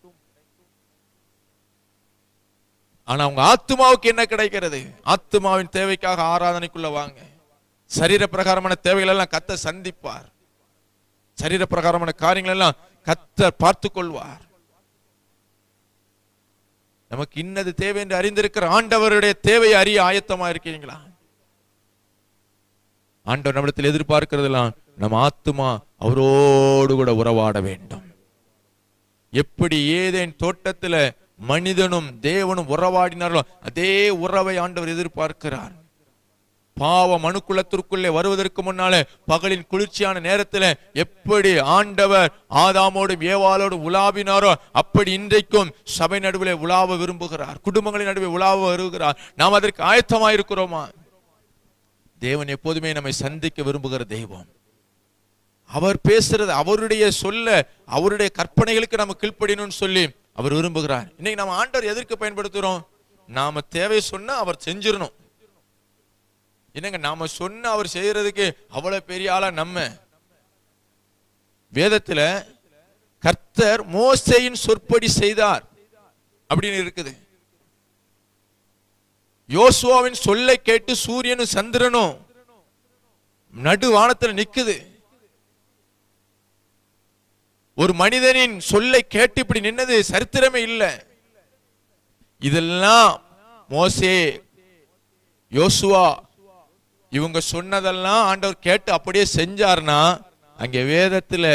Speaker 2: ஆனா உங்க ஆத்துமாவுக்கு என்ன கிடைக்கிறது? ஆத்துமாவின் தேவைக்காக ஆராதனைக்குள்ள வாங்க. சரீர பிரகாரமான தேவைகள் எல்லாம் கர்த்தர் சந்திப்பார். சரீர பிரகாரமான காரியங்கள் எல்லாம் கர்த்தர் பார்த்து கொள்வார். நமக்கு இன்னது தேவை என்று அறிந்திருக்கிற ஆண்டவருடைய தேவையை அறிய ஆயத்தமா இருக்கீங்களா? ஆண்டவர் நம்மிடத்தில் எதிர்பார்க்கிறதெல்லாம் நம்ம ஆத்துமா அவரோடு கூட உறவாட வேண்டும். எப்படி ஏதேன் தோட்டத்தில் மனிதனும் தேவனும் உறவாடினார்களோ அதே உறவை ஆண்டவர் எதிர்பார்க்கிறார். பாவ மனுக்குலத்திற்குள்ளே வருவதற்கு முன்னாலே பகலின் குளிர்ச்சியான நேரத்தில் எப்படி ஆண்டவர் ஆதாமோடும் ஏவாளோடும் உலாவினாரோ அப்படி இன்றைக்கும் சபை நடுவிலே உலாவ விரும்புகிறார். குடும்பங்களின் நடுவே உலாவ வருகிறார். நாம் அதற்கு ஆயத்தமாயிருக்கிறோமா? தேவன் எப்போதுமே நம்மை சந்திக்க விரும்புகிற தெய்வம். அவர் பேசுறது, அவருடைய சொல்ல, அவருடைய கற்பனைகளுக்கு நம்ம கீழ்ப்படியணும்னு சொல்லி அவர் விரும்புகிறார். இன்னைக்கு நம்ம ஆண்டவர் எதற்கு பயன்படுத்துறோம்? நாம தேவை சொன்னா அவர் செஞ்சிடணும். என்னங்க நாம சொன்ன அவர் செய்யறதுக்கு அவ்வளவு பெரிய ஆளா? நம்ம வேதத்துல கர்த்தர் மோசேயின் சொற்படி செய்தார் அப்படின்னு இருக்குது. யோசுவாவின் சொல்லை கேட்டு சூரியனும் சந்திரனும் நடு வானத்தில் நிக்குது. ஒரு மனிதனின் சொல்லை கேட்டு இப்படி நின்னது சரித்திரமே இல்லை. இதெல்லாம் மோசே, யோசுவா இவங்க சொன்னதெல்லாம் ஆண்டவர் கேட்டு அப்படியே செஞ்சார்னா அங்கே வேதத்துல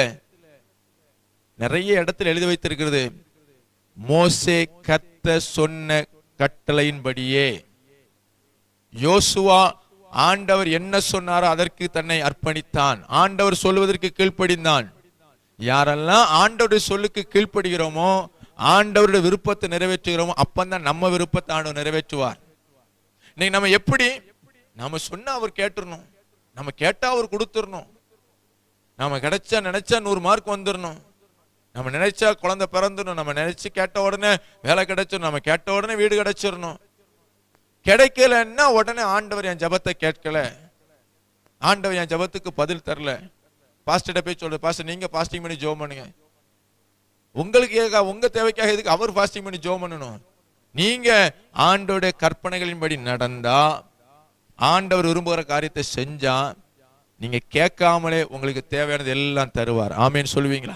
Speaker 2: நிறைய இடத்துல எழுதி வைத்திருக்கிறது, மோசே கர்த்தர் சொன்ன கட்டளையின்படியே. யோசுவா ஆண்டவர் என்ன சொன்னாரோ அதற்கு தன்னை அர்ப்பணித்தான். ஆண்டவர் சொல்வதற்கு கீழ்ப்படிந்தான். யாரெல்லாம் ஆண்டவருடைய சொல்லுக்கு கீழ்ப்படுகிறோமோ, ஆண்டவருடைய விருப்பத்தை நிறைவேற்றுகிறோமோ, அப்பந்தான் நம்ம விருப்பத்தை ஆண்டவர் நிறைவேற்றுவார். இன்னைக்கு நம்ம எப்படி? நம்ம சொன்னா அவர் கேட்டுறணும், நம்ம கேட்டா அவர் கொடுத்துடணும். நம்ம கிடைச்சா நினைச்சா 100 மார்க் வந்துடணும். நம்ம நினைச்சா குழந்தை பிறந்துடணும். நம்ம நினைச்சு கேட்ட உடனே வேலை கிடைச்சிடணும். நம்ம கேட்ட உடனே வீடு கிடைச்சிடணும். கிடைக்கலன்னா உடனே ஆண்டவர் என் ஜபத்தை கேட்கல, ஆண்டவர் என் ஜபத்துக்கு பதில் தரல, பாஸ்டர்ட்ட போய் சொல்ற, பாஸ்டர் நீங்க பாஸ்டிங் பண்ணி ஜெபம் பண்ணுங்க. உங்களுக்கு உங்க தேவைக்காக எதுக்கு அவர் பாஸ்டிங் பண்ணி ஜெபம் பண்ணணும்? நீங்க ஆண்டவருடைய கற்பனைகளின்படி நடந்தா, ஆண்டவர் விரும்புகிற காரியத்தை செஞ்சா, நீங்க கேட்காமலே உங்களுக்கு தேவையானது எல்லாம் தருவார். ஆமேன்னு சொல்லுவீங்களா?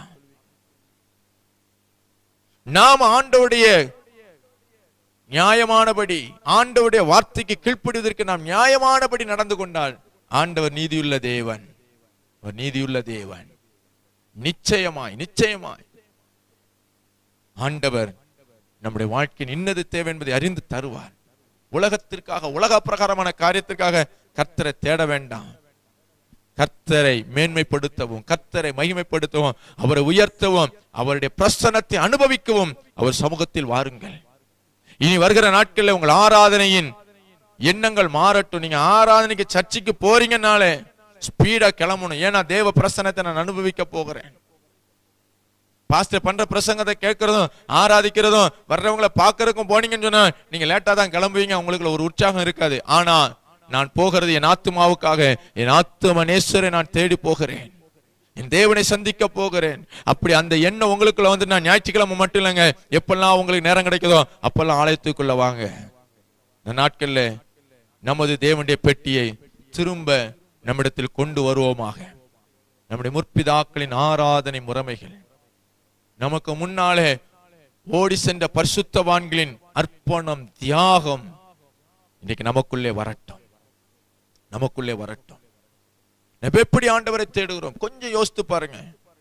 Speaker 2: நாம் ஆண்டவருடைய நியாயமானபடி, ஆண்டவருடைய வார்த்தைக்கு கீழ்ப்படிவதற்கு நாம் நியாயமானபடி நடந்து கொண்டால் ஆண்டவர் நீதியுள்ள தேவன். அவர் நீதியுள்ள தேவன். நிச்சயமாய் நிச்சயமாய் ஆண்டவர் நம்முடைய வாழ்க்கையின் இன்னது தேவை என்பதை அறிந்து தருவார். உலகத்திற்காக, உலக பிரகாரமான காரியத்திற்காக கர்த்தரை தேட வேண்டாம். கர்த்தரை மேன்மைப்படுத்தவும், கர்த்தரை மகிமைப்படுத்தவும், அவரை உயர்த்தவும், அவருடைய பிரசன்னத்தை அனுபவிக்கவும் அவர் சமூகத்தில் வாருங்கள். இனி வருகிற நாட்களில் உங்கள் ஆராதனையின் எண்ணங்கள் மாறட்டும். நீங்க ஆராதனைக்கு சர்ச்சைக்கு போறீங்கன்னாலே ஸ்பீடா கிளம்பணும். ஏன்னா தேவ பிரசன்னத்தை நான் அனுபவிக்க போகிறேன். பாஸ்டர் பண்ற பிரசங்கத்தை கேட்கறதும் ஆராதிக்கிறதும் வர்றவங்களை பார்க்கறதுக்கும் போனீங்கன்னு சொன்னா நீங்க லேட்டா தான் கிளம்புவீங்க, உங்களுக்கு ஒரு உற்சாகம் இருக்காது. ஆனா நான் போகிறது என் ஆத்துமாவுக்காக, என் ஆத்தும நேசரை நான் தேடி போகிறேன், என் தேவனை சந்திக்க போகிறேன். அப்படி அந்த எண்ணம் உங்களுக்குள்ள வந்து நான் ஞாயிற்றுக்கிழமை மட்டும் இல்லைங்க, எப்பெல்லாம் உங்களுக்கு நேரம் கிடைக்குதோ அப்பெல்லாம் ஆலயத்துக்குள்ள வாங்க. இந்த நாட்கள்ல நமது தேவனுடைய பெட்டியை திரும்ப நம்மிடத்தில் கொண்டு வருவோமாக. நம்முடைய முற்பிதாக்களின் ஆராதனை முறைமைகள், நமக்கு முன்னாலே ஓடி சென்ற பரிசுத்தவான்களின் அர்ப்பணம், தியாகம் இன்னைக்கு நமக்குள்ளே வரட்டும், நமக்குள்ளே வரட்டும். நம்ம எப்படி ஆண்டவரை தேடுகிறோம் கொஞ்சம் யோசித்து பாருங்க.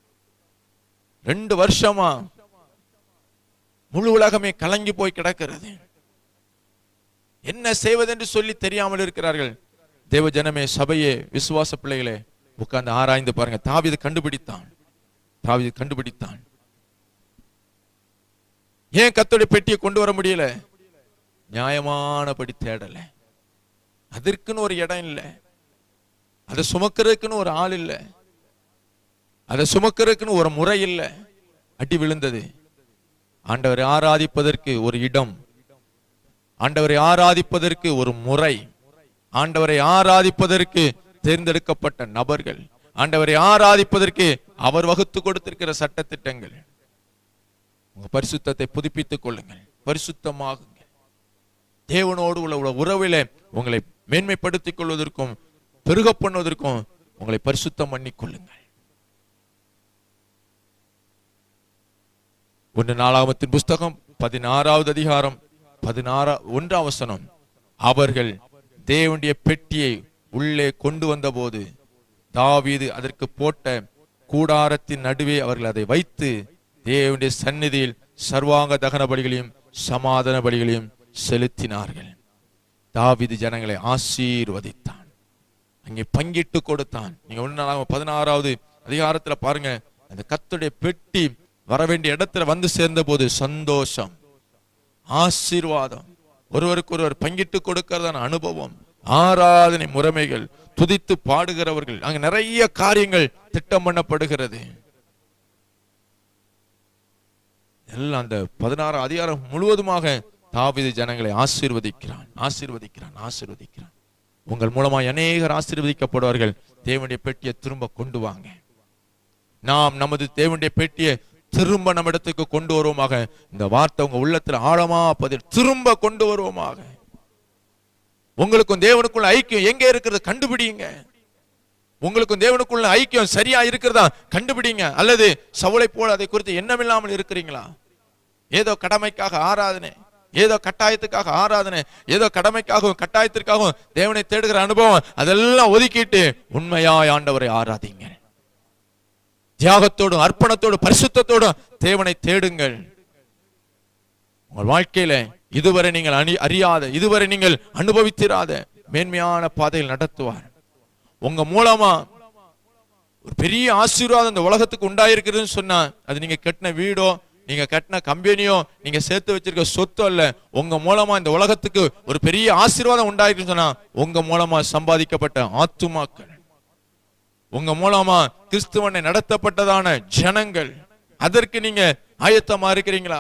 Speaker 2: 2 வருஷமா முழு உலகமே கலங்கி போய் கிடக்கிறது. என்ன செய்வதென்று சொல்லி தெரியாமல் இருக்கிறார்கள். தேவ ஜனமே, சபையே, விசுவாச பிள்ளைகளே, உட்கார்ந்து ஆராய்ந்து பாருங்க. தாவீது கண்டுபிடித்தான், தாவீது கண்டுபிடித்தான். ஏன் கர்த்தருடைய பெட்டியை கொண்டு வர முடியல? நியாயமானபடி தேடல. அதற்குன்னு ஒரு இடம் இல்லை, அதை சுமக்கிறதுக்குன்னு ஒரு ஆள் இல்லை, அதை சுமக்கிறதுக்குன்னு ஒரு முறை இல்லை. அடி விழுந்தது. ஆண்டவரை ஆராதிப்பதற்கு ஒரு இடம், ஆண்டவரை ஆராதிப்பதற்கு ஒரு முறை, ஆண்டவரை ஆராதிப்பதற்கு தேர்ந்தெடுக்கப்பட்ட நபர்கள், ஆண்டவரை ஆராதிப்பதற்கு அவர் வகுத்து கொடுத்திருக்கிற சட்டத்திட்டங்கள். உங்க பரிசுத்தத்தை புதுப்பித்துக் கொள்ளுங்கள், பரிசுத்தமாகுங்கள். தேவனோடு உள்ள உறவில உங்களை மேன்மைப்படுத்திக் கொள்வதற்கும் பெருக பண்ணுவதற்கும் உங்களை பரிசுத்தம் பண்ணிக் கொள்ளுங்கள். 1 நாளாகமத்தின் புஸ்தகம் 16வது அதிகாரம் 1ஆம் வசனம். அவர்கள் தேவனுடைய பெட்டியை உள்ளே கொண்டு வந்த போது தாவீது அதற்கு போட்ட கூடாரத்தின் நடுவே அவர்கள் அதை வைத்து தேவனுடைய சந்நிதியில் சர்வாங்க தகன பலிகளையும் சமாதான பலிகளையும் செலுத்தினார்கள். தாவீது ஜனங்களை ஆசீர்வதித்தான், அங்கே பங்கிட்டு கொடுத்தான். நீங்க 1 நாளாகமம் 16வது அதிகாரத்துல பாருங்க, அந்த கர்த்தருடைய பெட்டி வர வேண்டிய இடத்துல வந்து சேர்ந்த போது சந்தோஷம், ஆசீர்வாதம், ஒருவருக்கு ஒருவர் பங்கிட்டு கொடுக்கிறதான அனுபவம், ஆராதனை முறைமைகள், துதித்து பாடுகிறவர்கள், அங்க நிறைய காரியங்கள் திட்டம் பண்ணப்படுகிறது. எல்லாம் அந்த 16 அதிகாரம் முழுவதுமாக தாவீது ஜனங்களை ஆசீர்வதிக்கிறான், ஆசீர்வதிக்கிறான், ஆசீர்வதிக்கிறான். உங்கள் மூலமா அநேகர் ஆசீர்வதிக்கப்படுவார்கள். தேவனுடைய பெட்டியை திரும்ப கொண்டு வாங்க. நாம் நமது தேவனுடைய பெட்டியை திரும்ப நம்ம இடத்துக்கு கொண்டு வருவோமாக. இந்த வார்த்தை உங்க உள்ளத்துல ஆழமா பதில் திரும்ப கொண்டு வருவோமாக. உங்களுக்கும் தேவனுக்குள்ள ஐக்கியம் எங்க இருக்கிறது கண்டுபிடிங்க. உங்களுக்கும் தேவனுக்குள்ள ஐக்கியம் சரியா இருக்கிறதா கண்டுபிடிங்க. அல்லது சவுலை போல அதை குறித்து எண்ணமில்லாமல் இருக்கிறீங்களா? ஏதோ கடமைக்காக ஆராதனை, ஏதோ கட்டாயத்துக்காக ஆராதனை, ஏதோ கடமைக்காகவும் கட்டாயத்திற்காகவும் தேவனை தேடுகிற அனுபவம், அதெல்லாம் ஒதுக்கிட்டு உண்மையாய் ஆண்டவரை ஆராதிங்க. தியாகத்தோடும் அர்ப்பணத்தோடும் பரிசுத்தத்தோடும் தேவனை தேடுங்கள். உங்கள் வாழ்க்கையில இதுவரை நீங்கள் அறியாத, இதுவரை நீங்கள் அனுபவித்திராத மேன்மையான பாதையில் நடத்துவார். உங்க மூலமா ஒரு பெரிய ஆசீர்வாதம் இந்த உலகத்துக்கு உண்டாயிருக்குதுன்னு சொன்னா, அது நீங்க கட்டின வீடோ, நீங்க கட்டின கம்பெனியோ, நீங்க சேர்த்து வச்சிருக்க சொத்து அல்ல. உங்க மூலமா இந்த உலகத்துக்கு ஒரு பெரிய ஆசீர்வாதம் உண்டாயிருக்குன்னு சொன்னா, உங்க மூலமா சம்பாதிக்கப்பட்ட ஆத்துமாக்கள், உங்க மூலமா கிறிஸ்துவனை நடத்தப்பட்டதான ஜனங்கள், அதற்கு நீங்க ஆயத்தமா இருக்கிறீங்களா?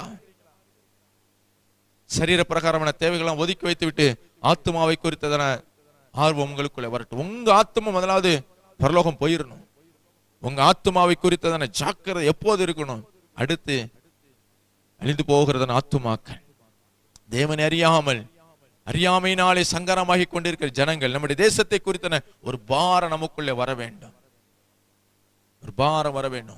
Speaker 2: சரீர பிரகாரமான தேவைகள்லாம் ஒதுக்கி வைத்து விட்டு ஆத்மாவை குறித்ததான ஆர்வம் உங்களுக்குள்ள வரட்டும். உங்க ஆத்மா முதலாவது பரலோகம் போயிடணும். உங்க ஆத்மாவை குறித்ததான ஜாக்கிரதை எப்போது இருக்கணும். அடுத்து அழிந்து போகிறதான ஆத்துமாக்கள், தேவனை அறியாமையினாலே சங்கரமாகி கொண்டிருக்கிற ஜனங்கள், நம்முடைய தேசத்தை குறித்தன ஒரு பாரம் நமக்குள்ளே வர வேண்டும், ஒரு பாரம் வர வேண்டும்.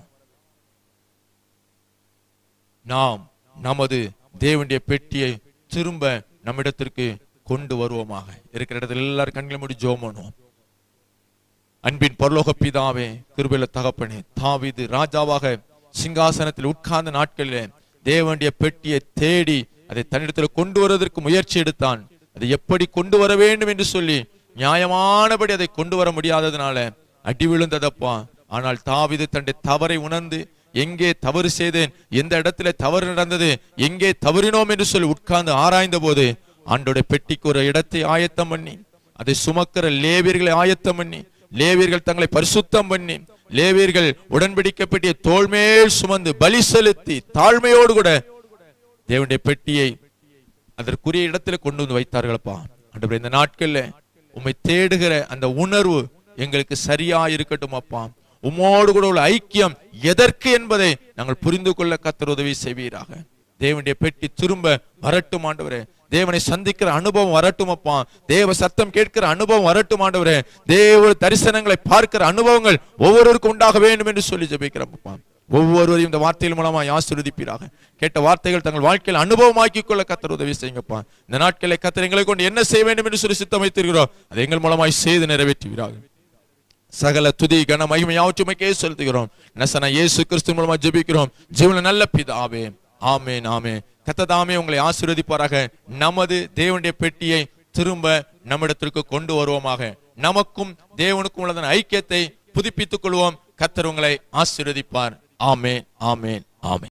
Speaker 2: நாம் நமது தேவனுடைய பெட்டியை திரும்ப நம்மிடத்திற்கு கொண்டு வருவோமாக. இருக்கிற இடத்துல எல்லாரும் கண்களை மூடி ஜெபம் பண்ணுவோம். அன்பின் பரலோக பிதாவே, கிருபையுள்ள தகப்பனே, தாவீது ராஜாவாக சிங்காசனத்தில் உட்கார்ந்த நாட்களிலே தேவனுடைய பெட்டியை தேடி அதை தன்னிடத்தில் கொண்டு வருவதற்கு முயற்சி எடுத்தான். அதை எப்படி கொண்டு வர வேண்டும் என்று சொல்லி நியாயமானபடி அதை கொண்டு வர முடியாததுனால அடி விழுந்ததப்பா. ஆனால் தாவீது தன்னுடைய தவறை உணர்ந்து, எங்கே தவறு செய்தேன், எந்த இடத்துல தவறு நடந்தது, எங்கே தவறினோம் என்று சொல்லி உட்கார்ந்து ஆராய்ந்த போது ஆண்டோட பெட்டிக்கு ஒரு இடத்தை ஆயத்தம் பண்ணி, அதை சுமக்கிற லேவியர்களை ஆயத்தம் பண்ணி, லேவியர்கள் தங்களை பரிசுத்தம் பண்ணி, லேவியர்கள் உடன்படிக்கை பெட்டியை தோள்மேல் சுமந்து பலி செலுத்தி தாழ்மையோடு கூட தேவனுடைய பெட்டியை அதற்குரிய இடத்துல கொண்டு வந்து வைத்தார்களப்பா. ஆண்டவரே, இந்த நாட்கள்ல உம்மை தேடுகிற அந்த உணர்வு எங்களுக்கு சரியா இருக்கட்டும் அப்பா. உம்மோடு கூட உள்ள ஐக்கியம் எதற்கு என்பதை நாங்கள் புரிந்து கொள்ள கர்த்தர் உதவி செய்வீராக. தேவனுடைய பெட்டி திரும்ப வரட்டும் ஆண்டவரே. தேவனை சந்திக்கிற அனுபவம் வரட்டும் அப்பா. தேவ சத்தம் கேட்கிற அனுபவம் வரட்டும் ஆண்டவரே. தேவ தரிசனங்களை பார்க்கிற அனுபவங்கள் ஒவ்வொருவருக்கும் உண்டாக வேண்டும் என்று சொல்லி ஜெபிக்கிறோம் அப்பா. ஒவ்வொருவரையும் இந்த வார்த்தைகள் மூலமா ஆசீர்வதிப்பீராக. கேட்ட வார்த்தைகள் தங்கள் வாழ்க்கையில் அனுபவமாக்கிக் கொள்ள கர்த்தர் உதவி செய்யுங்கப்பா. இந்த நாட்களை கர்த்தர் எங்களை கொண்டு என்ன செய்ய வேண்டும் என்று சொல்லி சித்தம் வைத்திருக்கிறோம், அதை எங்கள் மூலமாய் செய்து நிறைவேற்றுவீராக. சகல துதி கன மகிமை யாவற்றுமைக்கே செலுத்துகிறோம். நசன இயேசு கிறிஸ்து மூலமா ஜெபிக்கிறோம் ஜீவன நல்ல பிதாவே. ஆமென் ஆமென். கர்த்தர் தாமே உங்களை ஆசீர்வதிப்பாராக. நமது தேவனுடைய பெட்டியை திரும்ப நம்மிடத்திற்கு கொண்டு வருவோமாக. நமக்கும் தேவனுக்கும் உள்ளதான ஐக்கியத்தை புதுப்பித்துக் கொள்வோம். கர்த்தர் உங்களை ஆசீர்வதிப்பார். ஆமென் ஆமென் ஆமென்.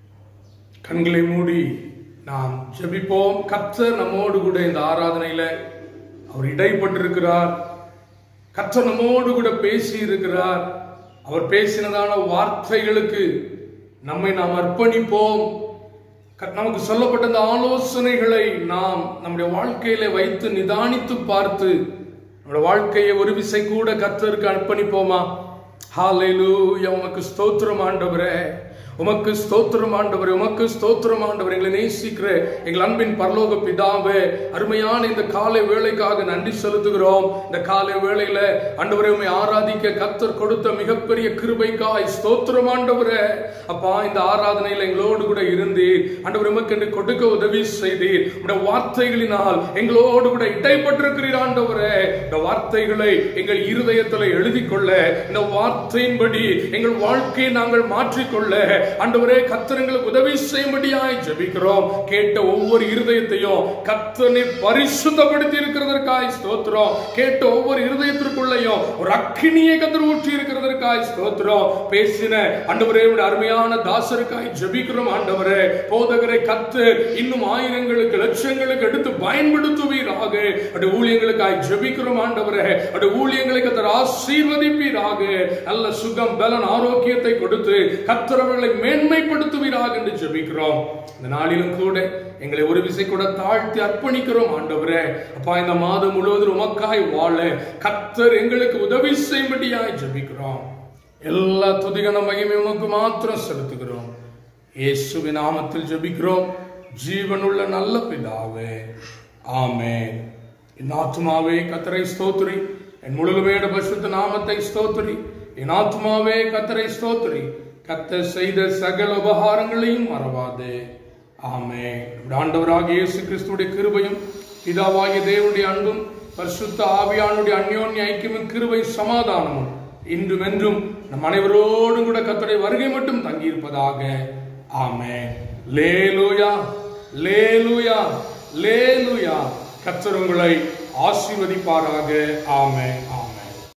Speaker 1: கண்களை மூடி நாம் ஜெபிப்போம். கர்த்தர் நம்மோடு கூட இந்த ஆராதனையில அவர் இடைப்பட்டிருக்கிறார். கர்த்தர் நம்மோடு கூட பேசி இருக்கிறார். அவர் பேசினதான வார்த்தைகளுக்கு நம்மை நாம் அர்ப்பணிப்போம். நமக்கு சொல்லப்பட்ட இந்த ஆலோசனைகளை நாம் நம்முடைய வாழ்க்கையில வைத்து நிதானித்து பார்த்து நம்முடைய வாழ்க்கையை ஒரு விசை கூட கர்த்தருக்கு அர்ப்பணிப்போமா? ஹல்லேலூயா. உமக்கு ஸ்தோத்திரம் ஆண்டவரே, உமக்கு ஸ்தோத்திரம் ஆண்டவரே, உமக்கு ஸ்தோத்திரம் ஆண்டவரே. எங்களை நேசிக்கிற எங்கள் அன்பின் பரலோக பிதாவே, அருமையான இந்த காலை வேளைக்காக நன்றி செலுத்துகிறோம். இந்த காலை வேளையில ஆண்டவரே உம்மை ஆராதிக்க கர்த்தர் கொடுத்த மிகப்பெரிய கிருபைக்காய் ஸ்தோத்திரம் ஆண்டவரே. அப்பா, இந்த ஆராதனையில எங்களோடு கூட இருந்தீர் ஆண்டவரே. உமக்கு என்று கொடுக்க உதவி செய்தீர். உடைய வார்த்தைகளினால் எங்களோடு கூட இடைப்பட்டிருக்கிறீர் ஆண்டவரே. இந்த வார்த்தைகளை எங்கள் இருதயத்தில் எழுதி கொள்ள, இந்த வார்த்தையின்படி எங்கள் வாழ்க்கையை நாங்கள் மாற்றிக்கொள்ள ஆண்டவரே கர்த்தர் எங்களுக்கு உதவி செய்யும்படியாய் ஜெபிக்கிறோம். கேட்ட ஒவ்வொரு இருதயத்தையும் கர்த்தர் பரிசுத்தப்படுத்தி இருக்கிறதற்காய் ஸ்தோத்திரம். கேட்ட ஒவ்வொரு இருதயத்திற்குள்ளையும் ஒரு அக்கினியை கர்த்தர் ஊற்றி இருக்கிறதற்காய் ஸ்தோத்திரம். பேசின ஆண்டவரே அருமையான தாசருக்காய் ஜெபிக்கிறோம் ஆண்டவரே. போதகரை கர்த்தர் இன்னும் ஆயிரங்களுக்கு லட்சங்களுக்கு எடுத்து பயன்படுத்துவீராக. அந்த ஊழியங்களுக்காய் ஜெபிக்கிறோம் ஆண்டவரே. அந்த ஊழியங்களை கர்த்தர் ஆசீர்வதிப்பீராக. நல்ல சுகம் பலன் ஆரோக்கியத்தை கொடுத்து கர்த்தர் அவர்களை மேன்மைப்படுத்துவீராக என்று ஜெபிக்கிறோம். இந்த நாளிலும் கூட எங்களை ஒரு விசை கூட தாழ்த்தி அர்ப்பணிக்கிறோம் ஆண்டவரே. அப்பா, இந்த மாதம் முழுவதும் உமக்காய் வாழ கர்த்தர் எங்களுக்கு உதவி செய்யும்படியாய் ஜெபிக்கிறோம். எல்லா துதிகன மகிமை உமக்கு மாத்திரம் செலுத்துகிறோம். இயேசுவின் நாமத்தில் ஜெபிக்கிறோம் ஜீவனுள்ள நல்ல பிதாவே. ஆமென். என் ஆத்துமாவே கர்த்தரை ஸ்தோத்திரி, என் முழுமையோட பரிசுத்த நாமத்தை ஸ்தோத்திரி. என் ஆத்துமாவே கர்த்தரை ஸ்தோத்திரி, கர்த்தர் செய்த சகல உபகாரங்களையும் மறவாதே. ஆமென். ஆண்டவராகிய இயேசு கிறிஸ்துவின் கிருபையும் பிதாவாகிய தேவனுடைய அன்பும் பரிசுத்த ஆவியானுடைய அந்யோன்ய ஐக்கியமும் கிருபை சமாதானமும் இன்றும் என்றும் நம் அனைவரோடும் கூட கர்த்தருடைய வருகை மட்டும் தங்கி இருப்பதாக. ஆமென். லேலூயா லேலூயா லேலூயா. கர்த்தர் உங்களை ஆசீர்வதிப்பாராக. ஆமென்.